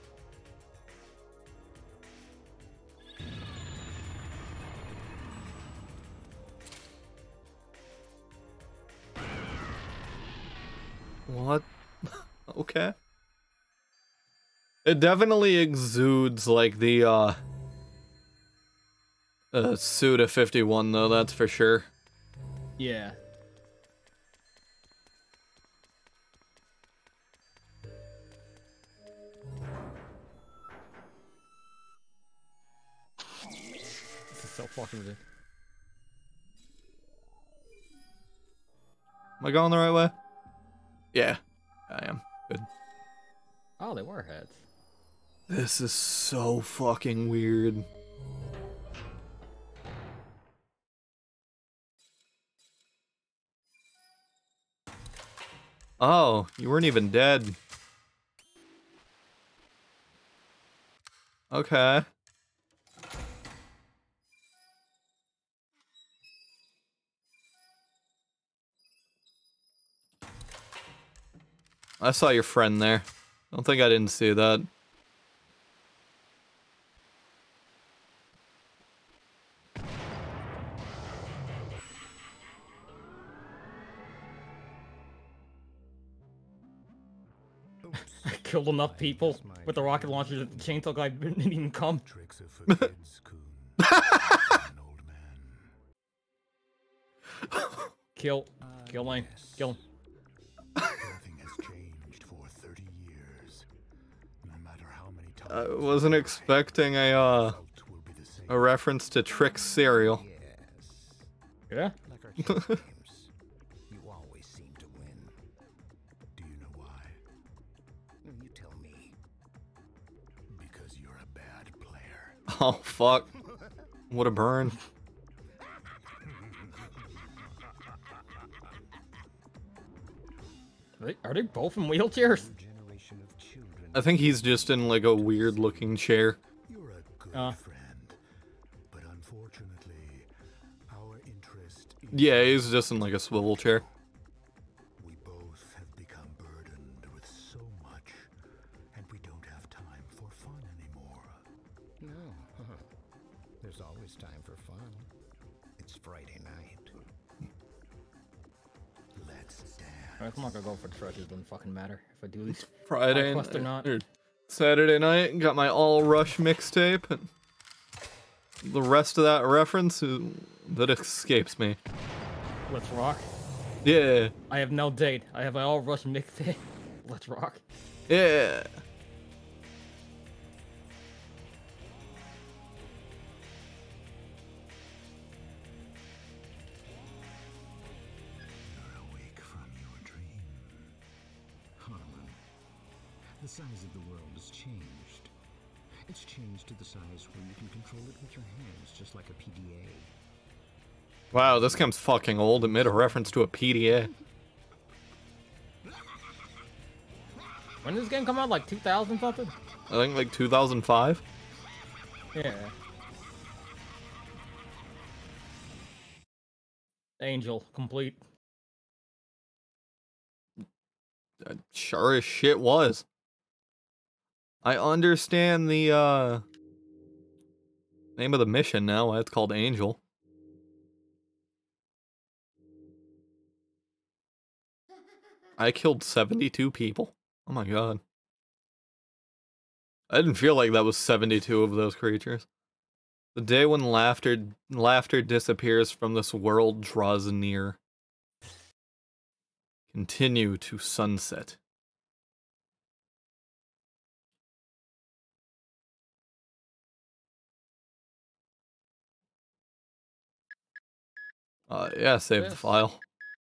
What? Okay. It definitely exudes like the Suda 51 though, that's for sure. Yeah. This is so fucking ridiculous. Am I going the right way? Yeah, I am. Good. Oh, they were heads. This is so fucking weird. Oh, you weren't even dead. Okay. I saw your friend there. Don't think I didn't see that. I killed enough people with the rocket launcher that the chainsaw guy didn't even come. Tricks are for kids, Coon. An old man. Kill Lane. Kill him. Nothing has changed for 30 years. No matter how many times. I wasn't expecting a result will be the same. reference to Trick cereal. Yeah? Like our chess games, you always seem to win. Do you know why? You tell me. Because you're a bad player. Oh fuck. What a burn. Are they both in wheelchairs? Generation of children. I think he's just in like a weird looking chair. You're a good friend. But unfortunately, our interest is Yeah, he's just in like a swivel chair. we both have become burdened with so much, and we don't have time for fun anymore. No. There's always time for fun. It's Friday night. Let's dance. I'm not gonna go for the treasure. It doesn't fucking matter if I do these. Friday Quest or not. or Saturday night, got my All Rush mixtape, and the rest of that reference that escapes me. Let's rock. Yeah, I have no date. I have my all rush mixtape. Let's rock. yeah. You're awake from your dream. Harlan, The size of the world has changed. It's changed to the size where you can control it with your hands, just like a PDA. Wow, this game's fucking old. It made a reference to a PDA. When did this game come out? Like 2000 something? I think like 2005. Yeah. Angel, complete. Sure as shit was. I understand the name of the mission now. Why it's called Angel. I killed 72 people. Oh my god. I didn't feel like that was 72 of those creatures. The day when laughter disappears from this world draws near. Continue to sunset. Yeah, save the Yes. file.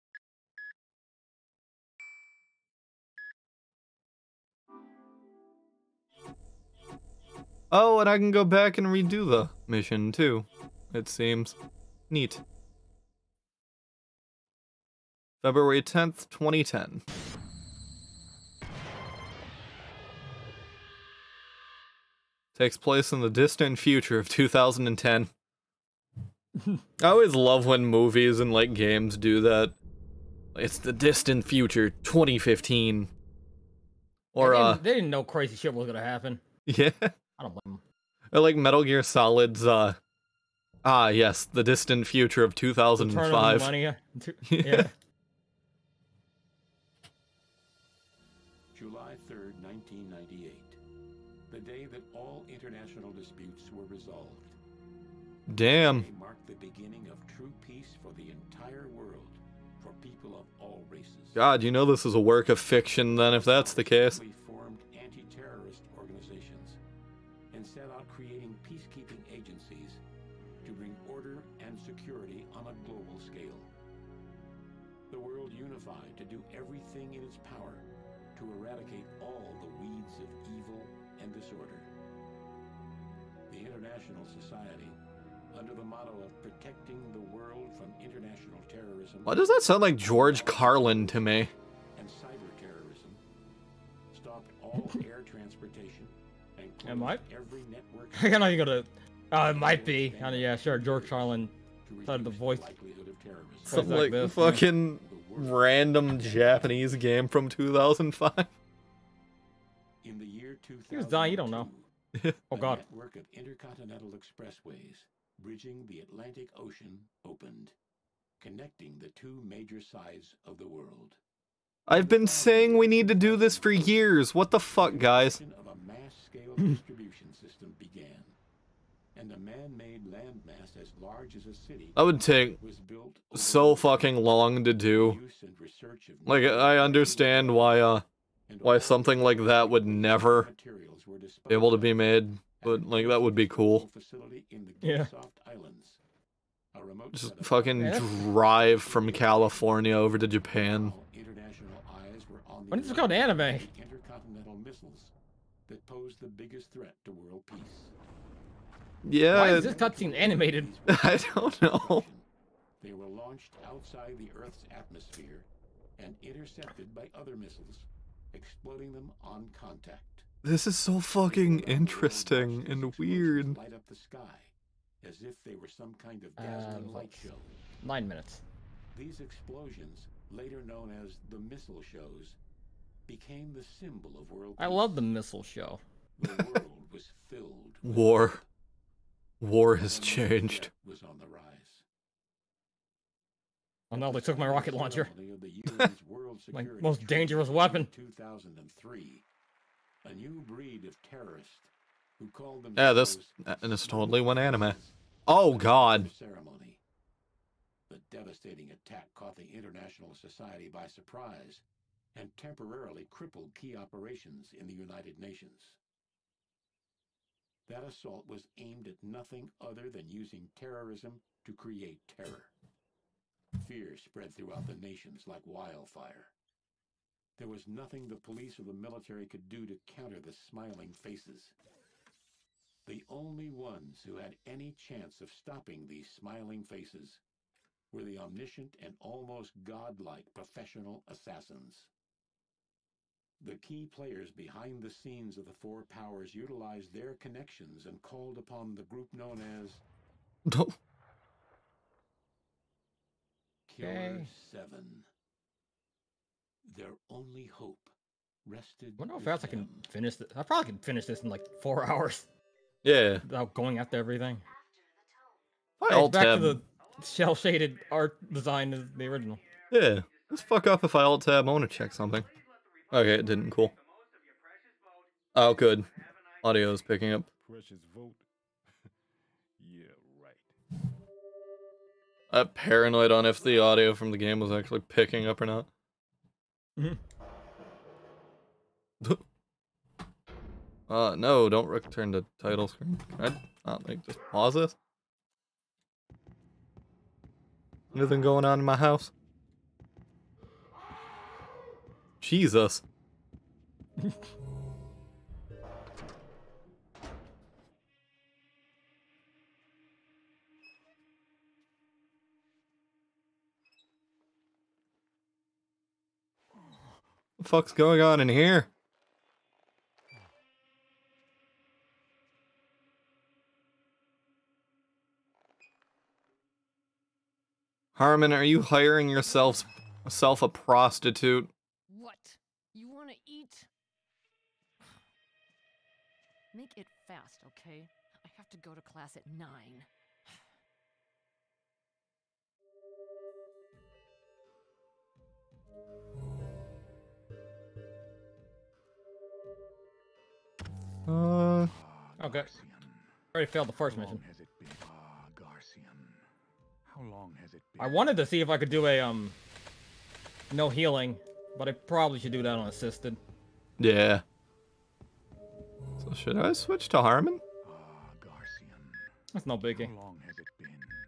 Oh, and I can go back and redo the mission, too. It seems. Neat. February 10th, 2010. Takes place in the distant future of 2010. I always love when movies and, like, games do that. It's the distant future, 2015. Or, They didn't know crazy shit was gonna happen. yeah. I don't blame them. Or, like, Metal Gear Solid's, yes, the distant future of 2005. Yeah. July 3rd, 1998. The day that all international disputes were resolved. Damn. They marked the beginning of true peace for the entire world, for people of all races. God, you know this is a work of fiction then, if that's the case. We formed anti-terrorist organizations and set out creating peacekeeping agencies to bring order and security on a global scale. The world unified to do everything in its power to eradicate all the weeds of evil and disorder. The International Society, under the motto of protecting the world from international terrorism. Why does that sound like George Carlin to me? And cyber terrorism, stopped all air transportation and It might. closed every network. I know you're gonna. It might be. Yeah, sure. George Carlin started the voice. Likelihood of terrorism. Some like like this, fucking random Japanese game from 2005. In the year 2000, He was dying, you don't know. Oh god. A network of intercontinental expressways bridging the Atlantic Ocean opened, connecting the two major sides of the world. I've been saying we need to do this for years. What the fuck, guys? Of a mass-scale distribution system began, and a man-made landmass as large as a city That would take was built so fucking long to do. use and research of Like, I understand why something like that would never materials were be able to be disposed made, but like that would be cool. facility in the Yeah. Soft Islands. A remote Just set of fucking Yeah. drive from California over to Japan. international eyes were on the When is this called anime? intercontinental missiles that pose the biggest threat to world peace. Why Yeah, is this cutscene animated? I don't know. They were launched outside the Earth's atmosphere and intercepted by other missiles, exploding them on contact. This is so fucking interesting and weird. Light up the sky as if they were some kind of dazzling light show. 9 minutes. These explosions, later known as the missile shows, became the symbol of world peace. I love the missile show. The world was filled with War. War has One changed. threat was on the rise. Oh no, they took my rocket launcher. Ceremony of the UN's World My Security most dangerous weapon. 2003, a new breed of terrorists who called Yeah, this themselves and it's totally one anime. Nazis Oh god. ceremony. The devastating attack caught the International Society by surprise and temporarily crippled key operations in the United Nations. That assault was aimed at nothing other than using terrorism to create terror. Fear spread throughout the nations like wildfire. there was nothing the police or the military could do to counter the smiling faces. The only ones who had any chance of stopping these smiling faces were the omniscient and almost godlike professional assassins. The key players behind the scenes of the four powers utilized their connections and called upon the group known as Killer7. Their only hope rested. I wonder how with fast I can them. finish this. I probably can finish this in like 4 hours Yeah. without going after everything. If I Hey, alt back to tab. the shell-shaded art design as the original. Yeah. Let's fuck up if I alt tab. I want to check something. Okay, it didn't. Cool. Oh, good. Audio is picking up. Precious vote. Yeah, right. I'm paranoid on if the audio from the game was actually picking up or not. No, don't return to title screen. Can I not like just pause this? Anything going on in my house? Jesus. What the fuck's going on in here? Harmon, are you hiring yourself a prostitute? What? You want to eat? Make it fast, okay? I have to go to class at 9. Okay. Already failed the first mission. Has it been? Ah, Garcian. How long has it been? I wanted to see if I could do a no healing, but I probably should do that on assisted. Yeah. So should I switch to Harmon? Ah, Garcian. That's no biggie. How long has it been?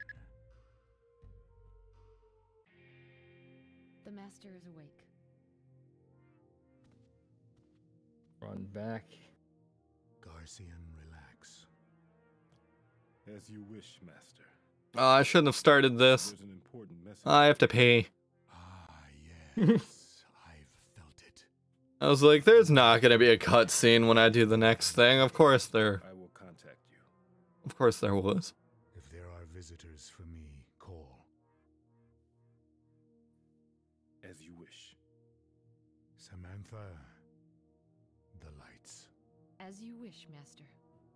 The master is awake. Run back. Garcian, relax. As you wish, Master. I shouldn't have started this. There's an important message. I have to pee. Ah, yes. I've felt it. I was like, there's not gonna be a cutscene when I do the next thing. Of course there. I will contact you. Of course there was. If there are visitors for me, call. As you wish. Samantha, the lights. As you wish, master.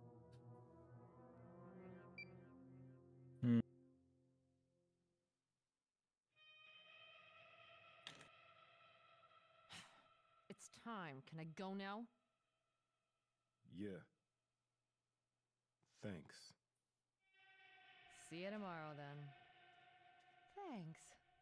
It's time. Can I go now? Yeah. Thanks. See you tomorrow, then. Thanks.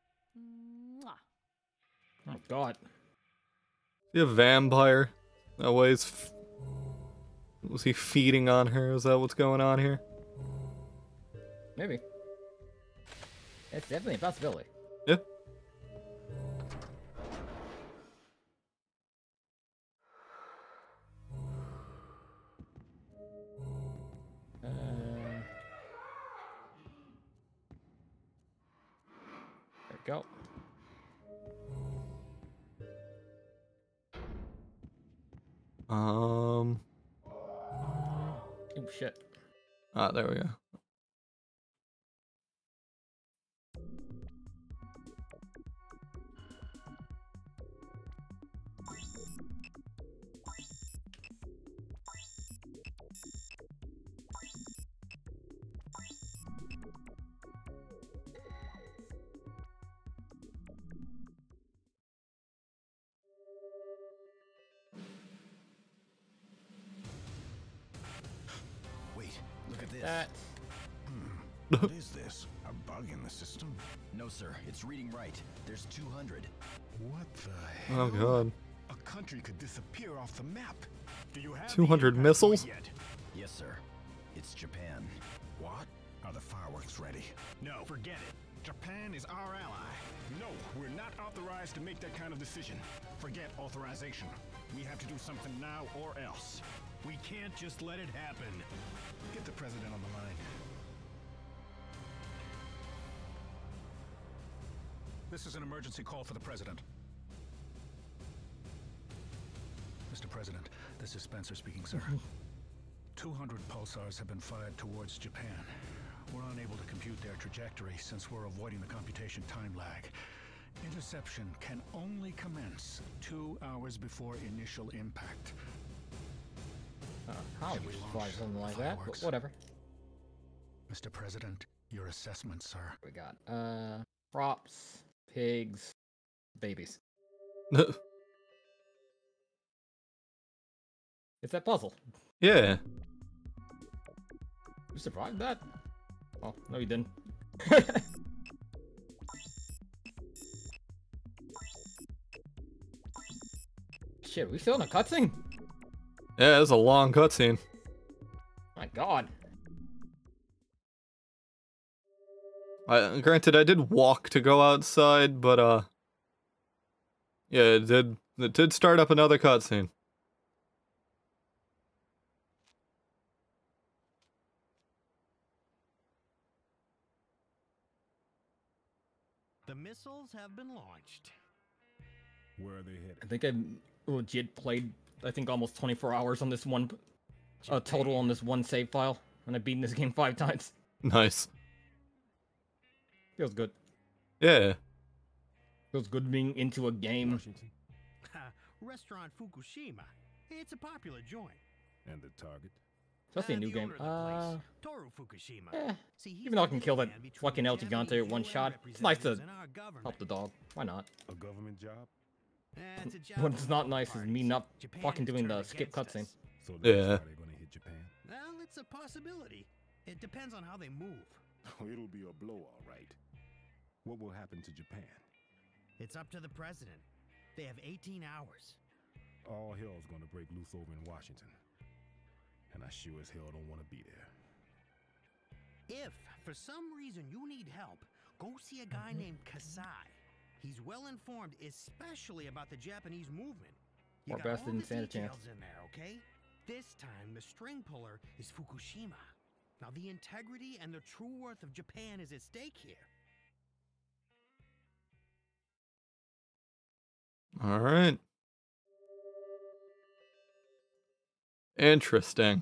Mwah. Oh, God. Is he a vampire? That way was he feeding on her? Is that what's going on here? Maybe. It's definitely a possibility. Yeah. There we go. Oh Shit. Ah, there we go. Wait, look at this. That. What is this? A bug in the system? No, sir. It's reading right. There's 200. What the hell? Oh god. A country could disappear off the map. Do you have 200 missiles? yet? Yes, sir. It's Japan. What? Are the fireworks ready? No, forget it. Japan is our ally. No, we're not authorized to make that kind of decision. Forget authorization. We have to do something now or else. We can't just let it happen. Get the president on the line. This is an emergency call for the president. Mr. President, this is Spencer speaking, sir. 200 pulsars have been fired towards Japan. We're unable to compute their trajectory since we're avoiding the computation time lag. Interception can only commence 2 hours before initial impact. How would Should we you launch fly something like that? But fireworks? whatever. Mr. President, your assessment, sir. We got props, pigs, babies. It's that puzzle. Yeah. You survived that? Oh, no you didn't. Shit, are we still in a cutscene? Yeah, it's a long cutscene. My god. Granted, I did walk to go outside, but yeah, it did start up another cutscene. The missiles have been launched. Where are they headed? I think I legit played, I think, almost 24 hours on this one, total on this one save file, and I've beaten this game 5 times. Nice. Feels good. Yeah. Feels good being into a game. Washington. Restaurant Fukushima. It's a popular joint. And the target? Especially a new The game. owner of the place, Toru Fukushima. Eh, See, he's even though I the can kill that middleman between fucking the El Gigante Japanese at one UN shot, it's nice to representatives and our government. help the dog. Why not? A government job? It's a job What's for not both nice is me parties. not Japan fucking has doing the turned skip against cutscene. us. So Yeah. are they gonna hit Japan? Well, it's a possibility. It depends on how they move. It'll be a blow, all right. What will happen to Japan? It's up to the president. They have 18 hours. All hell's gonna break loose over in Washington. And I sure as hell don't want to be there. If, for some reason, you need help, go see a guy named Kasai. He's well informed, especially about the Japanese movement. You Poor got bastard all didn't the stand a chance. details in there, okay? This time, the string puller is Fukushima. Now, the integrity and the true worth of Japan is at stake here. All right. Interesting.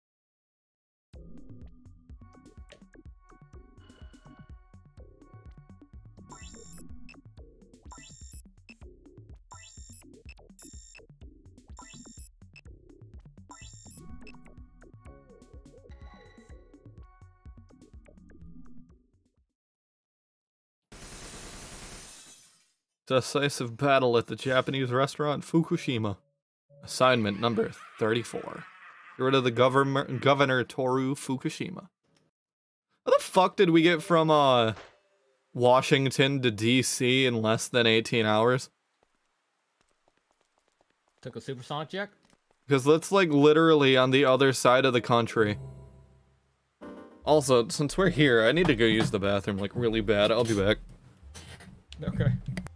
Decisive battle at the Japanese restaurant Fukushima. Assignment number 34. Get rid of the Governor Toru Fukushima. How the fuck did we get from Washington to DC in less than 18 hours? Took a supersonic jet? Because that's like literally on the other side of the country. Also, since we're here, I need to go use the bathroom like really bad. I'll be back. Okay.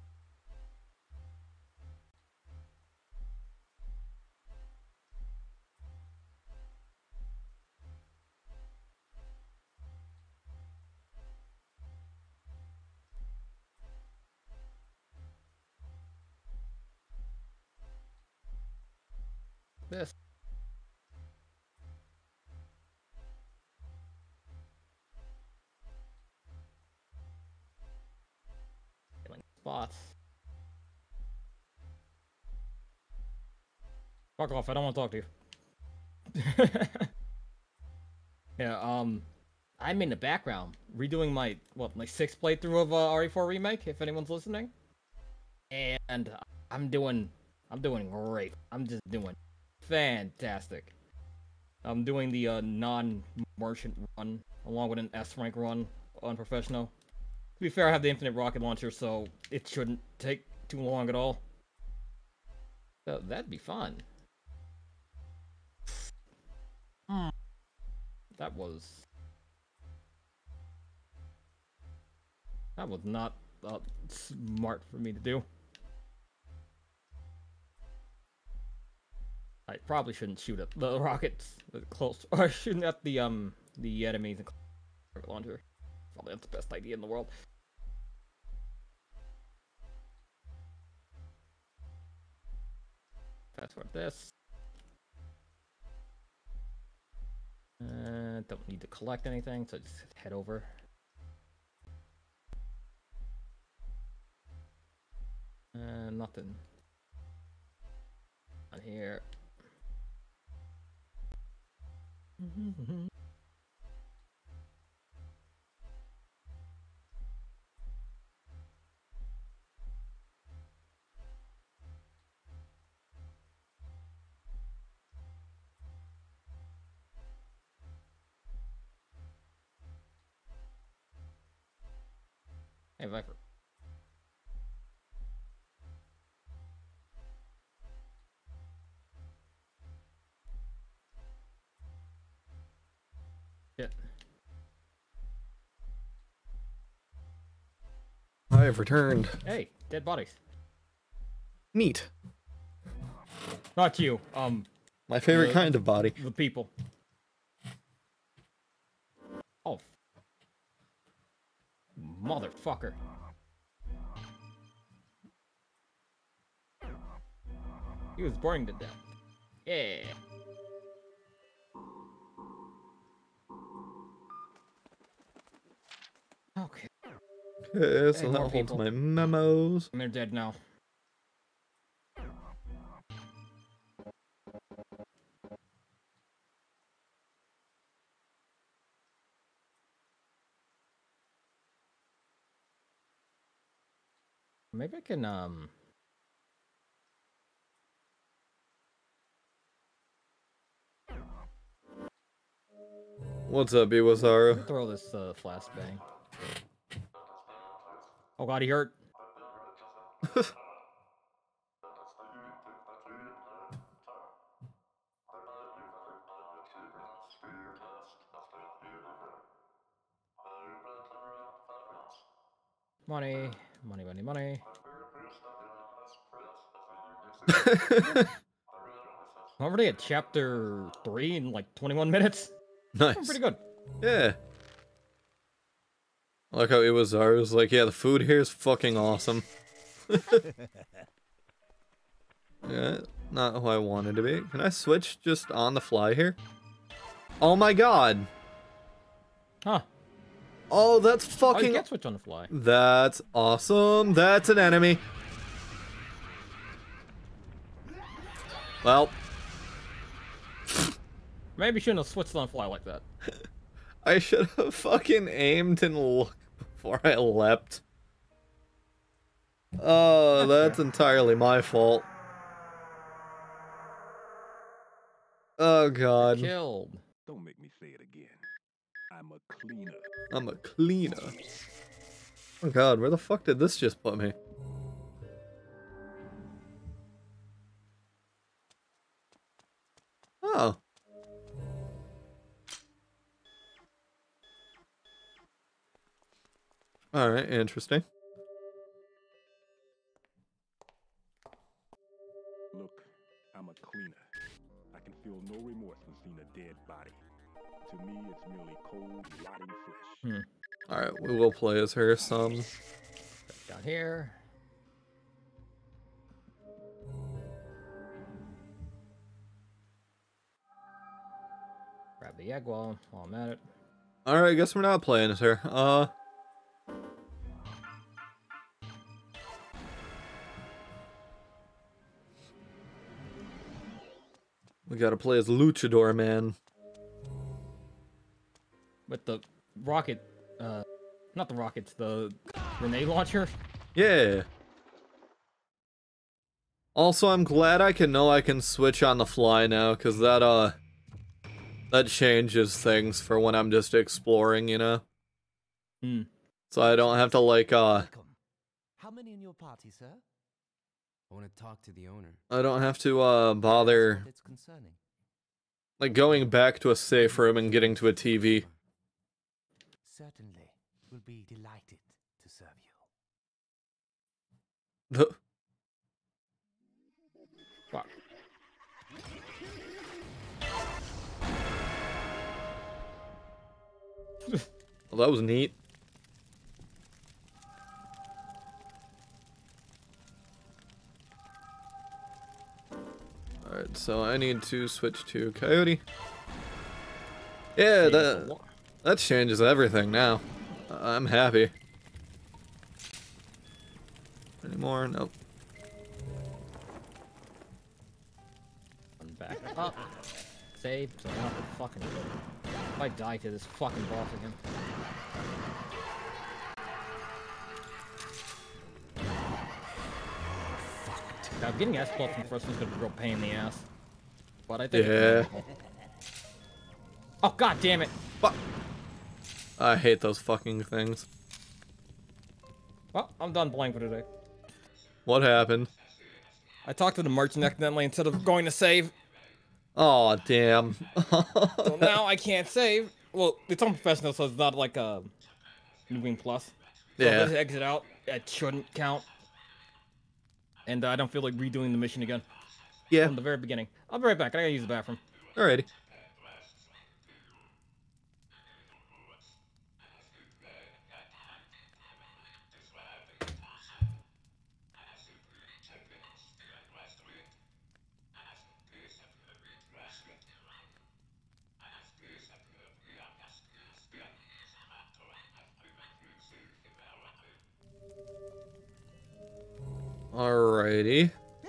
This. Killing spots. Fuck off, I don't want to talk to you. Yeah, I'm in the background redoing my, my 6th playthrough of RE4 Remake, if anyone's listening. And I'm doing great. I'm just doing fantastic. I'm doing the non-merchant run, along with an S-rank run on professional. To be fair, I have the infinite rocket launcher, so it shouldn't take too long at all. So that'd be fun. That was not smart for me to do. I probably shouldn't shoot at the rockets close, or shooting at the enemies in rocket launcher. Probably not the best idea in the world. Fast forward this. Don't need to collect anything, so just head over. Nothing on here. Hey, Viper. Shit. I have returned. Hey, dead bodies. Neat. Not you. My favorite kind of body. The people. Oh. Motherfucker. He was boring to death. Yeah. Okay. Okay, so Hey, that more holds people. my memos. And they're dead now. Maybe I can What's up, Iwasaru? throw this flashbang. Oh god, he hurt. Money, money, money, money. I'm already at chapter 3 in like 21 minutes. Nice. I'm pretty good. Yeah. I like how Iwasaru was like, yeah, the food here is fucking awesome. Yeah, not who I wanted to be. Can I switch just on the fly here? Oh my god. Huh. Oh, that's Oh, you fucking... can't switch on the fly. That's awesome. That's an enemy. Well. Maybe you shouldn't have switched on the fly like that. I should have fucking aimed and looked before I leapt. Oh, that's entirely my fault. Oh god. Killed. Don't make me say it again. I'm a cleaner. I'm a cleaner. Oh god, where the fuck did this just put me? Oh. Alright, interesting. Look, I'm a cleaner. I can feel no remorse when seeing a dead body. To me, it's merely cold, rotting flesh. Alright, we will play as her some. Down here. Grab the egg while I'm at it. Alright, I guess we're not playing as her. We gotta play as Luchador, man. With the rocket, not the rockets, the grenade launcher. Yeah. Also, I'm glad I can switch on the fly now, because that changes things for when I'm just exploring, you know? So I don't have to, like, How many in your party, sir? I want to talk to the owner. I don't have to, bother, It's concerning. like, going back to a safe room and getting to a TV. Certainly. Will be delighted to serve you. Fuck. Well, that was neat. Alright, so I need to switch to Coyote. Yeah, that changes everything now. I'm happy. Any more? Nope. I'm back up. Save, so I don't have to fucking... If I die to this fucking boss again. Now, getting S-Plus from the first one's gonna be a real pain in the ass. But I think it's manageable. Oh, god damn it! Fuck! I hate those fucking things. Well, I'm done playing for today. What happened? I talked to the merchant accidentally instead of going to save. Oh damn. So now I can't save. Well, it's on professional, so it's not like a moving plus. So Yeah. if I just exit out, it shouldn't count. And I don't feel like redoing the mission again. Yeah. From the very beginning. I'll be right back. I gotta use the bathroom. Alrighty. Alrighty.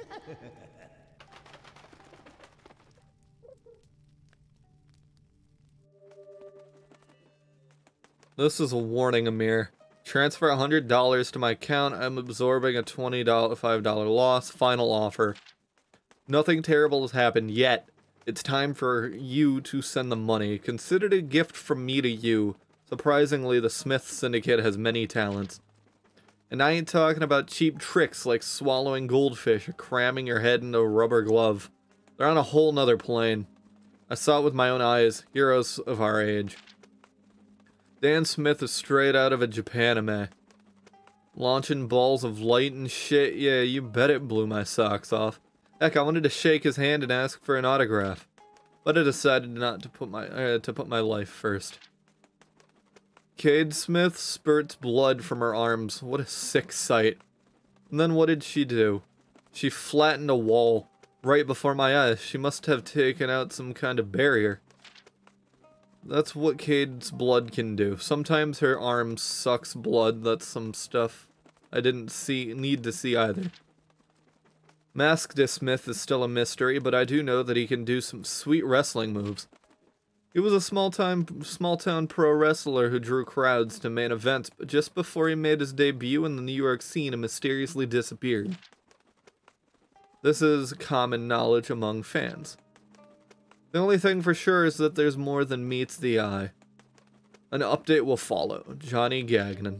This is a warning, Amir. Transfer $100 to my account. I'm absorbing a $25 loss. Final offer. Nothing terrible has happened yet. It's time for you to send the money. Consider it a gift from me to you. Surprisingly, the Smith Syndicate has many talents. And I ain't talking about cheap tricks like swallowing goldfish or cramming your head into a rubber glove. They're on a whole nother plane. I saw it with my own eyes. Heroes of our age. Dan Smith is straight out of a Japan anime. Launching balls of light and shit. Yeah, you bet it blew my socks off. Heck, I wanted to shake his hand and ask for an autograph. But I decided not to put my life first. Cade Smith spurts blood from her arms. What a sick sight. And then what did she do? She flattened a wall right before my eyes. She must have taken out some kind of barrier. That's what Cade's blood can do. Sometimes her arm sucks blood. That's some stuff I didn't need to see either. Masked Smith is still a mystery, but I do know that he can do some sweet wrestling moves. He was a small-town pro wrestler who drew crowds to main events, but just before he made his debut in the New York scene, he mysteriously disappeared. This is common knowledge among fans. The only thing for sure is that there's more than meets the eye. An update will follow. Johnny Gagnon.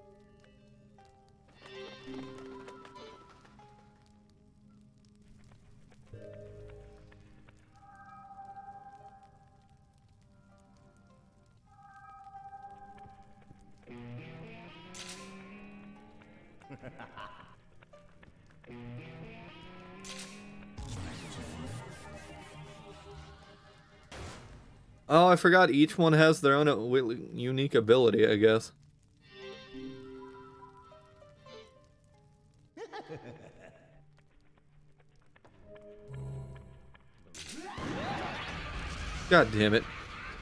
Oh, I forgot each one has their own unique ability, I guess. God damn it.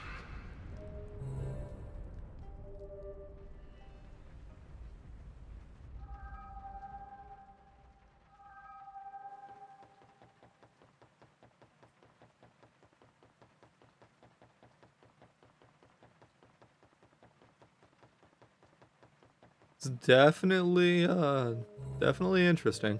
It's definitely interesting.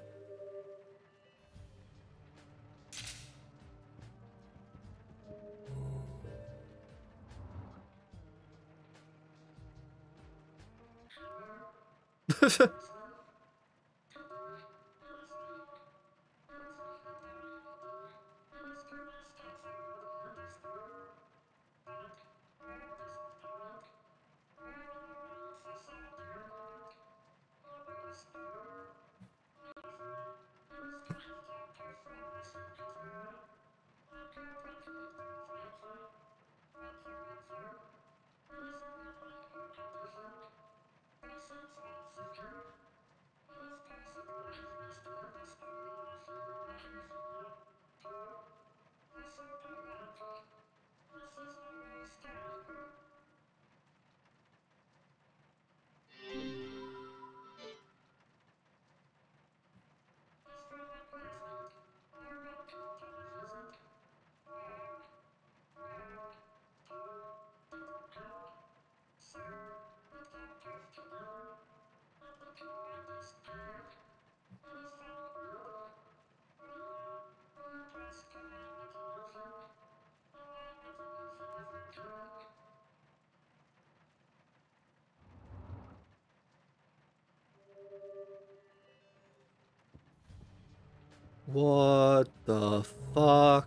What the fuck?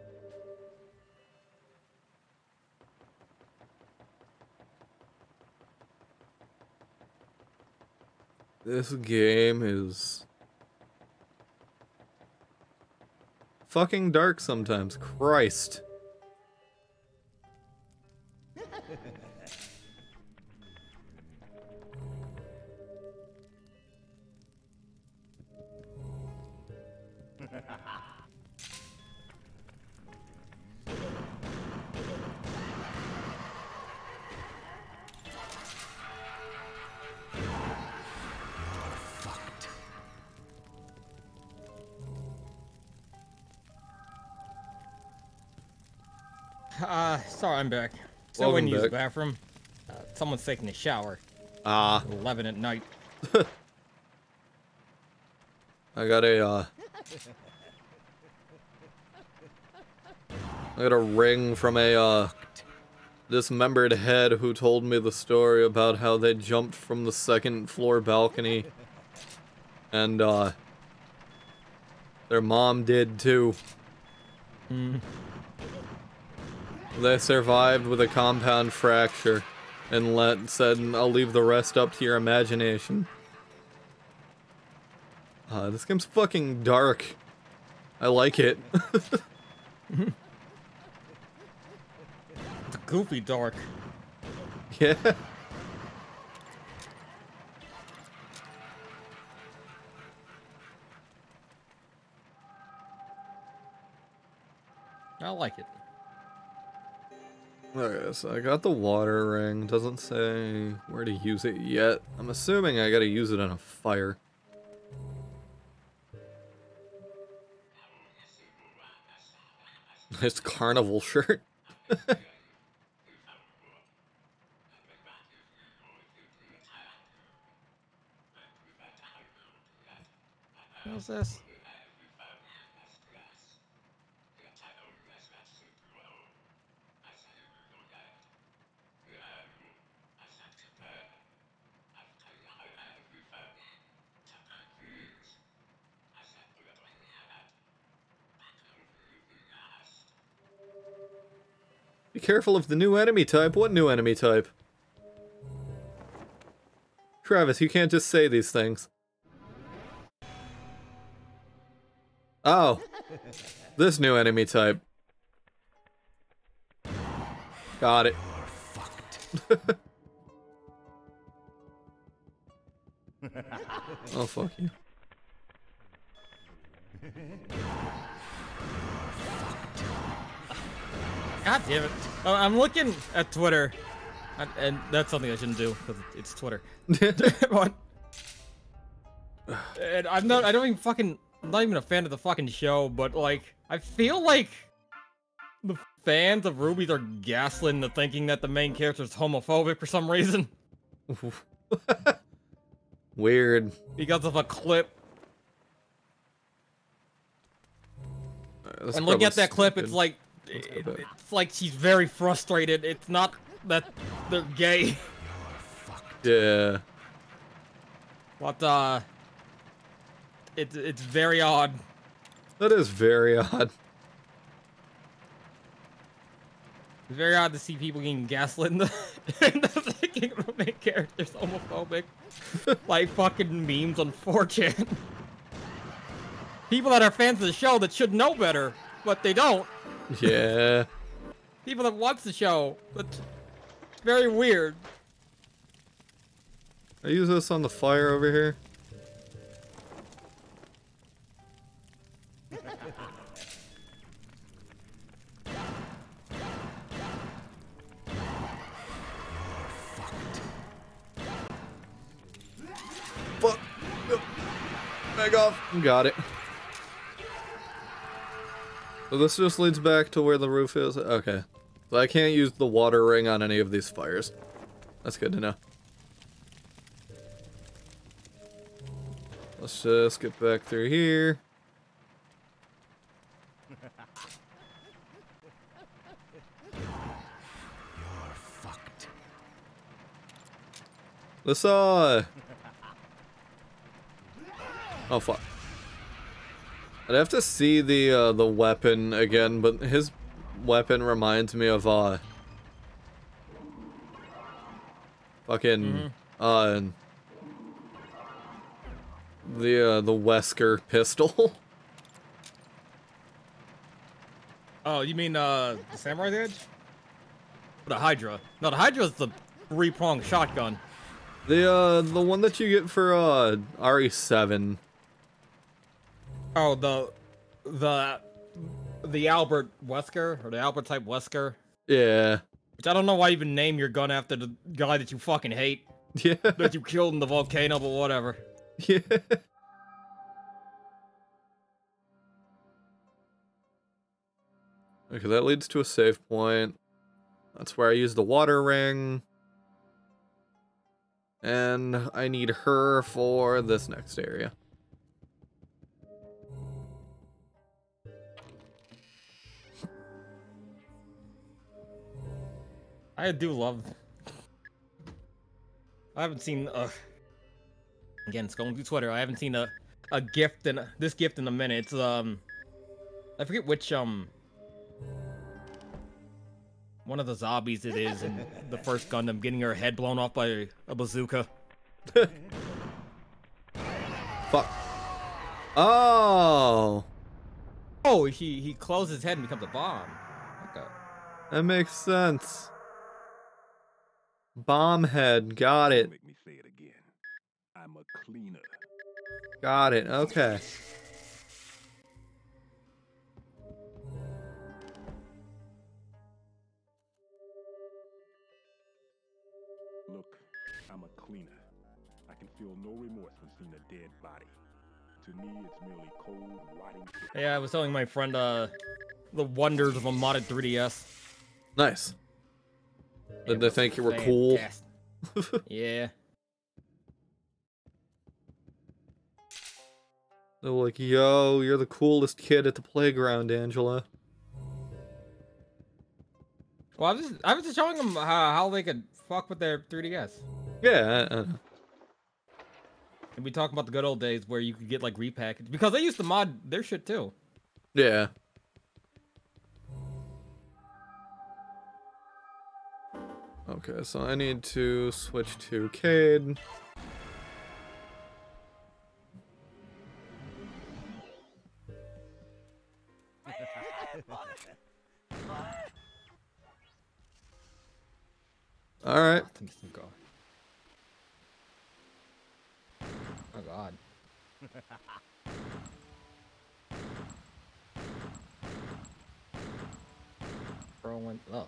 This game is fucking dark sometimes. Christ. Sorry, I'm back. So Welcome when you use the back. bathroom, someone's taking a shower. Ah. 11 at night. I got a ring from a dismembered head who told me the story about how they jumped from the second floor balcony and their mom did too. They survived with a compound fracture and said, I'll leave the rest up to your imagination. This game's fucking dark. I like it. It's goofy dark. Yeah. I like it. Okay, so I got the water ring. Doesn't say where to use it yet. I'm assuming I gotta use it on a fire. Nice carnival shirt. What's this? Be careful of the new enemy type. What new enemy type? Travis, you can't just say these things. Oh. This new enemy type. Got it. Oh, fuck you. God damn it. I'm looking at Twitter. And that's something I shouldn't do, because it's Twitter. But, and I don't even fucking, I'm not even a fan of the fucking show, but like, I feel like the fans of Rubies are gaslit into thinking that the main character is homophobic for some reason. Weird. Because of a clip. That's And looking at that clip, stupid. it's like, it's like she's very frustrated. It's not that they're gay. Yeah. But, it's very odd. That is very odd. It's very odd to see people getting gaslit into thinking the main character's homophobic. Like fucking memes on 4chan. People that are fans of the show that should know better, but they don't. Yeah. People that watch the show, but it's very weird. I use this on the fire over here. Fuck. Back off. Got it. So this just leads back to where the roof is? Okay. So I can't use the water ring on any of these fires. That's good to know. Let's just get back through here. You're fucked. This, Oh, fuck. I'd have to see the weapon again, but his weapon reminds me of fucking the Wesker pistol. Oh, you mean the Samurai's Edge? The Hydra. No, the Hydra is the 3-pronged shotgun. The one that you get for RE7. Oh, the Albert Wesker, or the Albert type Wesker. Yeah. Which I don't know why you even name your gun after the guy that you fucking hate. Yeah. That you killed in the volcano, but whatever. Yeah. Okay, that leads to a save point. That's where I use the water ring. And I need her for this next area. I do love... I haven't seen, again, scrolling through Twitter, I haven't seen a gift in, this gift in a minute. It's, I forget which, one of the zombies it is in the first Gundam getting her head blown off by a bazooka. Fuck. Oh! Oh, he closes his head and becomes a bomb. Okay. That makes sense. Bomb head, got it. Make me say it again. I'm a cleaner. Got it, okay. Look, I'm a cleaner. I can feel no remorse when seeing a dead body. To me, it's merely cold, rotting flesh. Yeah, I was telling my friend, the wonders of a modded 3DS. Nice. Did they think you were cool? Yeah. They're like, yo, you're the coolest kid at the playground, Angela. Well, I was just showing them how they could fuck with their 3DS. Yeah, And we talk about the good old days where you could get like repackaged because they used to mod their shit too. Yeah. Okay, so I need to switch to Cade. All right. Oh God. Bro went up.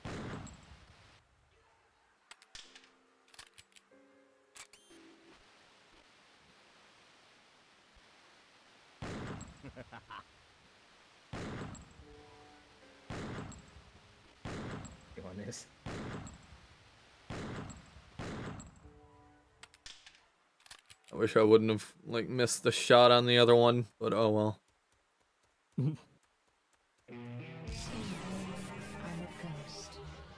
On this. I wish I wouldn't have like missed the shot on the other one, but oh well. I'm a ghost.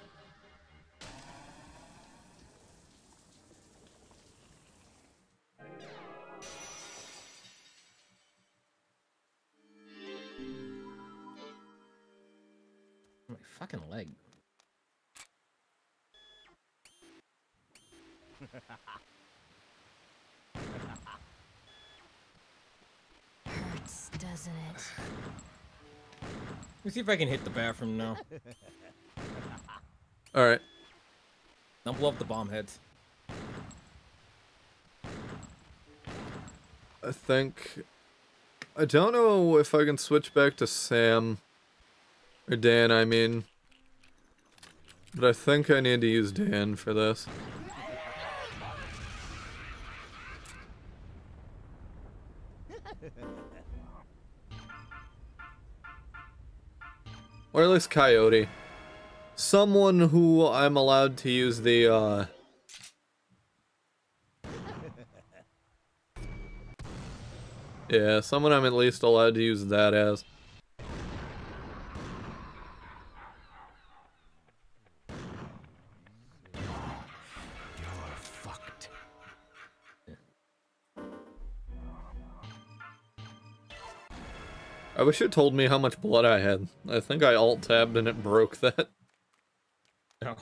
My fucking leg. Hurts, doesn't it? Let me see if I can hit the bathroom now. Alright. Don't blow up the bomb heads. I think... I don't know if I can switch back to Sam. Or Dan, I mean. But I think I need to use Dan for this. Or at least Coyote. Someone who I'm allowed to use the, yeah, someone I'm at least allowed to use that as. You're fucked. I wish it told me how much blood I had. I think I alt-tabbed and it broke that. Oh.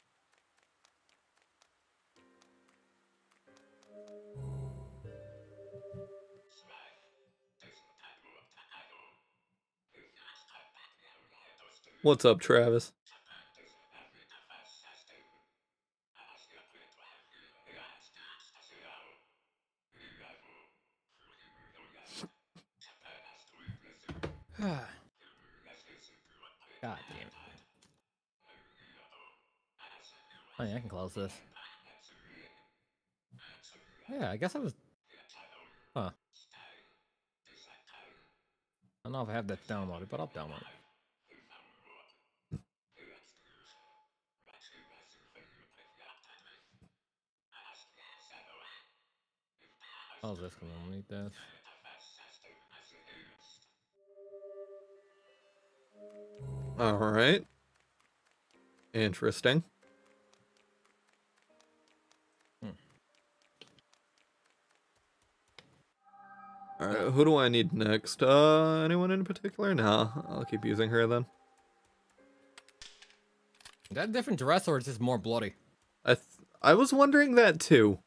What's up, Travis? God damn it. Oh yeah, I can close this. Yeah, I guess I was... Huh. I don't know if I have that downloaded, but I'll download it. How's this gonna need this? Alright. Interesting. Alright, who do I need next? Anyone in particular? Nah, I'll keep using her then. Is that a different dress or is this more bloody? I was wondering that too.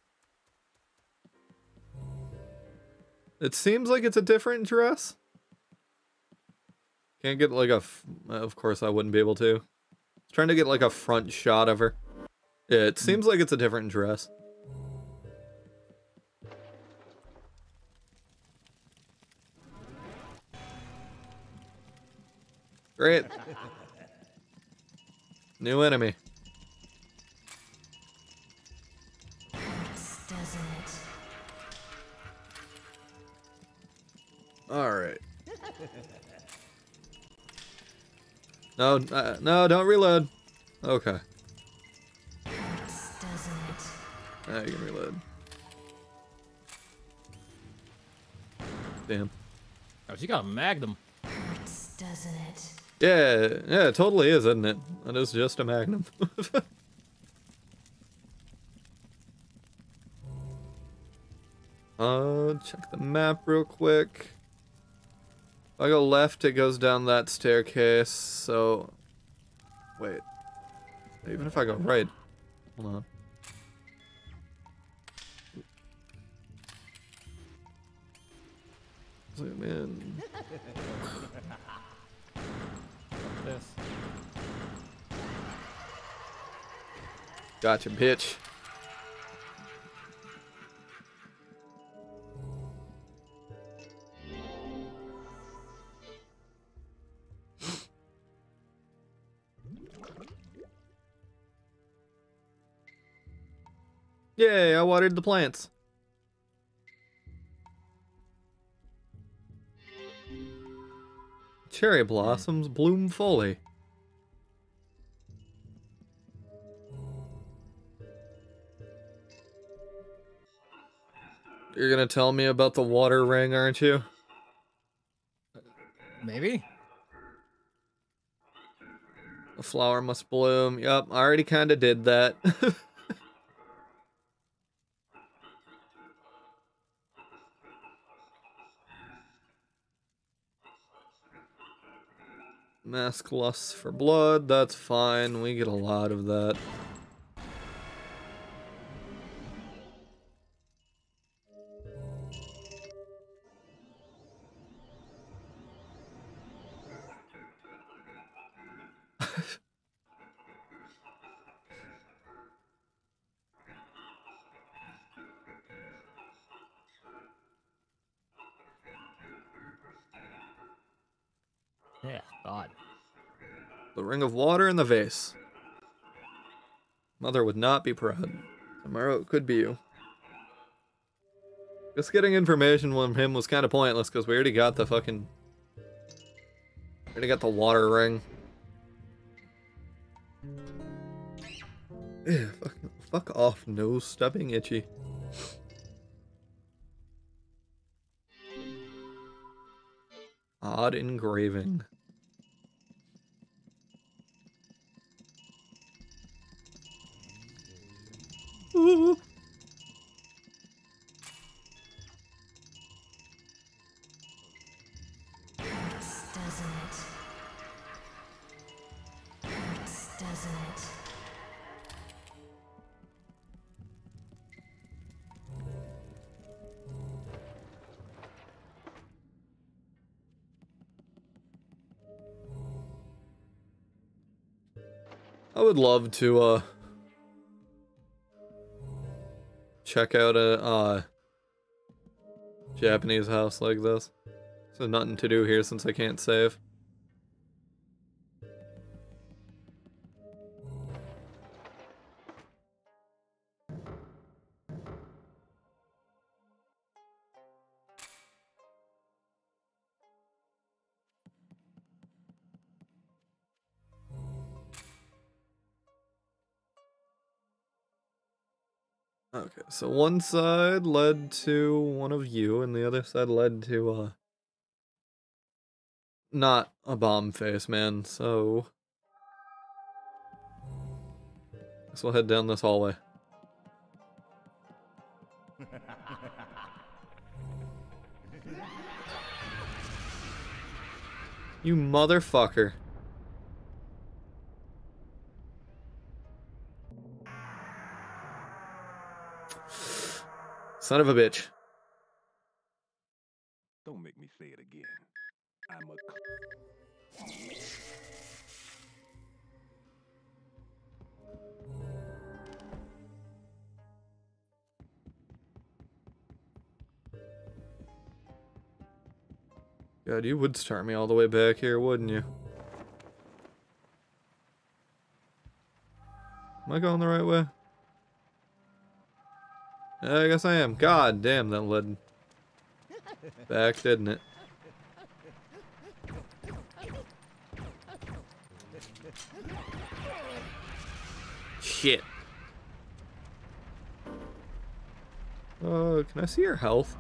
It seems like it's a different dress. Can't get like a... Of course I wouldn't be able to. Trying to get like a front shot of her. Yeah, it seems like it's a different dress. Great. New enemy. Doesn't it? Alright. No, no, don't reload. Okay. Doesn't it? Now you can reload. Damn. Oh, she got a magnum. Doesn't it? Yeah, it totally is, isn't it? It is just a magnum. Check the map real quick. If I go left, it goes down that staircase, so... Wait. Even if I go right... Hold on. Zoom in. This. Gotcha, bitch. Yay, I watered the plants. Cherry blossoms bloom fully. You're gonna tell me about the water ring, aren't you? Maybe? A flower must bloom. Yup, I already kinda did that. Mask lusts for blood, that's fine. We get a lot of that. Yeah, God. The ring of water in the vase. Mother would not be proud. Tomorrow it could be you. Just getting information from him was kind of pointless because we already got the fucking... already got the water ring. Yeah, fuck off, nose stubbing itchy. Odd engraving. Ooh. doesn't it? I would love to check out a Japanese house like this. So nothing to do here since I can't save. Okay, so one side led to one of you, and the other side led to, not a bomb face, man, so... guess we'll head down this hallway. You motherfucker. Son of a bitch. Don't make me say it again. I'm a... God, you would start me all the way back here, wouldn't you? Am I going the right way? I guess I am. God damn, that led back, didn't it? Shit. Can I see your health?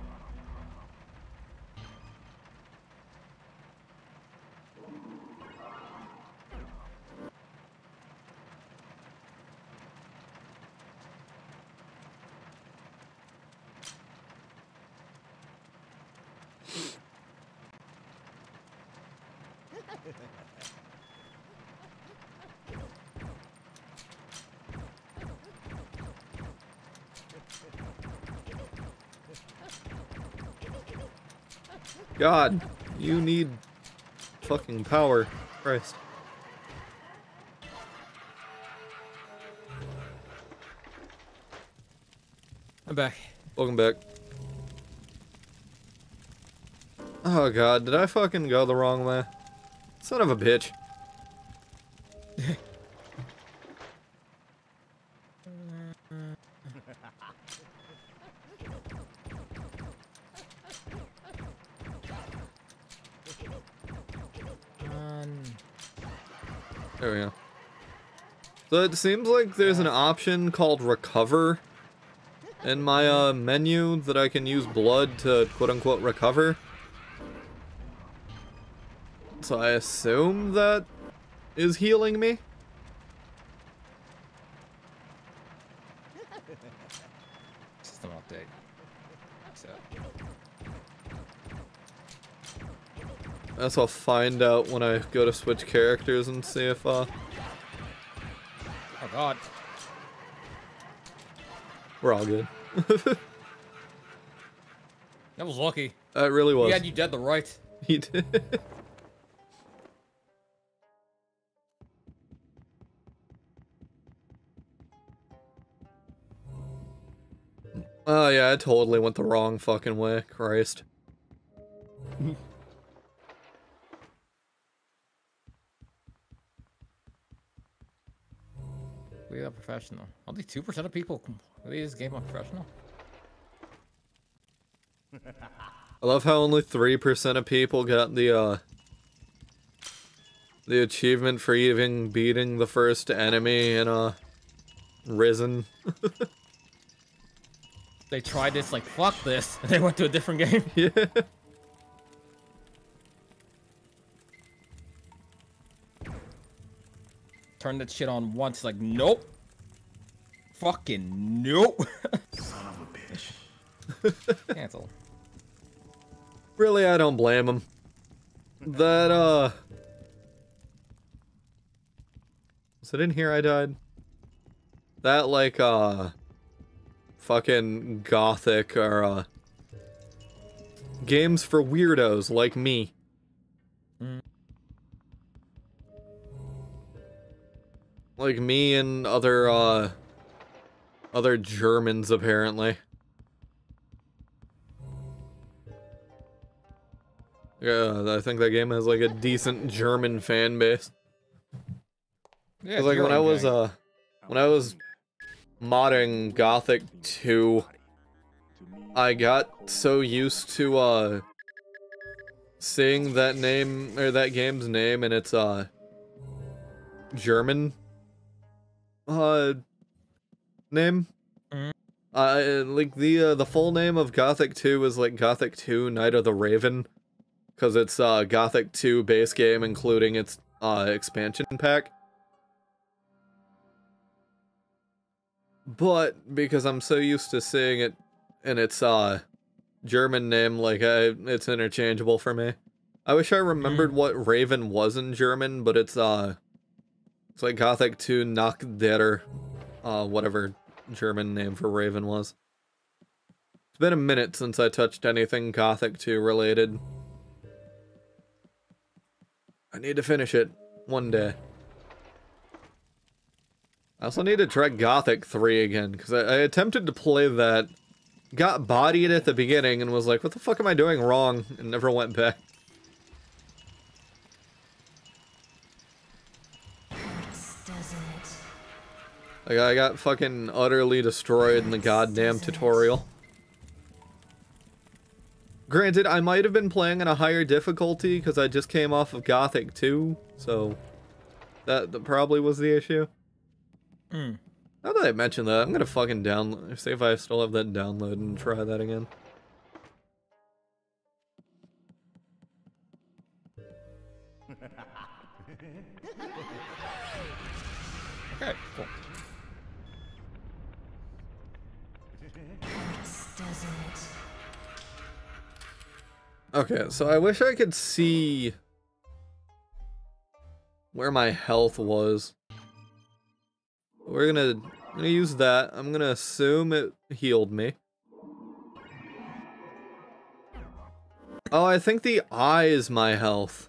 God, you need fucking power. Christ. I'm back. Welcome back. Oh god, did I fucking go the wrong way? Son of a bitch. There we go. So it seems like there's an option called recover in my menu that I can use blood to quote-unquote recover. So I assume that is healing me. System update. So. I guess I'll find out when I go to switch characters and see if Oh god. we're all good. That was lucky. It really was. He had you dead the right. He did. Oh yeah, I totally went the wrong fucking way. Christ. We are professional. Only 2% of people play this game on professional. I love how only 3% of people got the achievement for even beating the first enemy in Risen. They tried this like, fuck this, and they went to a different game. Yeah. Turn that shit on once, like, nope. Fucking nope. Son of a bitch. Cancel. Really, I don't blame him. That, it in here I died? That, like, fucking gothic or, games for weirdos like me. Like me and other Germans, apparently. Yeah, I think that game has, like, a decent German fan base. Yeah, 'Cause, like, when I was modding Gothic 2, I got so used to, seeing that name, or that game's name, and its, German, name. Like, the full name of Gothic 2 is, like, Gothic 2 Night of the Raven, because it's, Gothic 2 base game, including its, expansion pack. But, because I'm so used to seeing it in its, German name, like, it's interchangeable for me. I wish I remembered what Raven was in German, but it's like Gothic 2 Nacht der, whatever German name for Raven was. It's been a minute since I touched anything Gothic 2 related. I need to finish it one day. I also need to try Gothic 3 again, because I attempted to play that, got bodied at the beginning, and was like, what the fuck am I doing wrong? And never went back. Like, I got fucking utterly destroyed in the goddamn tutorial. Granted, I might have been playing in a higher difficulty, because I just came off of Gothic 2, so that probably was the issue. Now that I mentioned that, I'm gonna fucking download, see if I still have that download and try that again. Okay, cool. Okay, so I wish I could see where my health was. We're gonna use that. I'm gonna assume it healed me. Oh, I think the eye is my health.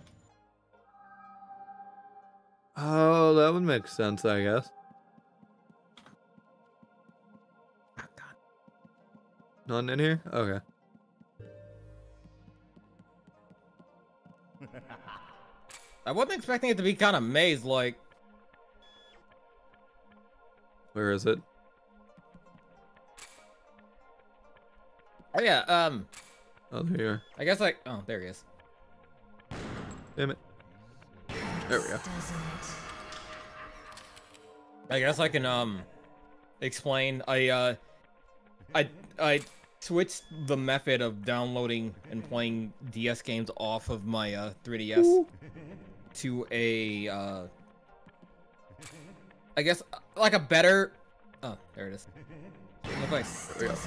Oh, that would make sense, I guess. None in here? Okay. I wasn't expecting it to be kind of maze-like. Where is it? Oh yeah, Oh, there you are. I guess like, oh, there he is. Damn it. There we go. I guess I can, explain. I switched the method of downloading and playing DS games off of my, 3DS to a, I guess, like a better... Oh, there it is. There we go.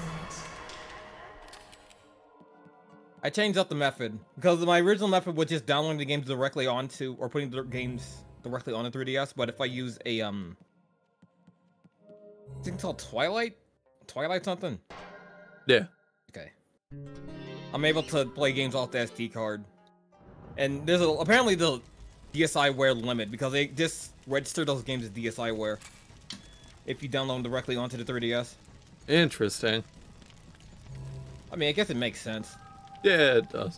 I changed up the method, because my original method was just downloading the games directly onto, or putting the games directly on the 3DS, but if I use a, I think it's called Twilight something? Yeah. Okay. I'm able to play games off the SD card. And there's apparently the DSiWare limit, because they just register those games as DSiWare if you download them directly onto the 3DS. Interesting. I mean, I guess it makes sense. Yeah, it does.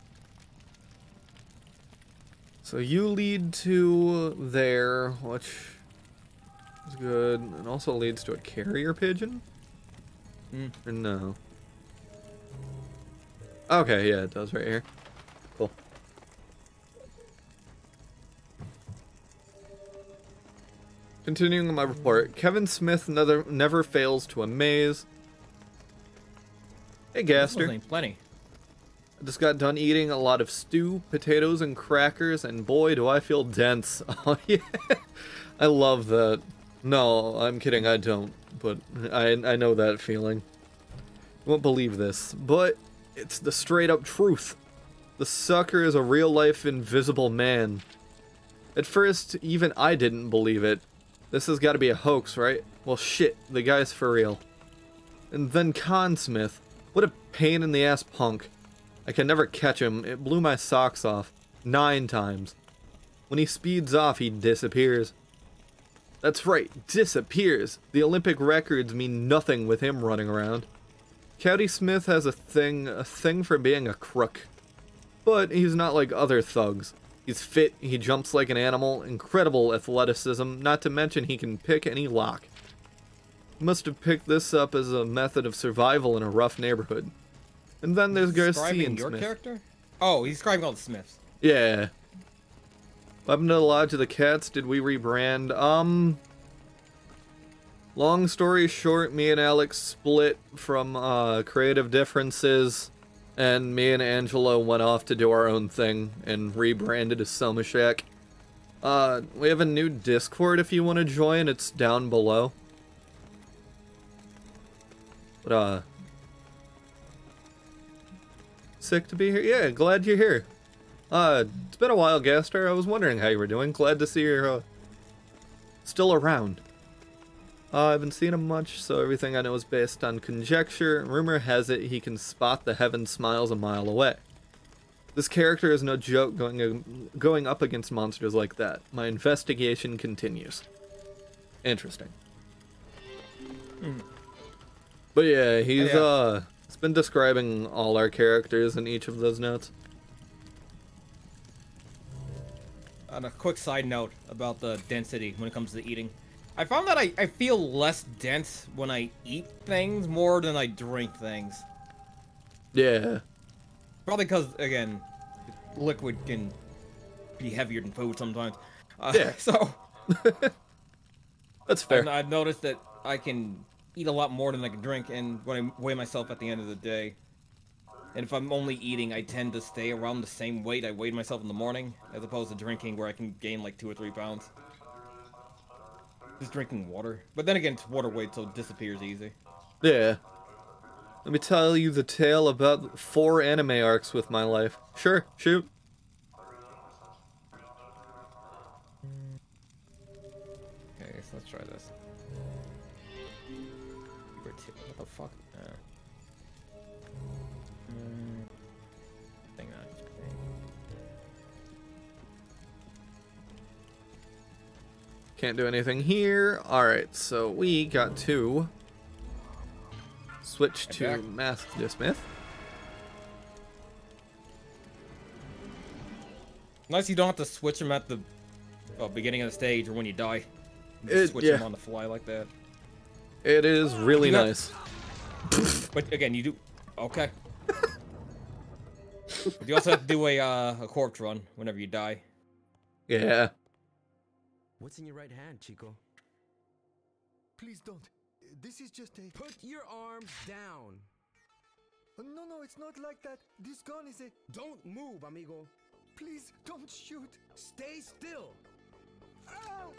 So you lead to there, which is good, and also leads to a carrier pigeon? Or no? Okay, yeah, it does right here. Cool. Continuing my report, Kevin Smith never fails to amaze. Hey, Gaster. Plenty. I just got done eating a lot of stew, potatoes, and crackers, and boy, do I feel dense. Oh, yeah. I love that. No, I'm kidding, I don't. But I know that feeling. You won't believe this, but it's the straight-up truth. The sucker is a real-life invisible man. At first, even I didn't believe it. This has got to be a hoax, right? Well, shit, the guy's for real. And then Consmith. What a pain in the ass punk. I can never catch him. It blew my socks off. 9 times. When he speeds off, he disappears. That's right, disappears. The Olympic records mean nothing with him running around. Cowdy Smith has a thing for being a crook. But he's not like other thugs. He's fit, he jumps like an animal, incredible athleticism, not to mention he can pick any lock. He must have picked this up as a method of survival in a rough neighborhood. And then there's Garcia and your Smith. character? Oh, he's describing all the Smiths. Yeah. What happened to the Lodge of the Cats? Did we rebrand? Long story short, me and Alex split from creative differences, and me and Angelo went off to do our own thing and rebranded as Selma Shack. We have a new Discord if you want to join, it's down below. But, sick to be here. Yeah, glad you're here. It's been a while, Gaster. I was wondering how you were doing. Glad to see you're, still around. I haven't seen him much, so everything I know is based on conjecture. Rumor has it he can spot the heaven smiles a mile away. This character is no joke going up against monsters like that. My investigation continues. Interesting. But yeah, he's been describing all our characters in each of those notes. On a quick side note about the density when it comes to eating. I found that I feel less dense when I eat things more than I drink things. Yeah. Probably because, again, liquid can be heavier than food sometimes. Yeah. So... That's fair. I've noticed that I can eat a lot more than I can drink, and when I weigh myself at the end of the day, and if I'm only eating, I tend to stay around the same weight I weighed myself in the morning, as opposed to drinking where I can gain like 2 or 3 pounds. Just drinking water. But then again, it's water weight, so it disappears easy. Yeah. Let me tell you the tale about 4 anime arcs with my life. Sure, shoot. Okay, so let's try this. What the fuck? Can't do anything here. Alright, so we got to switch to Master Smith. Nice you don't have to switch them at the beginning of the stage or when you die. You just switch them on the fly like that. It is really nice. But again, you do... Okay. But you also have to do a corpse run whenever you die. Yeah. What's in your right hand, Chico? Please don't. This is just a... Put your arms down. No, it's not like that. This gun is a... Don't move, amigo. Please, don't shoot. Stay still. Ow!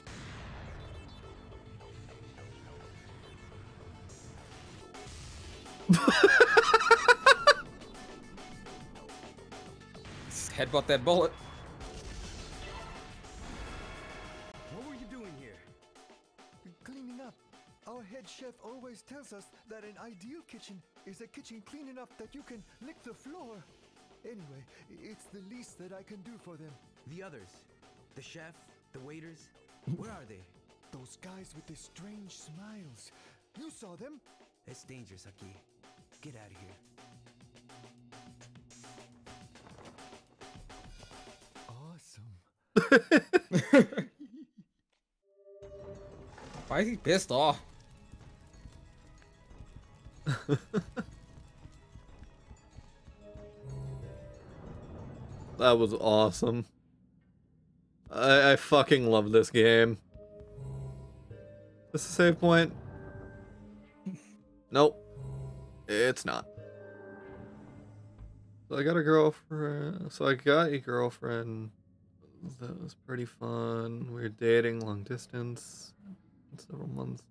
Headbutt that bullet. What were you doing here? Cleaning up. Our head chef always tells us that an ideal kitchen is a kitchen clean enough that you can lick the floor. Anyway, it's the least that I can do for them. The others? The chef? The waiters? Where are they? Those guys with the strange smiles. You saw them? It's dangerous, Aki. Get out of here. Awesome. Why is he pissed off? That was awesome. I fucking love this game. This is a save point? Nope. It's not. So I got a girlfriend. So I got a girlfriend. That was pretty fun. We were dating long distance. Several months.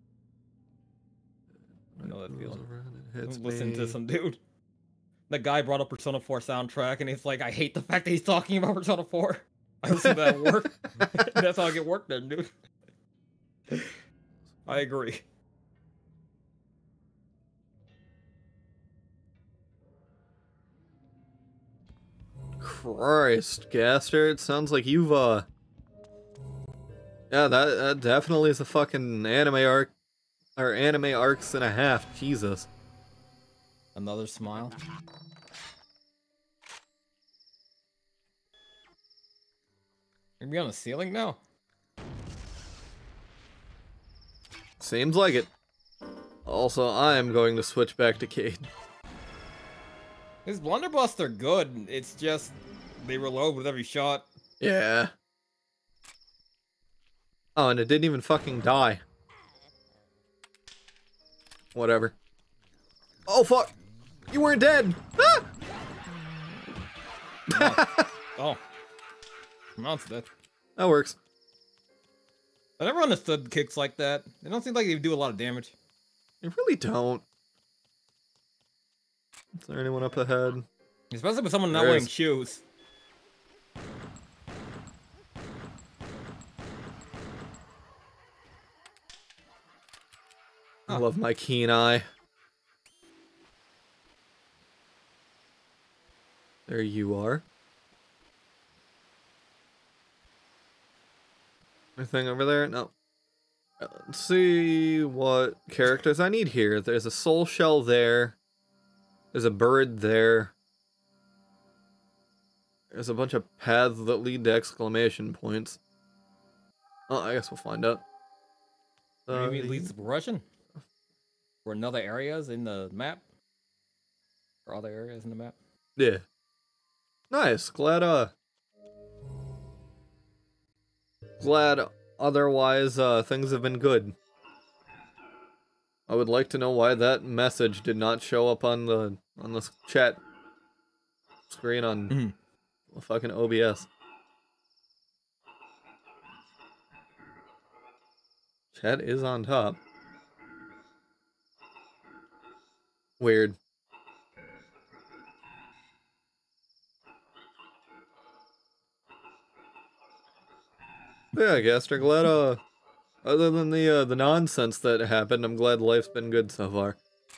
I know that feeling. Hits Listen me. to some dude. The guy brought up Persona 4 soundtrack, and he's like, I hate the fact that he's talking about Persona 4. I listen to that at work. That's how I get work done, dude. I agree. Christ, Gaster, it sounds like you've, yeah, that definitely is a fucking anime arc, or anime arcs and a half, Jesus. Another smile. Are we on the ceiling now? Seems like it. Also, I am going to switch back to Cade. His blunderbusses are good, it's just they reload with every shot. Yeah. Oh, and it didn't even fucking die. Whatever. Oh, fuck! You weren't dead! Ah! Oh. Mounts dead. That works. I never understood kicks like that. They don't seem like they do a lot of damage. They really don't. Is there anyone up ahead? Especially with someone not wearing shoes. I love my keen eye. There you are. Anything over there? No. Let's see what characters I need here. There's a soul shell there. There's a bird there. There's a bunch of paths that lead to exclamation points. Oh, I guess we'll find out. Maybe it leads to progression? Or another areas in the map? Or other areas in the map? Yeah. Nice. Glad otherwise things have been good. I would like to know why that message did not show up on the chat screen on fucking OBS. Chat is on top. Weird. Yeah, Gaster, glad other than the nonsense that happened, I'm glad life's been good so far.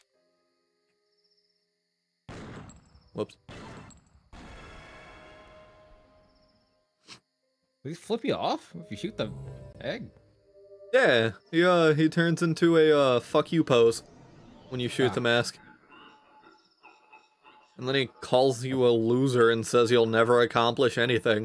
Whoops. Will he flip you off if you shoot the egg? Yeah, he turns into a fuck you pose when you shoot the mask. And then he calls you a loser and says you'll never accomplish anything.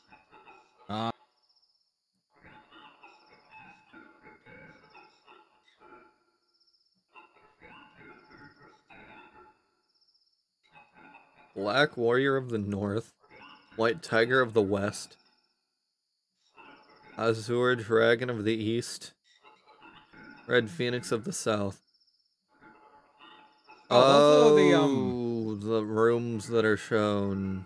Black Warrior of the North, White Tiger of the West, Azure Dragon of the East, Red Phoenix of the South. Oh, those are the rooms that are shown.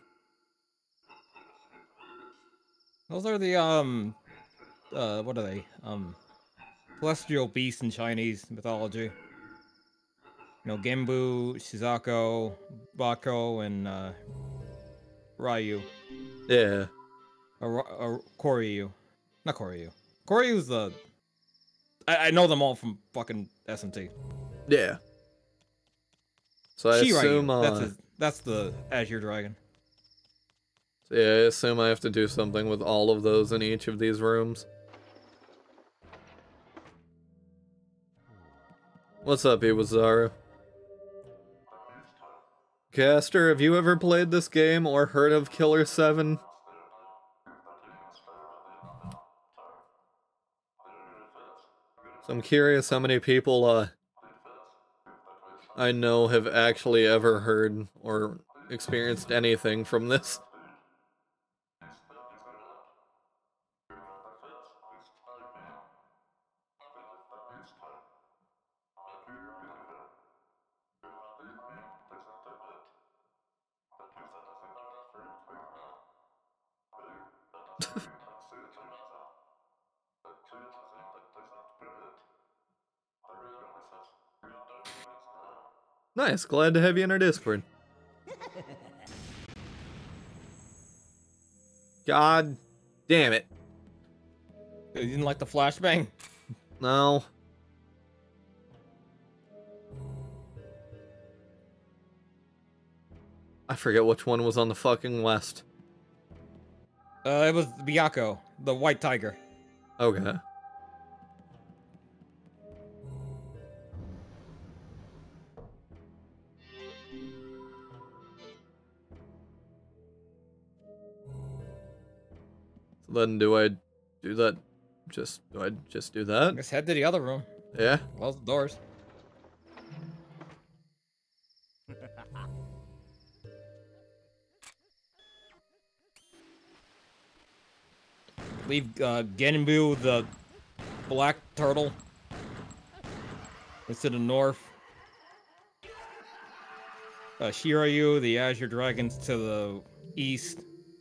Those are the what are they? Celestial beasts in Chinese mythology. You know, Genbu, Shizako, Bako, and Ryu. Yeah. Or Koryu. Not Koryu. Koryu's the... I know them all from fucking SMT. Yeah. So I assume... that's the Azure Dragon. So yeah, I assume I have to do something with all of those in each of these rooms. What's up, Iwazaru? Caster, have you ever played this game or heard of Killer7? So I'm curious how many people I know have actually ever heard or experienced anything from this. Nice, glad to have you in our Discord. God Damn it. You didn't like the flashbang? No. I forget which one was on the fucking west. It was Byakuo, the white tiger. Okay. So then do I do that? Do I just do that? Just head to the other room. Yeah. Close the doors. Leave Genbu, the black turtle. It's to the north. Shiryu, the azure dragons, to the east.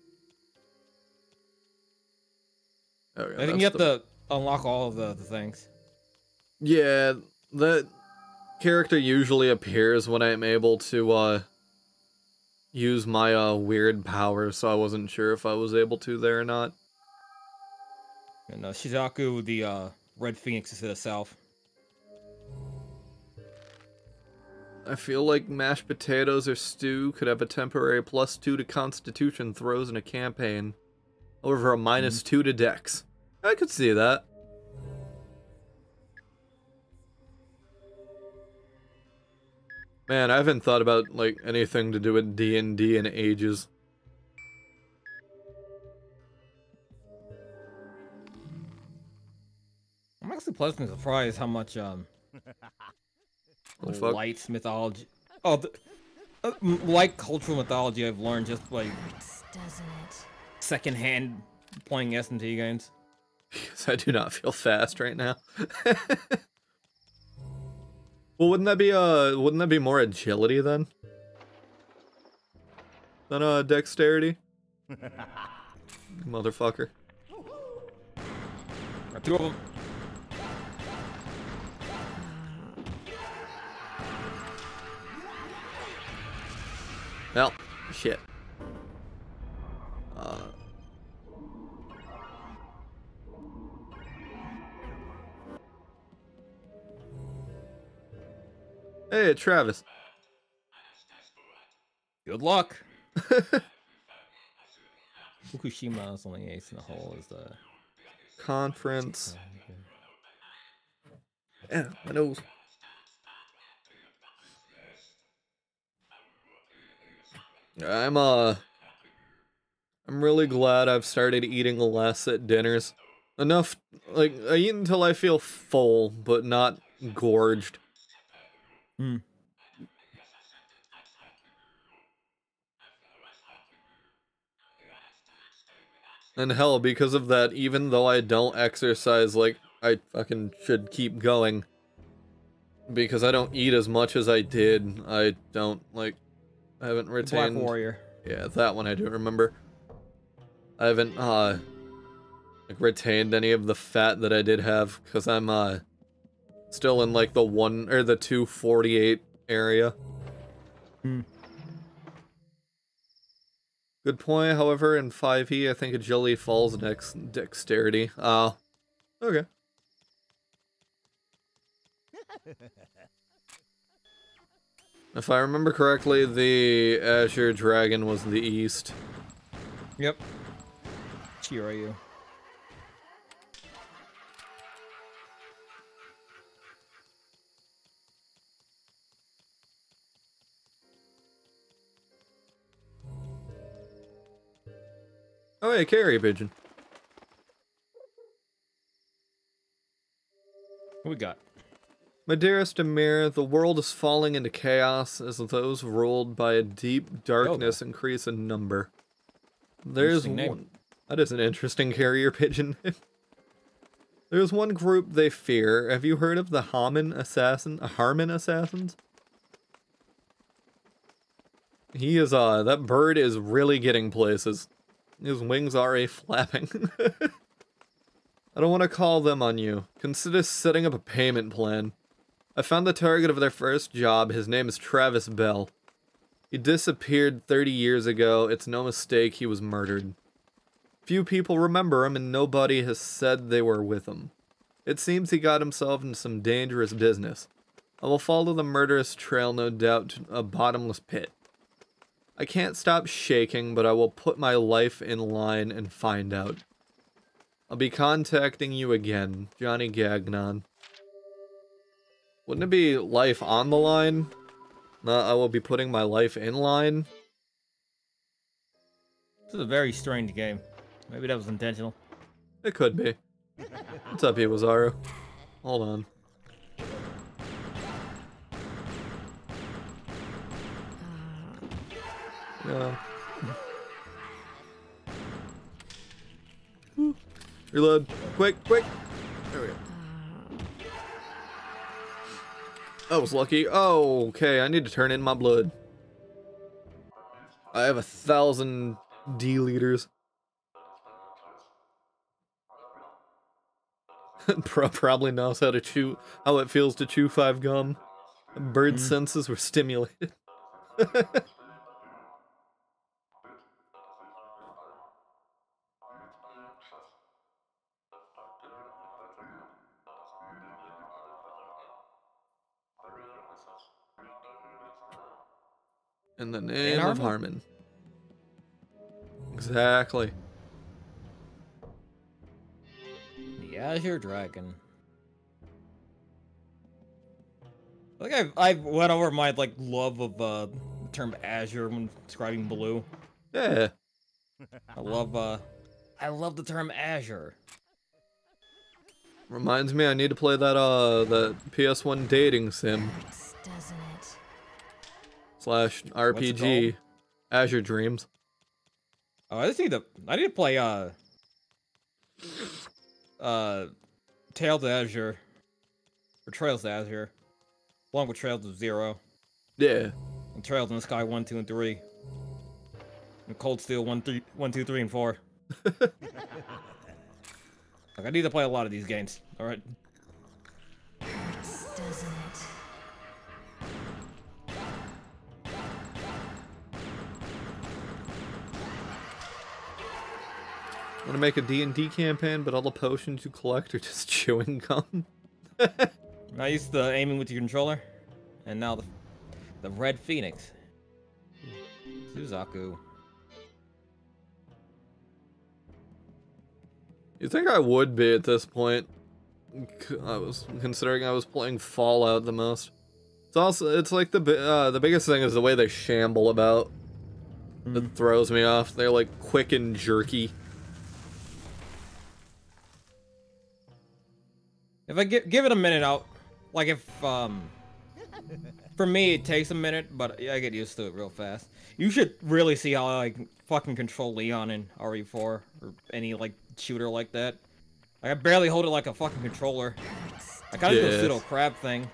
Okay, I think you have to unlock all of the things. Yeah, that character usually appears when I'm able to use my weird power, so I wasn't sure if I was able to there or not. And Shizaku, the red phoenix, is to the south. I feel like mashed potatoes or stew could have a temporary +2 to constitution throws in a campaign. Over a -2 to dex. I could see that. Man, I haven't thought about, like, anything to do with D&D in ages. I'm actually pleasantly surprised how much light mythology. Oh, light cultural mythology I've learned just by Doesn't it? secondhand playing S&T games. Because I do not feel fast right now. Well, wouldn't that be more agility then? Than dexterity? Motherfucker. Got two of them. Well, shit. Hey, Travis. Good luck. Fukushima's only ace in the hole is the conference. Yeah, my nose. I'm really glad I've started eating less at dinners. Enough, like, I eat until I feel full, but not gorged. Hmm. And hell, because of that, even though I don't exercise like I fucking should keep going, because I don't eat as much as I did, I don't, like, I haven't retained... Black Warrior. Yeah, that one I do remember. I haven't, like, retained any of the fat that I did have, because I'm, still in, like, the 248 area. Hmm. Good point, however, in 5e, I think agility falls next dexterity. Okay. If I remember correctly, the Azure Dragon was the east. Yep. Shiryu. Oh, yeah, carrier pigeon. What we got? My dearest Amir, the world is falling into chaos as those ruled by a deep darkness increase in number. There's one... That is an interesting carrier pigeon. There's one group they fear. Have you heard of the Harmon assassins? He is, that bird is really getting places. His wings are a-flapping. I don't want to call them on you. Consider setting up a payment plan. I found the target of their first job. His name is Travis Bell. He disappeared 30 years ago. It's no mistake he was murdered. Few people remember him and nobody has said they were with him. It seems he got himself into some dangerous business. I will follow the murderous trail, no doubt, to a bottomless pit. I can't stop shaking, but I will put my life in line and find out. I'll be contacting you again, Johnny Gagnon. Wouldn't it be life on the line? No, I will be putting my life in line. This is a very strange game. Maybe that was intentional. It could be. What's up, Iwazaru? Hold on. Yeah. Reload. Quick, quick. There we go. I was lucky. Oh, okay. I need to turn in my blood. I have 1,000 D liters. Probably knows how to chew, how it feels to chew 5 gum. Bird senses were stimulated. In the name of Harmon. Exactly. The Azure Dragon. I think I've went over my love of the term Azure when describing blue. Yeah. I love the term Azure. Reminds me, I need to play that PS1 dating sim. Doesn't it? Slash RPG. Azure Dreams. Oh, I need to play Tales to Azure. Or Trails to Azure. Along with Trails of Zero. Yeah. And Trails in the Sky 1, 2, and 3. And Cold Steel 1, 2, 3, and 4. I need to play a lot of these games. Alright. Doesn't it? Want to make a D&D campaign, but all the potions you collect are just chewing gum? I used to aiming with your controller, and now the Red Phoenix. Suzaku. You think I would be at this point? I was considering I was playing Fallout the most. It's like the biggest thing is the way they shamble about. It throws me off. They're like quick and jerky. If I give it a minute out, like if for me it takes a minute, but I get used to it real fast. You should really see how I fucking control Leon in RE4 or any shooter like that. I barely hold it like a fucking controller. I kind of do a pseudo crab thing.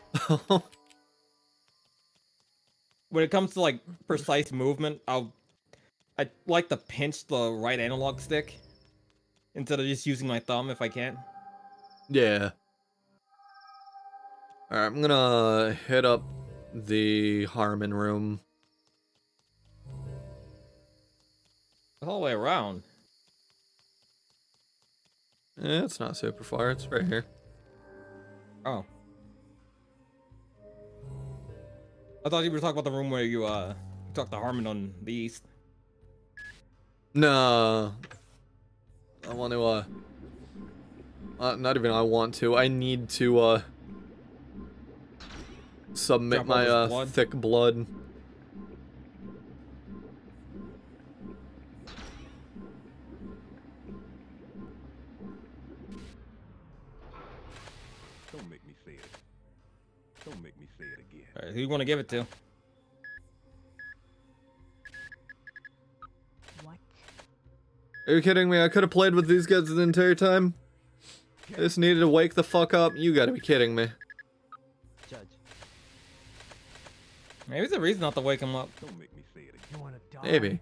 When it comes to precise movement, I like to pinch the right analog stick instead of just using my thumb if I can. Yeah. Alright, I'm gonna hit up the Harmon room. All the way around. Eh, it's not super far, it's right here. Oh. I thought you were talking about the room where you talked to Harmon on the east. No. I want to, not even I want to, I need to, submit my, thick blood. Don't make me say it. Don't make me say it again. Alright, who you want to give it to? Are you kidding me? I could have played with these guys the entire time. I just needed to wake the fuck up. You gotta be kidding me. Judge. Maybe it's a reason not to wake him up. Don't make me say it again. You wanna die? Maybe.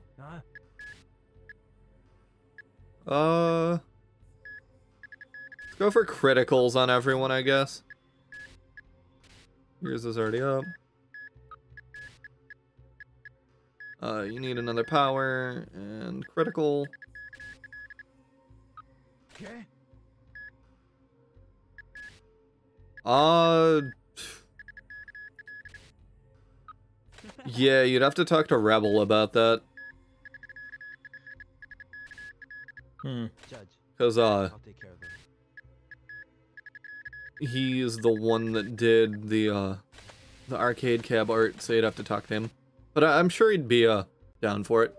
Huh? Let's go for criticals on everyone, I guess. Yours is already up. You need another power and critical. Okay? Yeah, you'd have to talk to Rebel about that. Judge. Cause, I'll take care of them. he's the one that did the arcade cab art, so you'd have to talk to him. But I'm sure he'd be, down for it.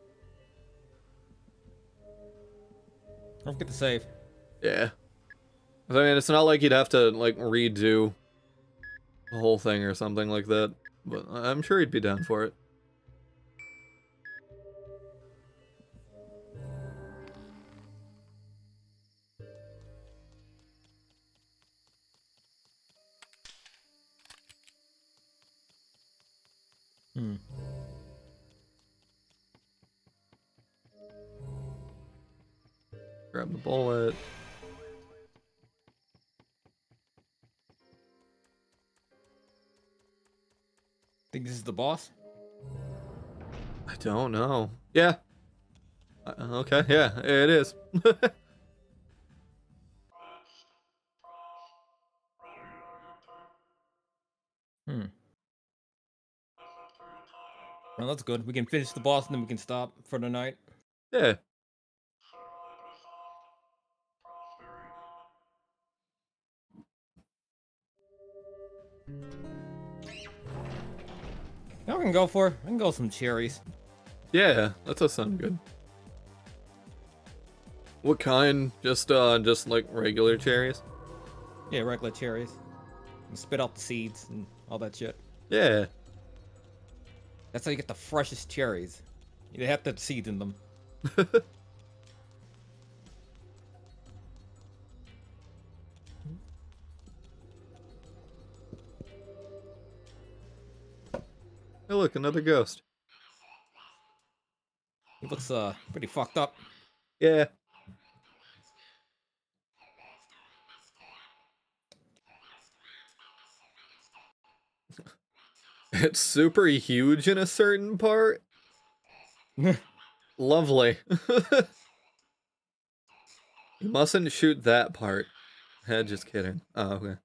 Don't forget to save. Yeah. I mean, it's not like you'd have to, like, redo the whole thing or something like that. But I'm sure he'd be down for it. Grab the bullet. Think this is the boss? I don't know. Yeah. Okay, yeah, it is. Well, that's good. We can finish the boss and then we can stop for the night. Yeah. I can go for. I can go some cherries. Yeah, that does sound good. What kind? Just like regular cherries? Yeah, regular cherries. And spit out the seeds and all that shit. Yeah. That's how you get the freshest cherries. They have to have seeds in them. Hey, look, another ghost. He looks pretty fucked up. Yeah. It's super huge in a certain part. Lovely. You mustn't shoot that part. Just kidding. Oh, okay.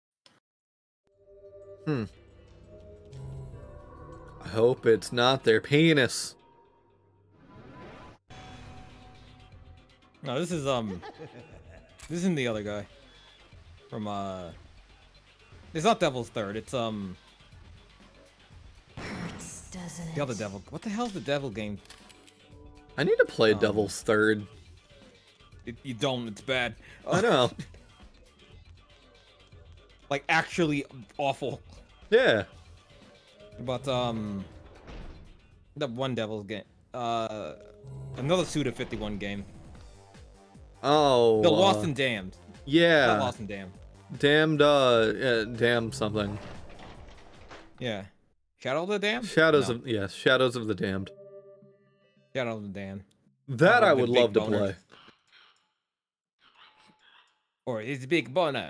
I hope it's not their penis. No, this is this isn't the other guy. From it's not Devil's Third, it's the other devil. What the hell's the devil game? I need to play Devil's Third. You don't, it's bad. I know. Like actually awful. Yeah. But that one Devil's game. Another Suda 51 game. Oh. The Lost and Damned. Yeah. Not Lost and Damned. Damned, damn something. Yeah. Shadow of the Damned? Shadows No. of, yes, Shadows of the Damned. Shadow of the Damned. That I the would big love to boner. play. Or his big boner.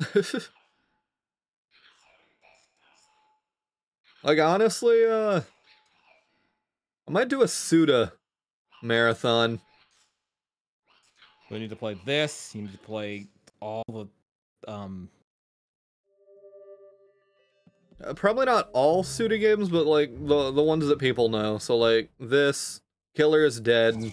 Like, honestly, I might do a Suda marathon. We need to play this. You need to play all the Probably not all Suda games, but like the ones that people know. So like this, Killer is Dead,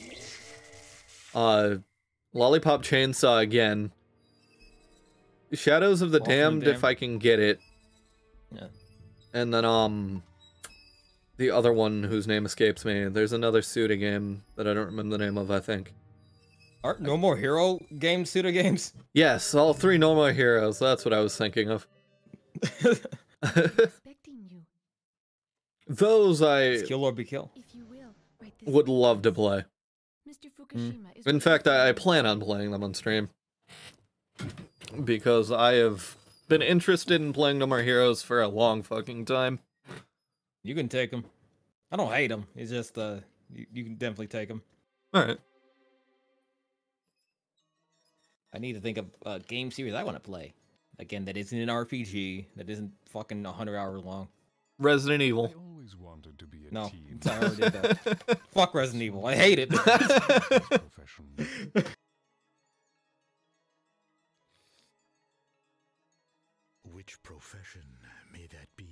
Lollipop Chainsaw again, Shadows of the Damned if I can get it. Yeah. And then the other one whose name escapes me. There's another Suda game that I don't remember the name of, I think. Are no more hero games, Suda games? Yes, all three No More Heroes. That's what I was thinking of. Those It's kill or be kill. would love to play. In fact, I plan on playing them on stream. Because I have been interested in playing No More Heroes for a long fucking time. You can take them. I don't hate them. It's just you can definitely take them. Alright. I need to think of a game series I want to play. Again, that isn't an RPG. That isn't fucking 100 hours long. Resident Evil. I always wanted to be a No, team. I already did that. Fuck Resident Evil. I hate it. Which profession may that be?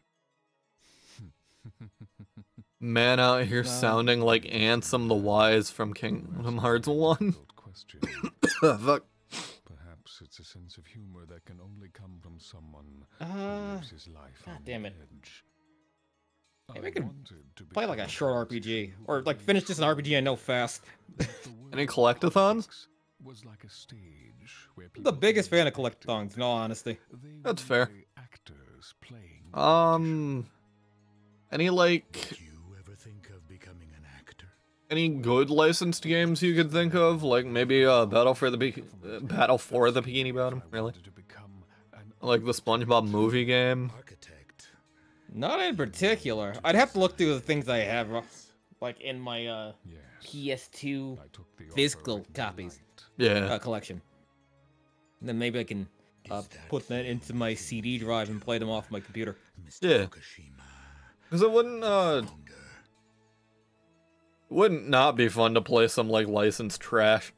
Man out here sounding like Ansem the Wise from Kingdom Hearts 1. Fuck. Perhaps it's a sense of humor that can only come from someone who lives his life on damn it. edge. Maybe I could play like a short RPG, or like finish just an RPG I know fast. Any collectathons? Was like a stage where I'm the biggest fan of collectathons, in all honesty. That's fair. actors playing. Any like You ever think of becoming an actor? any good licensed games you could think of? Like maybe Battle for the Bikini Bottom, really? Like the SpongeBob movie game? Not in particular. I'd have to look through the things I have, like in my PS2 physical copies collection. And then maybe I can put that into my CD drive and play them off my computer. Yeah. Because it wouldn't not be fun to play some like licensed trash.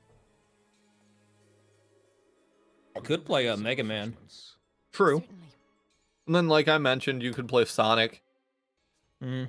I could play Mega Man. True. And then, like I mentioned, you could play Sonic. But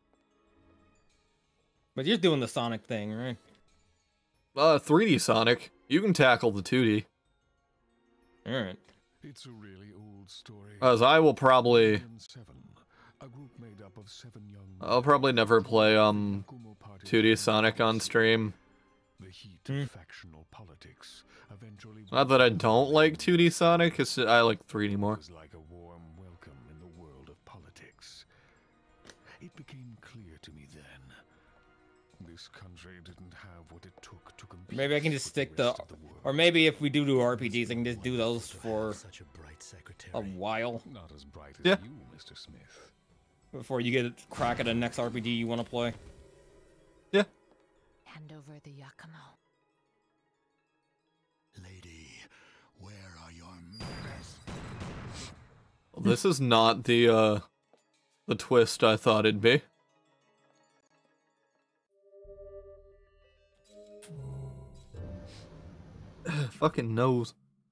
you're doing the Sonic thing, right? 3D Sonic. You can tackle the 2D. Alright. It's a really old story. As I will probably... A group made up of 7 young I'll probably never play 2D Sonic on stream. The heat of factional politics eventually Not that I don't like 2D Sonic, it's I like 3D more. was like a warm welcome in the world of politics. It became clear to me then. This country didn't have what it took to compete. Maybe I can just stick to... Or maybe if we do RPGs, I can just do those for a while. Not as bright as Yeah. you, Mr. Smith. Before you get a crack at the next RPG you want to play. Yeah. Hand over the Yakumo. Lady, where are your manners? This is not the twist I thought it'd be. Fucking nose.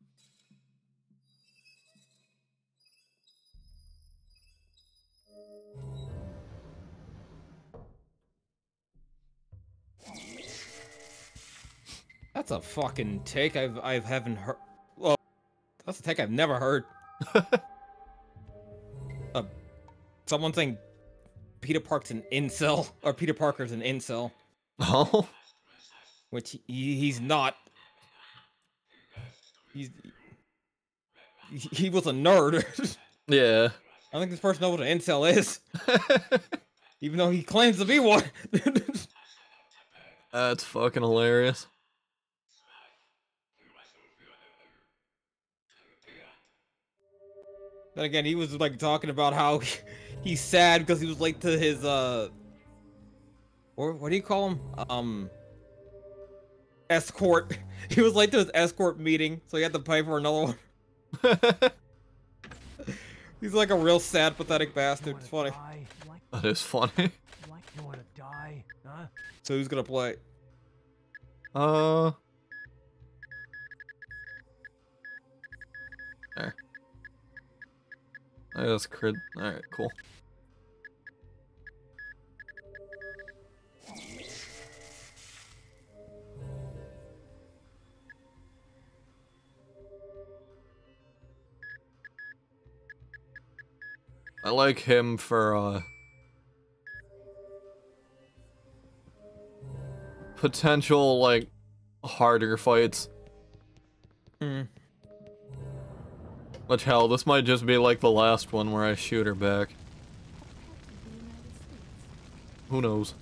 That's a fucking take I haven't heard. Well, that's a take I've never heard. Someone saying Peter Parker's an incel, or Peter Parker's an incel. Oh. Which he's not. He was a nerd. Yeah. I don't think this person knows what an incel is. Even though he claims to be one. That's fucking hilarious. Then again, he was like talking about how he's sad because he was late to his or what do you call him? Escort. He was late to his escort meeting, so he had to pay for another one. He's like a real sad, pathetic bastard. It's funny. That is funny. You wanna die, huh? So who's gonna play? There. I just crit. Alright, cool. I like him for, potential, like, harder fights. Which, hell, this might just be like the last one where I shoot her back. Who knows?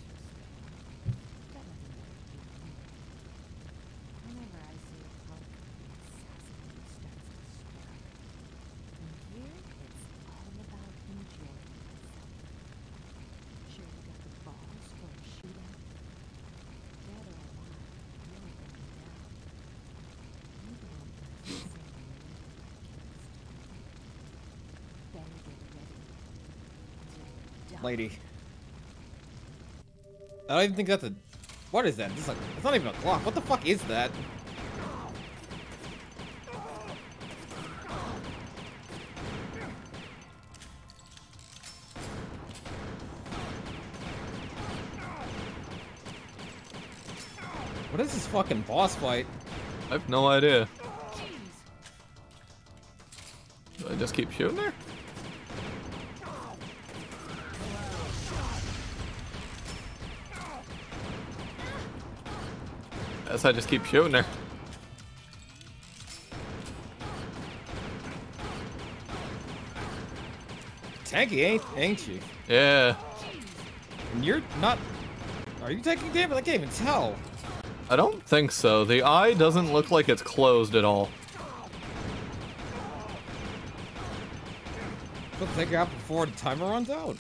Lady. I don't even think that's a... What is that? It's like, it's not even a clock. What the fuck is that? What is this fucking boss fight? I have no idea. Do I just keep shooting her? Guess I just keep shooting her. Tanky, ain't you? Yeah. And you're not... Are you taking damage? I can't even tell. I don't think so. The eye doesn't look like it's closed at all. Let's take her out before the timer runs out.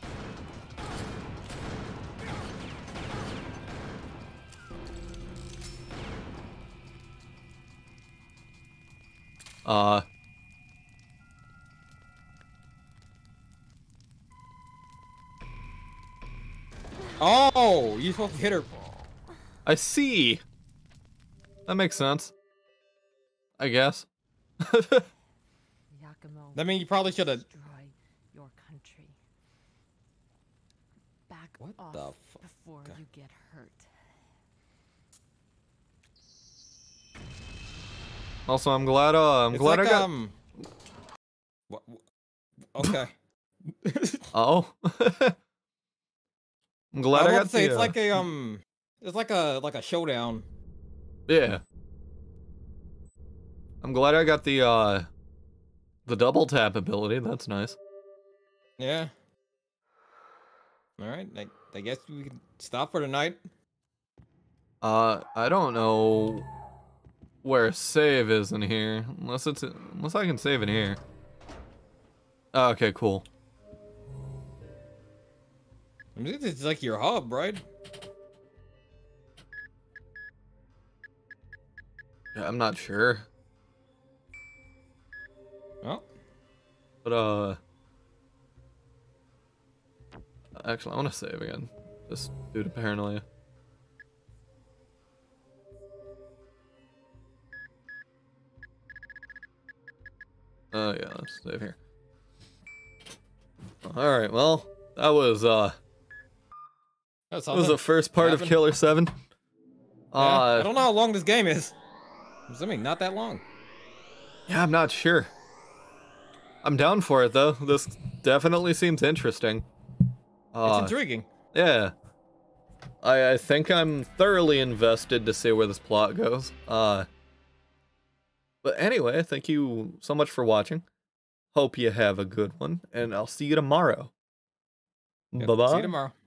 Oh, you're supposed to hit her. I see. That makes sense. I guess. Yakumo, I mean, you probably should have. destroy your country. Back What off the fuck? before you get hurt. Also, I'm glad. I'm It's glad like, I got. What? Okay. Oh. I'm glad I was about got to say, the, it's like a it's like a showdown. Yeah. I'm glad I got the double tap ability. That's nice. Yeah. All right. I guess we can stop for tonight. I don't know where save is in here, unless I can save in here. Oh, okay, cool. I mean, it's like your hub, right? Yeah, I'm not sure. Oh. But actually, I want to save again, just due to paranoia. Oh yeah, let's save here. All right, well, that was the first part of Killer7. I don't know how long this game is. I'm assuming not that long. Yeah, I'm not sure. I'm down for it though. This definitely seems interesting. It's intriguing. Yeah. I think I'm thoroughly invested to see where this plot goes. But anyway, thank you so much for watching. Hope you have a good one, and I'll see you tomorrow. Yep, Bye-bye. see you tomorrow.